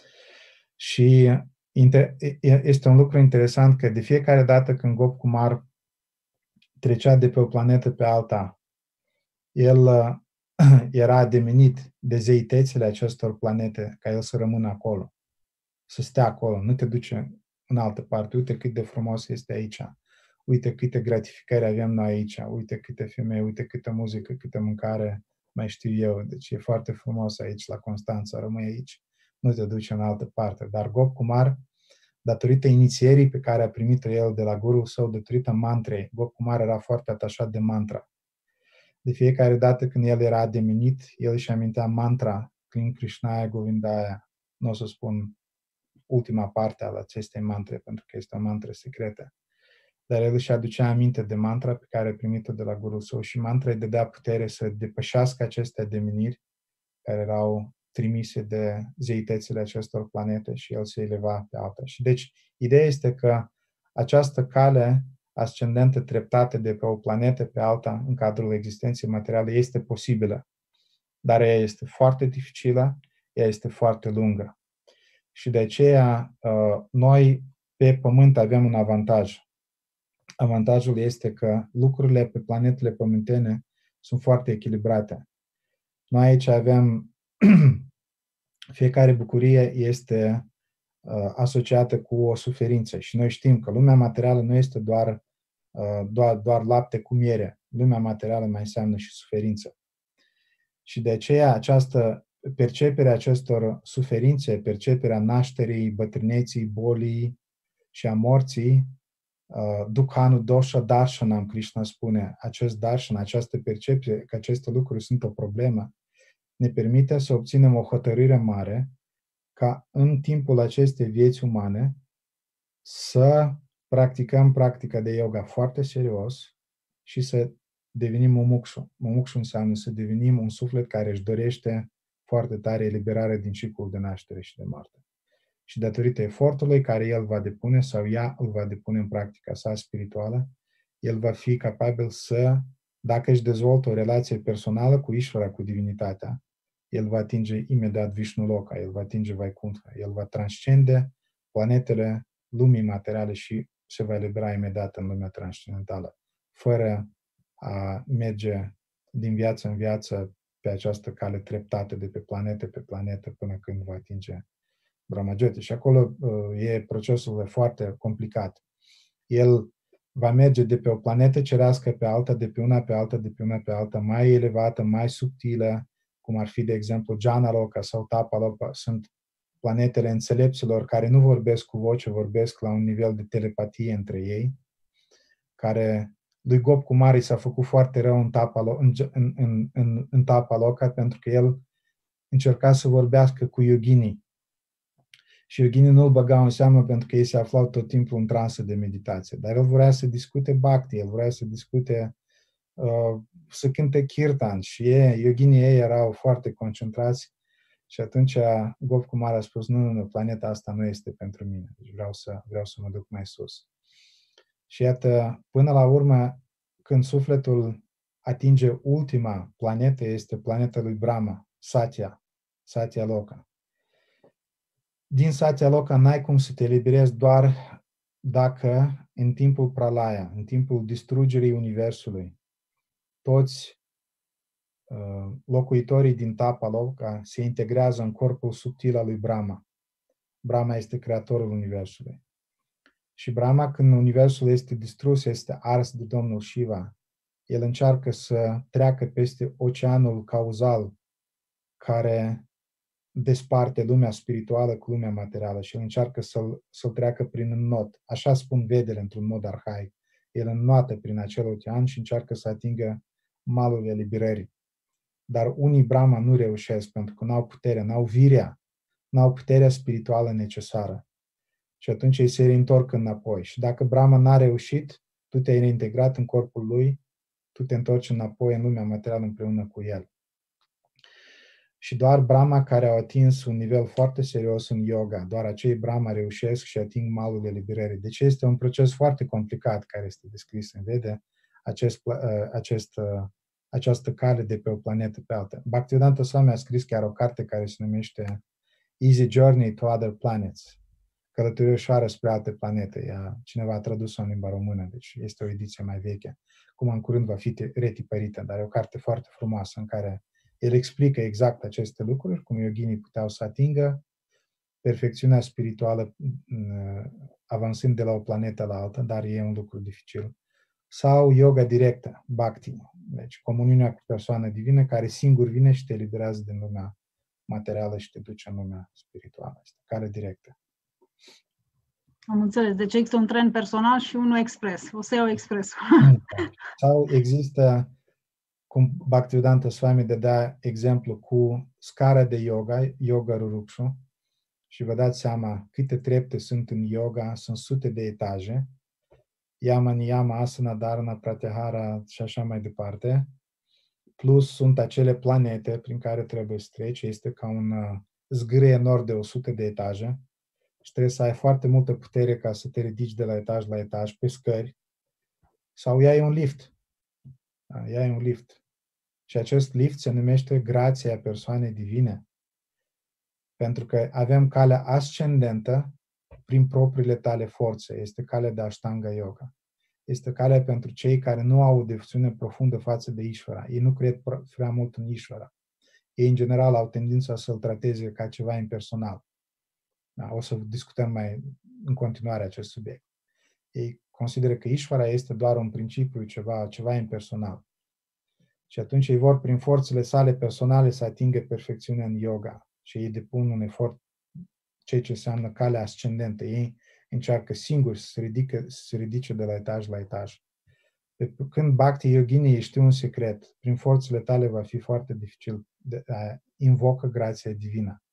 Speaker 3: Și este un lucru interesant că de fiecare dată când Gopkumar trecea de pe o planetă pe alta, el era ademenit de zeitățile acestor planete ca el să rămână acolo, să stea acolo, nu te duce în altă parte. Uite cât de frumos este aici, uite câte gratificări avem noi aici, uite câte femei, uite câtă muzică, câtă mâncare, mai știu eu. Deci e foarte frumos aici la Constanța, rămâi aici, nu te duci în altă parte. Dar Gopkumar, datorită inițierii pe care a primit-o el de la gurul său, datorită mantrei, Gopkumar era foarte atașat de mantra. De fiecare dată când el era ademenit, el își amintea mantra, Klim Krishnaya Govindaya. Nu o să spun ultima parte a acestei mantre, pentru că este o mantră secretă. Dar el își aducea aminte de mantra pe care a primit-o de la gurul său și mantra îi dădea putere să depășească aceste ademeniri care erau trimise de zeitățile acestor planete și el se eleva pe alta. Și deci, ideea este că această cale ascendentă treptată de pe o planetă pe alta în cadrul existenței materiale este posibilă, dar ea este foarte dificilă, ea este foarte lungă. Și de aceea noi pe Pământ avem un avantaj. Avantajul este că lucrurile pe planetele pământene sunt foarte echilibrate. Noi aici avem, fiecare bucurie este uh, asociată cu o suferință și noi știm că lumea materială nu este doar, uh, doar, doar lapte cu miere. Lumea materială mai înseamnă și suferință. Și de aceea această perceperea acestor suferințe, perceperea nașterii, bătrâneții, bolii și a morții, uh, Dukhanu Dosha Darshanam, Krishna spune, acest darshan, această percepție că aceste lucruri sunt o problemă, ne permite să obținem o hotărâre mare ca în timpul acestei vieți umane să practicăm practica de yoga foarte serios și să devenim mumukshu. Mumukshu înseamnă să devenim un suflet care își dorește foarte tare eliberarea din ciclul de naștere și de moarte. Și datorită efortului care el va depune sau ea îl va depune în practica sa spirituală, el va fi capabil să, dacă își dezvoltă o relație personală cu Ishvara, cu divinitatea, el va atinge imediat Vishnu Loka, el va atinge Vaikuntha, el va transcende planetele lumii materiale și se va elibera imediat în lumea transcendentală, fără a merge din viață în viață pe această cale treptată de pe planetă pe planetă până când va atinge Brahma Jyoti. Și acolo uh, e procesul foarte complicat. El va merge de pe o planetă cerească pe alta, de pe una pe alta, de pe una pe alta, mai elevată, mai subtilă, cum ar fi, de exemplu, Janaloka sau Tapaloka, sunt planetele înțelepților care nu vorbesc cu voce, vorbesc la un nivel de telepatie între ei, care lui Gopkumar i s-a făcut foarte rău în Tapaloka, în, în, în, în, în Tapaloka, pentru că el încerca să vorbească cu yoginii. Și yoginii nu îl băgau în seamă pentru că ei se aflau tot timpul în transă de meditație. Dar el vrea să discute bhakti, el vrea să discute, uh, să cânte kirtan și ei, yoginii ei erau foarte concentrați și atunci Gopkumar a spus, nu, nu, nu, planeta asta nu este pentru mine, deci vreau să, vreau să mă duc mai sus. Și iată, până la urmă, când sufletul atinge ultima planetă, este planeta lui Brahma, Satya, Satya Loka. Din Satya Loka n-ai cum să te eliberezi doar dacă în timpul pralaya, în timpul distrugerii Universului, toți locuitorii din Tapaloka se integrează în corpul subtil al lui Brahma. Brahma este creatorul Universului. Și Brahma, când Universul este distrus, este ars de Domnul Shiva, el încearcă să treacă peste oceanul cauzal care desparte lumea spirituală cu lumea materială și el încearcă să-l, să-l treacă prin înnot. Așa spun vedele într-un mod arhaic. El înnoată prin acel ocean și încearcă să atingă malul eliberării. Dar unii Brahma nu reușesc pentru că n-au putere, n-au virea, n-au puterea spirituală necesară. Și atunci ei se reîntorc înapoi. Și dacă Brahma n-a reușit, tu te-ai reintegrat în corpul lui, tu te întorci înapoi în lumea materială împreună cu el. Și doar Brahma care au atins un nivel foarte serios în yoga, doar acei Brahma reușesc și ating malul eliberării. Deci este un proces foarte complicat care este descris în Vede, acest, acest, această cale de pe o planetă pe alta. Bhaktivedanta Swami a scris chiar o carte care se numește Easy Journey to Other Planets, călătorie ușoară spre alte planete. Ea, cineva a tradus-o în limba română, deci este o ediție mai veche. Cum în curând va fi retipărită, dar e o carte foarte frumoasă în care el explică exact aceste lucruri, cum yoginii puteau să atingă perfecțiunea spirituală avansând de la o planetă la alta, dar e un lucru dificil. Sau yoga directă, bhakti, deci comuniunea cu persoana divină care singur vine și te eliberează din lumea materială și te duce în lumea spirituală. Este cale directă.
Speaker 5: Am înțeles. Deci există un tren personal și unul expres. O să iau expresul.
Speaker 3: Sau există, cum Bhaktivedanta Swami dădea exemplu cu scara de yoga, yoga rurukshu, și vă dați seama câte trepte sunt în yoga, sunt sute de etaje, yama, niyama, asana, dharana, pratyahara și așa mai departe, plus sunt acele planete prin care trebuie să treci, este ca un zgârie enorm de o sută de etaje și trebuie să ai foarte multă putere ca să te ridici de la etaj la etaj pe scări, sau iai un lift. Da, iai un lift. Și acest lift se numește grația persoanei divine. Pentru că avem calea ascendentă prin propriile tale forțe. Este calea de Ashtanga Yoga. Este calea pentru cei care nu au o devoțiune profundă față de Ishvara. Ei nu cred prea mult în Ishvara. Ei, în general, au tendința să-l trateze ca ceva impersonal. Da, o să discutăm mai în continuare acest subiect. Ei consideră că Ishvara este doar un principiu, ceva, ceva impersonal. Și atunci ei vor, prin forțele sale personale, să atingă perfecțiunea în yoga. Și ei depun un efort, ceea ce înseamnă calea ascendentă. Ei încearcă singuri să se ridice, să se ridice de la etaj la etaj. Când Bhakti Yoginii știu un secret, prin forțele tale va fi foarte dificil de a invocă grația divină.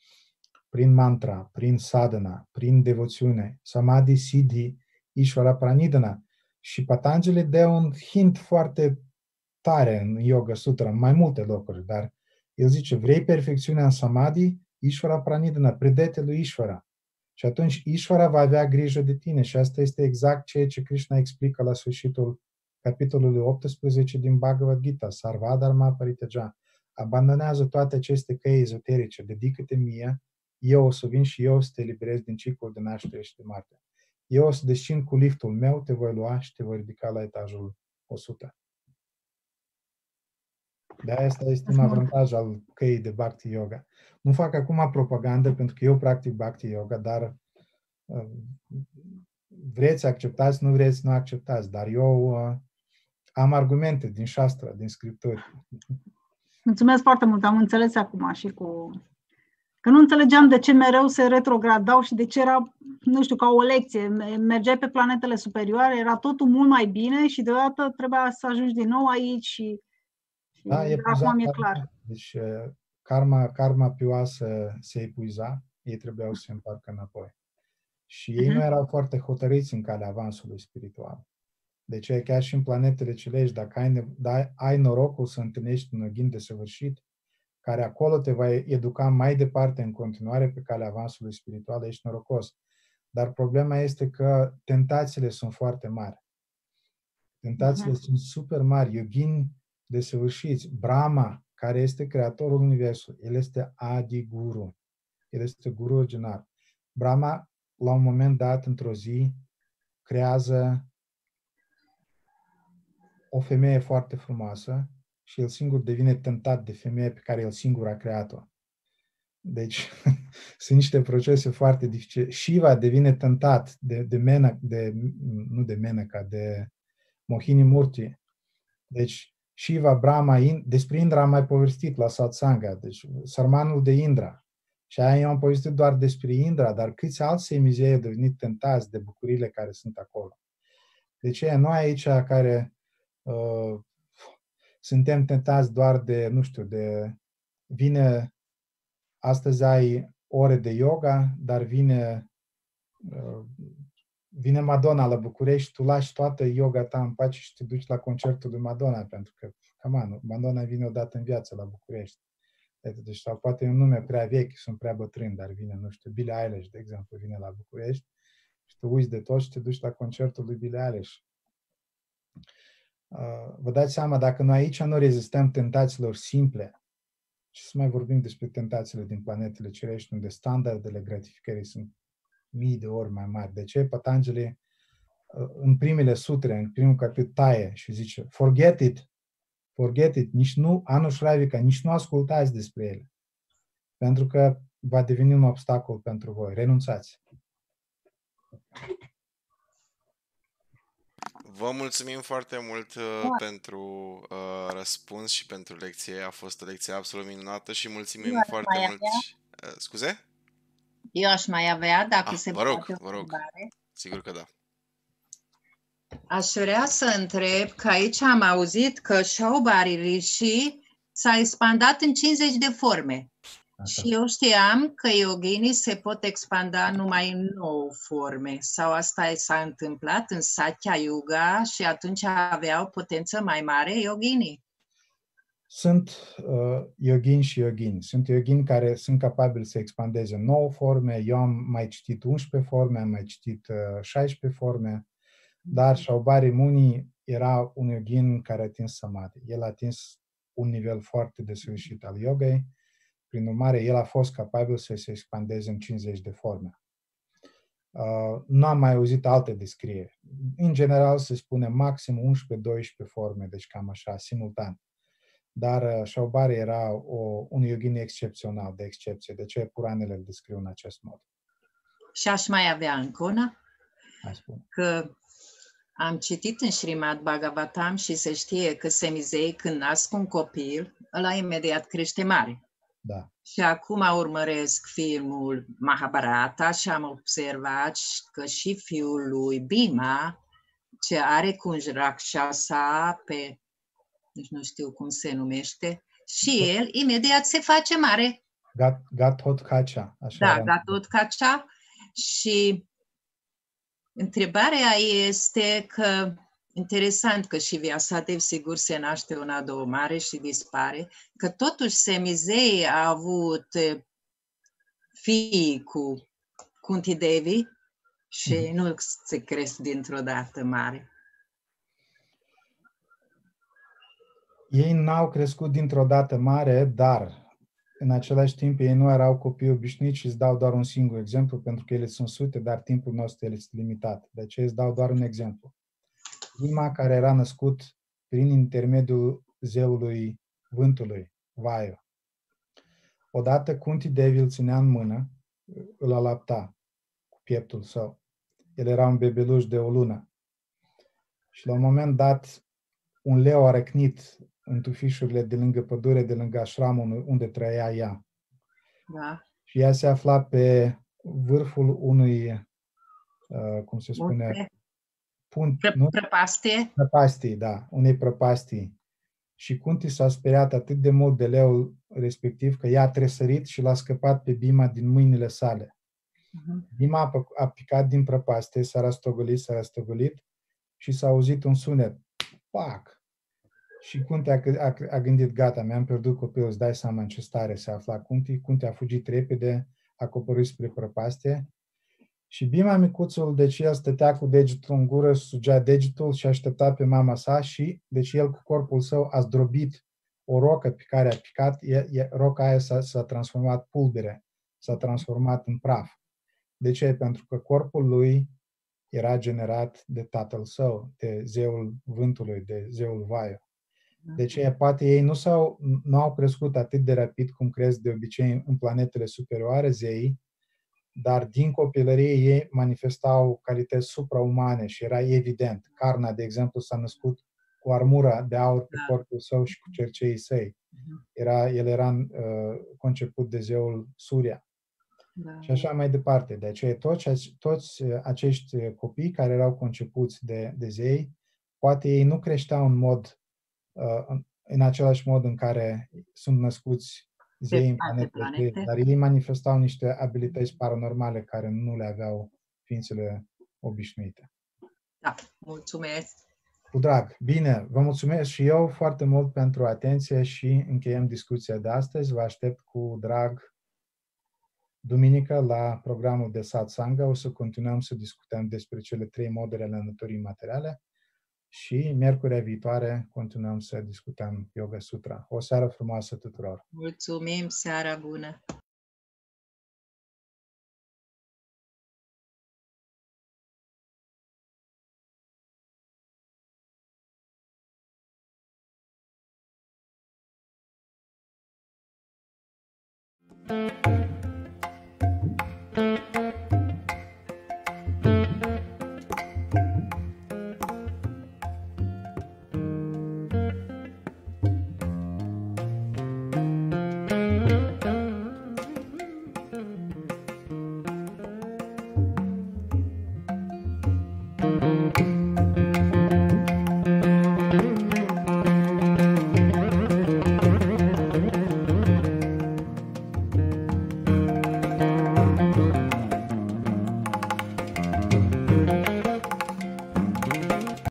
Speaker 3: Prin mantra, prin sadhana, prin devoțiune, samadhi, siddhi, ishvara pranidhana. Și Patanjali dă un hint foarte tare în Yoga Sutra, în mai multe locuri, dar el zice, vrei perfecțiunea în samadhi, Ishvara pranidhana, predă-te lui Ishvara. Și atunci Ishvara va avea grijă de tine și asta este exact ceea ce Krishna explică la sfârșitul capitolului optsprezece din Bhagavad Gita, Sarva Dharma Paritaja. Abandonează toate aceste căi ezoterice, dedică-te mie, eu o să vin și eu o să te eliberez din ciclul de naștere și de moarte. Eu o să descind cu liftul meu, te voi lua și te voi ridica la etajul o sută. De asta este un avantaj al căii de Bhakti Yoga. Nu fac acum propagandă pentru că eu practic Bhakti Yoga, dar uh, vreți acceptați, nu vreți nu acceptați, dar eu uh, am argumente din Shastra, din Scripturi.
Speaker 5: Mulțumesc foarte mult, am înțeles acum și cu... Că nu înțelegeam de ce mereu se retrogradau și de ce era, nu știu, ca o lecție. Mergeai pe planetele superioare, era totul mult mai bine și deodată trebuia să ajungi din nou aici și...
Speaker 3: Da, e
Speaker 5: acum e clar.
Speaker 3: Deci karma, karma pioasă se epuiza, ei trebuiau să se întoarcă înapoi. Și ei uh-huh. nu erau foarte hotărâți în calea avansului spiritual. Deci chiar și în planetele celești, dacă ai, da, ai norocul să întâlnești un oghin desăvârșit, care acolo te va educa mai departe în continuare pe calea avansului spiritual, ești norocos. Dar problema este că tentațiile sunt foarte mari. Tentațiile uh-huh. sunt super mari. Yoghini desăvârșiți. Brahma, care este creatorul Universului, el este Adi Guru. El este Guru original. Brahma, la un moment dat, într-o zi, creează o femeie foarte frumoasă și el singur devine tentat de femeia pe care el singur a creat-o. Deci sunt niște procese foarte dificile. Shiva devine tentat de, de Menaca, de, nu de Menaca, de Mohini Murti. Deci Shiva, Brahma, In, despre Indra am mai povestit la Satsanga, deci sărmanul de Indra. Și aia eu am povestit doar despre Indra, dar câți alți semizei au devenit tentați de bucurile care sunt acolo. Deci e noi aici care uh, suntem tentați doar de, nu știu, de vine, astăzi ai ore de yoga, dar vine uh, vine Madonna la București, tu lași toată yoga ta în pace și te duci la concertul lui Madonna, pentru că, come on, Madonna vine odată în viață la București. Deci, sau poate e un nume prea vechi, sunt prea bătrân, dar vine, nu știu, Billie Eilish, de exemplu, vine la București și tu uiți de tot și te duci la concertul lui Billie Eilish. Uh, vă dați seama, dacă noi aici nu rezistăm tentațiilor simple, și să mai vorbim despre tentațiile din planetele cerești, unde standardele gratificării sunt mii de ori mai mari. De ce Patanjali în primele sutre, în primul capitol, taie și zice, forget it, forget it, nici nu, Anushravika, nici nu ascultați despre ele. Pentru că va deveni un obstacol pentru voi. Renunțați.
Speaker 2: Vă mulțumim foarte mult uh, pentru uh, răspuns și pentru lecție. A fost o lecție absolut minunată și mulțumim
Speaker 6: Eu
Speaker 2: foarte
Speaker 6: mai
Speaker 2: mult.
Speaker 6: avea?
Speaker 2: Uh, scuze?
Speaker 6: Eu aș mai avea, dacă
Speaker 2: Ah,
Speaker 6: se
Speaker 2: vă rog,
Speaker 6: poate, o
Speaker 2: vă rog.
Speaker 6: întrebare.
Speaker 2: Sigur că da.
Speaker 6: Aș vrea să întreb că aici am auzit că Shaubari Rishi s-a expandat în cincizeci de forme.
Speaker 3: Așa.
Speaker 6: Și eu știam că yoginii se pot expanda numai în nouă forme. Sau asta s-a întâmplat în Satya Yuga și atunci aveau potență mai mare yoginii.
Speaker 3: Sunt uh, yogini și yogini. Sunt yogini care sunt capabili să expandeze nouă forme. Eu am mai citit unsprezece forme, am mai citit uh, șaisprezece forme, dar Shaubari Muni era un yogin care a atins samadhi. El a atins un nivel foarte desăvârșit al yogei. Prin urmare, el a fost capabil să se expandeze în cincizeci de forme. Uh, nu am mai auzit alte descrieri. În general se spune maxim unsprezece doisprezece forme, deci cam așa, simultan. Dar uh, Shaubari era o, un yogin excepțional, de excepție. De ce Puranele îl descriu în acest mod?
Speaker 6: Și aș mai avea încă una,
Speaker 3: Hai spune.
Speaker 6: că am citit în Srimad Bhagavatam și se știe că semizei, când nasc un copil, ăla imediat crește mare.
Speaker 3: Da.
Speaker 6: Și acum urmăresc filmul Mahabharata și am observat că și fiul lui Bhima, ce are cu Rakshasa pe, nici nu știu cum se numește, și el imediat se face mare.
Speaker 3: Gat, Gatotkacha. Așa
Speaker 6: Da,
Speaker 3: era.
Speaker 6: Gatotkacha. Și întrebarea este că, interesant că și Vyasadev sigur se naște una, două mare și dispare, că totuși semizei a avut fii cu Kunti Devi și nu se cresc dintr-o dată mare.
Speaker 3: Ei n-au crescut dintr-o dată mare, dar în același timp ei nu erau copii obișnuiți și îți dau doar un singur exemplu, pentru că ele sunt sute, dar timpul nostru este limitat. De aceea îți dau doar un exemplu. Bhima, care era născut prin intermediul zeului vântului, Vayu. Odată Kunti Devi îl ținea în mână, îl alapta cu pieptul său. El era un bebeluș de o lună. Și la un moment dat, un leu a răcnit în tufișurile de lângă pădure, de lângă ashramul unde trăia ea.
Speaker 6: Da.
Speaker 3: Și ea se afla pe vârful unui, uh, cum se spune,
Speaker 6: Munte.
Speaker 3: punt,
Speaker 6: Pră-
Speaker 3: nu?
Speaker 6: Prăpastie.
Speaker 3: Prăpastii, da, unei prăpastii. Și Kunti s-a speriat atât de mult de leul respectiv că ea a tresărit și l-a scăpat pe Bhima din mâinile sale.
Speaker 6: Mhm.
Speaker 3: Bhima a, pă- a picat din prăpastie, s-a rastogolit, s-a rastogolit și s-a auzit un sunet. Pac! Și Kunti a, a, a gândit, gata, mi-am pierdut copilul, îți dai seama în ce stare se afla Kunti. Kunti a fugit repede, a coborât spre prăpastie. Și Bhima micuțul, deci el stătea cu degetul în gură, sugea degetul și aștepta pe mama sa și, deci el cu corpul său a zdrobit o rocă pe care a picat, e, e, roca aia s-a, s-a transformat pulbere, s-a transformat în praf. De ce? Pentru că corpul lui era generat de tatăl său, de zeul vântului, de zeul Vayu. Deci poate ei nu, s-au, nu au crescut atât de rapid cum cresc de obicei în planetele superioare, zeii, dar din copilărie ei manifestau calități supraumane și era evident. Karna, de exemplu, s-a născut cu armura de aur pe corpul său și cu cerceii săi. Era, el era uh, conceput de zeul Surya. Da. Și așa mai departe. De aceea toți, toți acești copii care erau concepuți de, de zei, poate ei nu creșteau în mod, uh, în, în același mod în care sunt născuți zei în planetele, dar ei manifestau niște abilități paranormale care nu le aveau ființele obișnuite.
Speaker 6: Da, mulțumesc!
Speaker 3: Cu drag! Bine, vă mulțumesc și eu foarte mult pentru atenție și încheiem discuția de astăzi. Vă aștept cu drag duminică la programul de Satsanga. O să continuăm să discutăm despre cele trei moduri ale naturii materiale și miercurea viitoare continuăm să discutăm Yoga Sutra. O seară frumoasă tuturor!
Speaker 6: Mulțumim! Seara bună!
Speaker 1: Thank you.